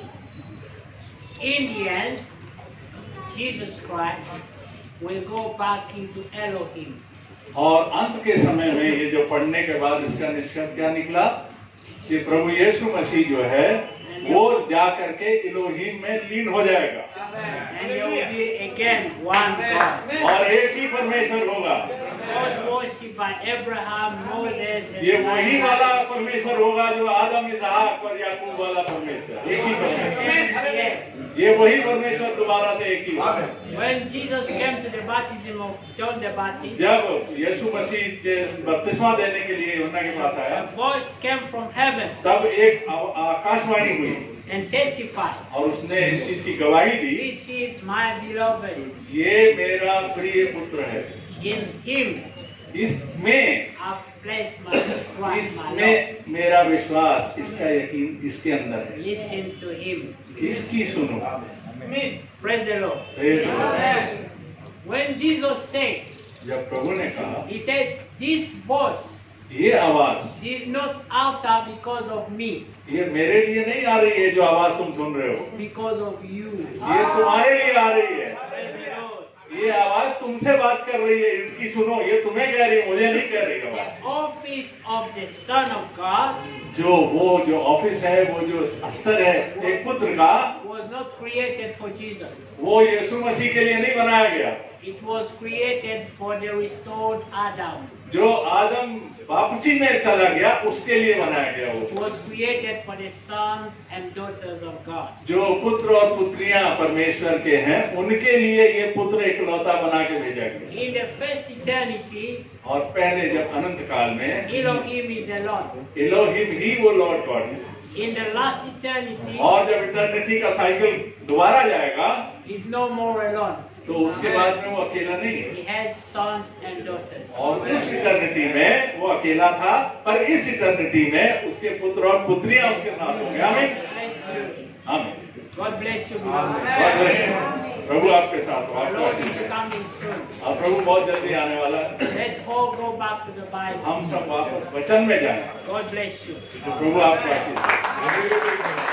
In the end, Jesus Christ will go back into Elohim. और अंत के समय में ये जो पढ़ने के बाद इसका निष्कर्ष क्या निकला कि प्रभु यीशु मसीह जो है वो जा करके इलोहीम में लीन हो जाएगा। And there will be again one God. और एक ही परमेश्वर होगा। God worshipped by Abraham, Moses, and ये वही Elijah. वाला परमेश्वर होगा जो आदम, इसहाक और याकूब वाला परमेश्वर, एक ही परमेश्वर। ये वही परमेश्वर दोबारा से एक ही होगा। When Jesus came to the baptism of John the Baptist, जब यीशु मसीह के बपतिस्मा देने के लिए यूहन्ना के पास आया, a voice came from heaven तब एक आकाशवाणी हुई and testified, और उसने इस चीज की गवाही दी, "This is my beloved. ये मेरा प्रिय पुत्र है, In him इसमें I've placed my trust, my love. इसमें मेरा विश्वास, इसका यकीन इसके अंदर है, Listen to him." इसकी सुनो। Praise the Lord. Praise the Lord। When Jesus said, जब प्रभु ने कहा he said, "This voice ये आवाज did not utter because of me, ये मेरे लिए नहीं आ रही है, जो आवाज तुम सुन रहे हो it's because of you." ये तुम्हारे लिए आ रही है। Praise the Lord. ये आवाज तुमसे बात कर रही है, इसकी सुनो। ये तुम्हें कह रही है, मुझे नहीं कह रही आवाज। The office of the Son of God जो ऑफिस है, वो जो अस्तर है एक पुत्र का, was not created for Jesus. वो यीशु मसीह के लिए नहीं बनाया गया। It was created for the restored Adam. जो आदम वापसी में चला गया उसके लिए बनाया गया। It वो was created for the sons and daughters of God. जो पुत्र और पुत्रियां परमेश्वर के हैं, उनके लिए ये पुत्र इकलौता बना के भेजा गया। In the first eternity, और पहले जब अनंत काल में Elohim is alone. इलोहिम ही वो लॉर्ड गॉड है। In the last eternity, और जब इटर्निटी का साइकिल दोबारा जाएगा, he's no more alone. तो उसके बाद में वो अकेला नहीं है। He has sons and daughters. और उस इटर्निटी में वो अकेला था, पर इस इटर्निटी में उसके पुत्र और पुत्रियां उसके साथ होंगे। आमीन। Bless you. आमीन। God bless you, beloved. God bless you. प्रभु आपके साथ हो, The आपको Lord Ashish is they. coming soon. और प्रभु बहुत जल्दी आने वाला है। Let all go back to the Bible. हम सब वापस वचन में जाएं। God bless you. तो प्रभु आपको आशीष दे।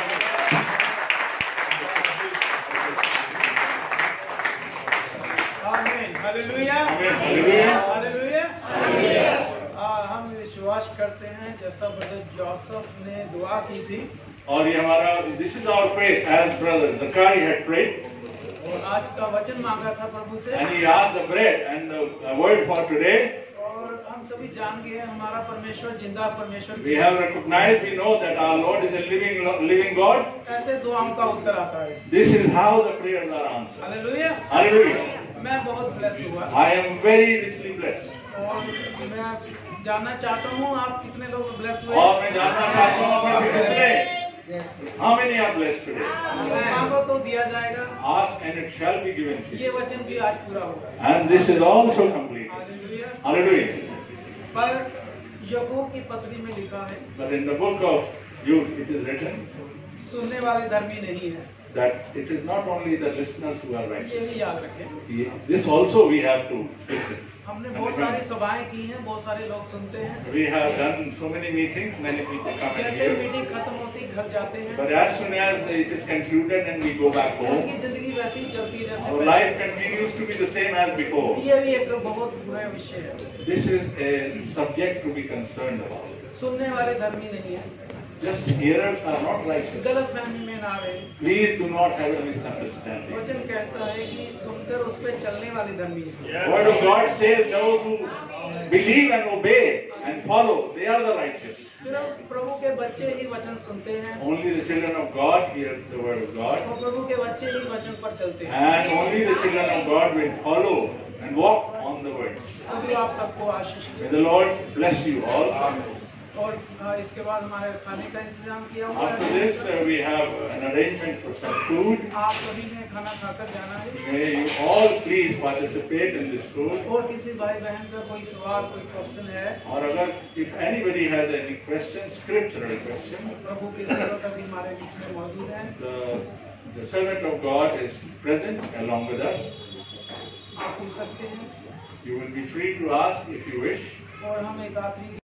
आमीन। हालेलुया। आमीन। हालेलुया। हालेलुया। हम विश्वास करते हैं जैसा ब्रदर जोसेफ ने दुआ की थी, और ये हमारा this is our faith as brother Zachary had prayed, और आज का वचन मांगा था प्रभु से, and he asked the bread and the word for today. और हम सभी जान गए हमारा परमेश्वर जिंदा परमेश्वर We have recognized, we know that our Lord is a living God. कैसे दुआओं का उत्तर आता है। This is how the prayers are answered. Hallelujah. Hallelujah. मैं बहुत ब्लेस हुआ, I am very richly blessed. और मैं जानना चाहता हूँ आप कितने लोग ब्लेस हुए। और मैं जानना चाहता हूँ आप में से कितने, how many are blessed today? मांगो तो दिया जाएगा। Ask and it shall be given to ये you. वचन भी आज पूरा होगा। And this is also complete. Hallelujah. Hallelujah. पर याकूब की पत्री में लिखा है, But in the book of Jude it is written, सुनने वाले धर्मी नहीं है, that it is not only the listeners who are ये righteous. भी याद रखें। This also we have to listen. हमने बहुत सारी सभाएं की हैं, बहुत सारे लोग सुनते हैं। We have done so many meetings, many people come and जैसे hear. मीटिंग खत्म होती घर जाते हैं, But as soon as it is concluded and we go back home, उनकी जिंदगी वैसी ही चलती है जैसे our पहले। life continues to be the same as before. ये भी एक बहुत बुरा विषय है। This is a subject to be concerned about. सुनने वाले धर्मी नहीं है, Just hearers are not righteous. गलत फहमी में ना रहे। Please do not have a misunderstanding. वचन कहता है कि सुनकर उस पर चलने वाले धर्मी हैं। Word of God says those who believe and obey and follow, they are the righteous. सिर्फ प्रभु के बच्चे ही वचन सुनते हैं, Only the children of God hear the word of God, और प्रभु के बच्चे ही वचन पर चलते हैं। and only the children of God will follow and walk on the word. अभी आप सबको आशीष May they. the Lord bless you all. और इसके बाद हमारे खाने का इंतजाम किया हुआ After है। this, we have an arrangement for some food. आप सभी ने खाना खाकर जाना है। May you all please participate in this food. और किसी भाई बहन का कोई सवाल, कोई क्वेश्चन है, और अगर if anybody has any question, scriptural question, प्रभु की सेवक अभी हमारे बीच में मौजूद है। the servant of God is present along with us. आप पूछ सकते हैं, You will be free to ask if you wish. और हम एक आखिरी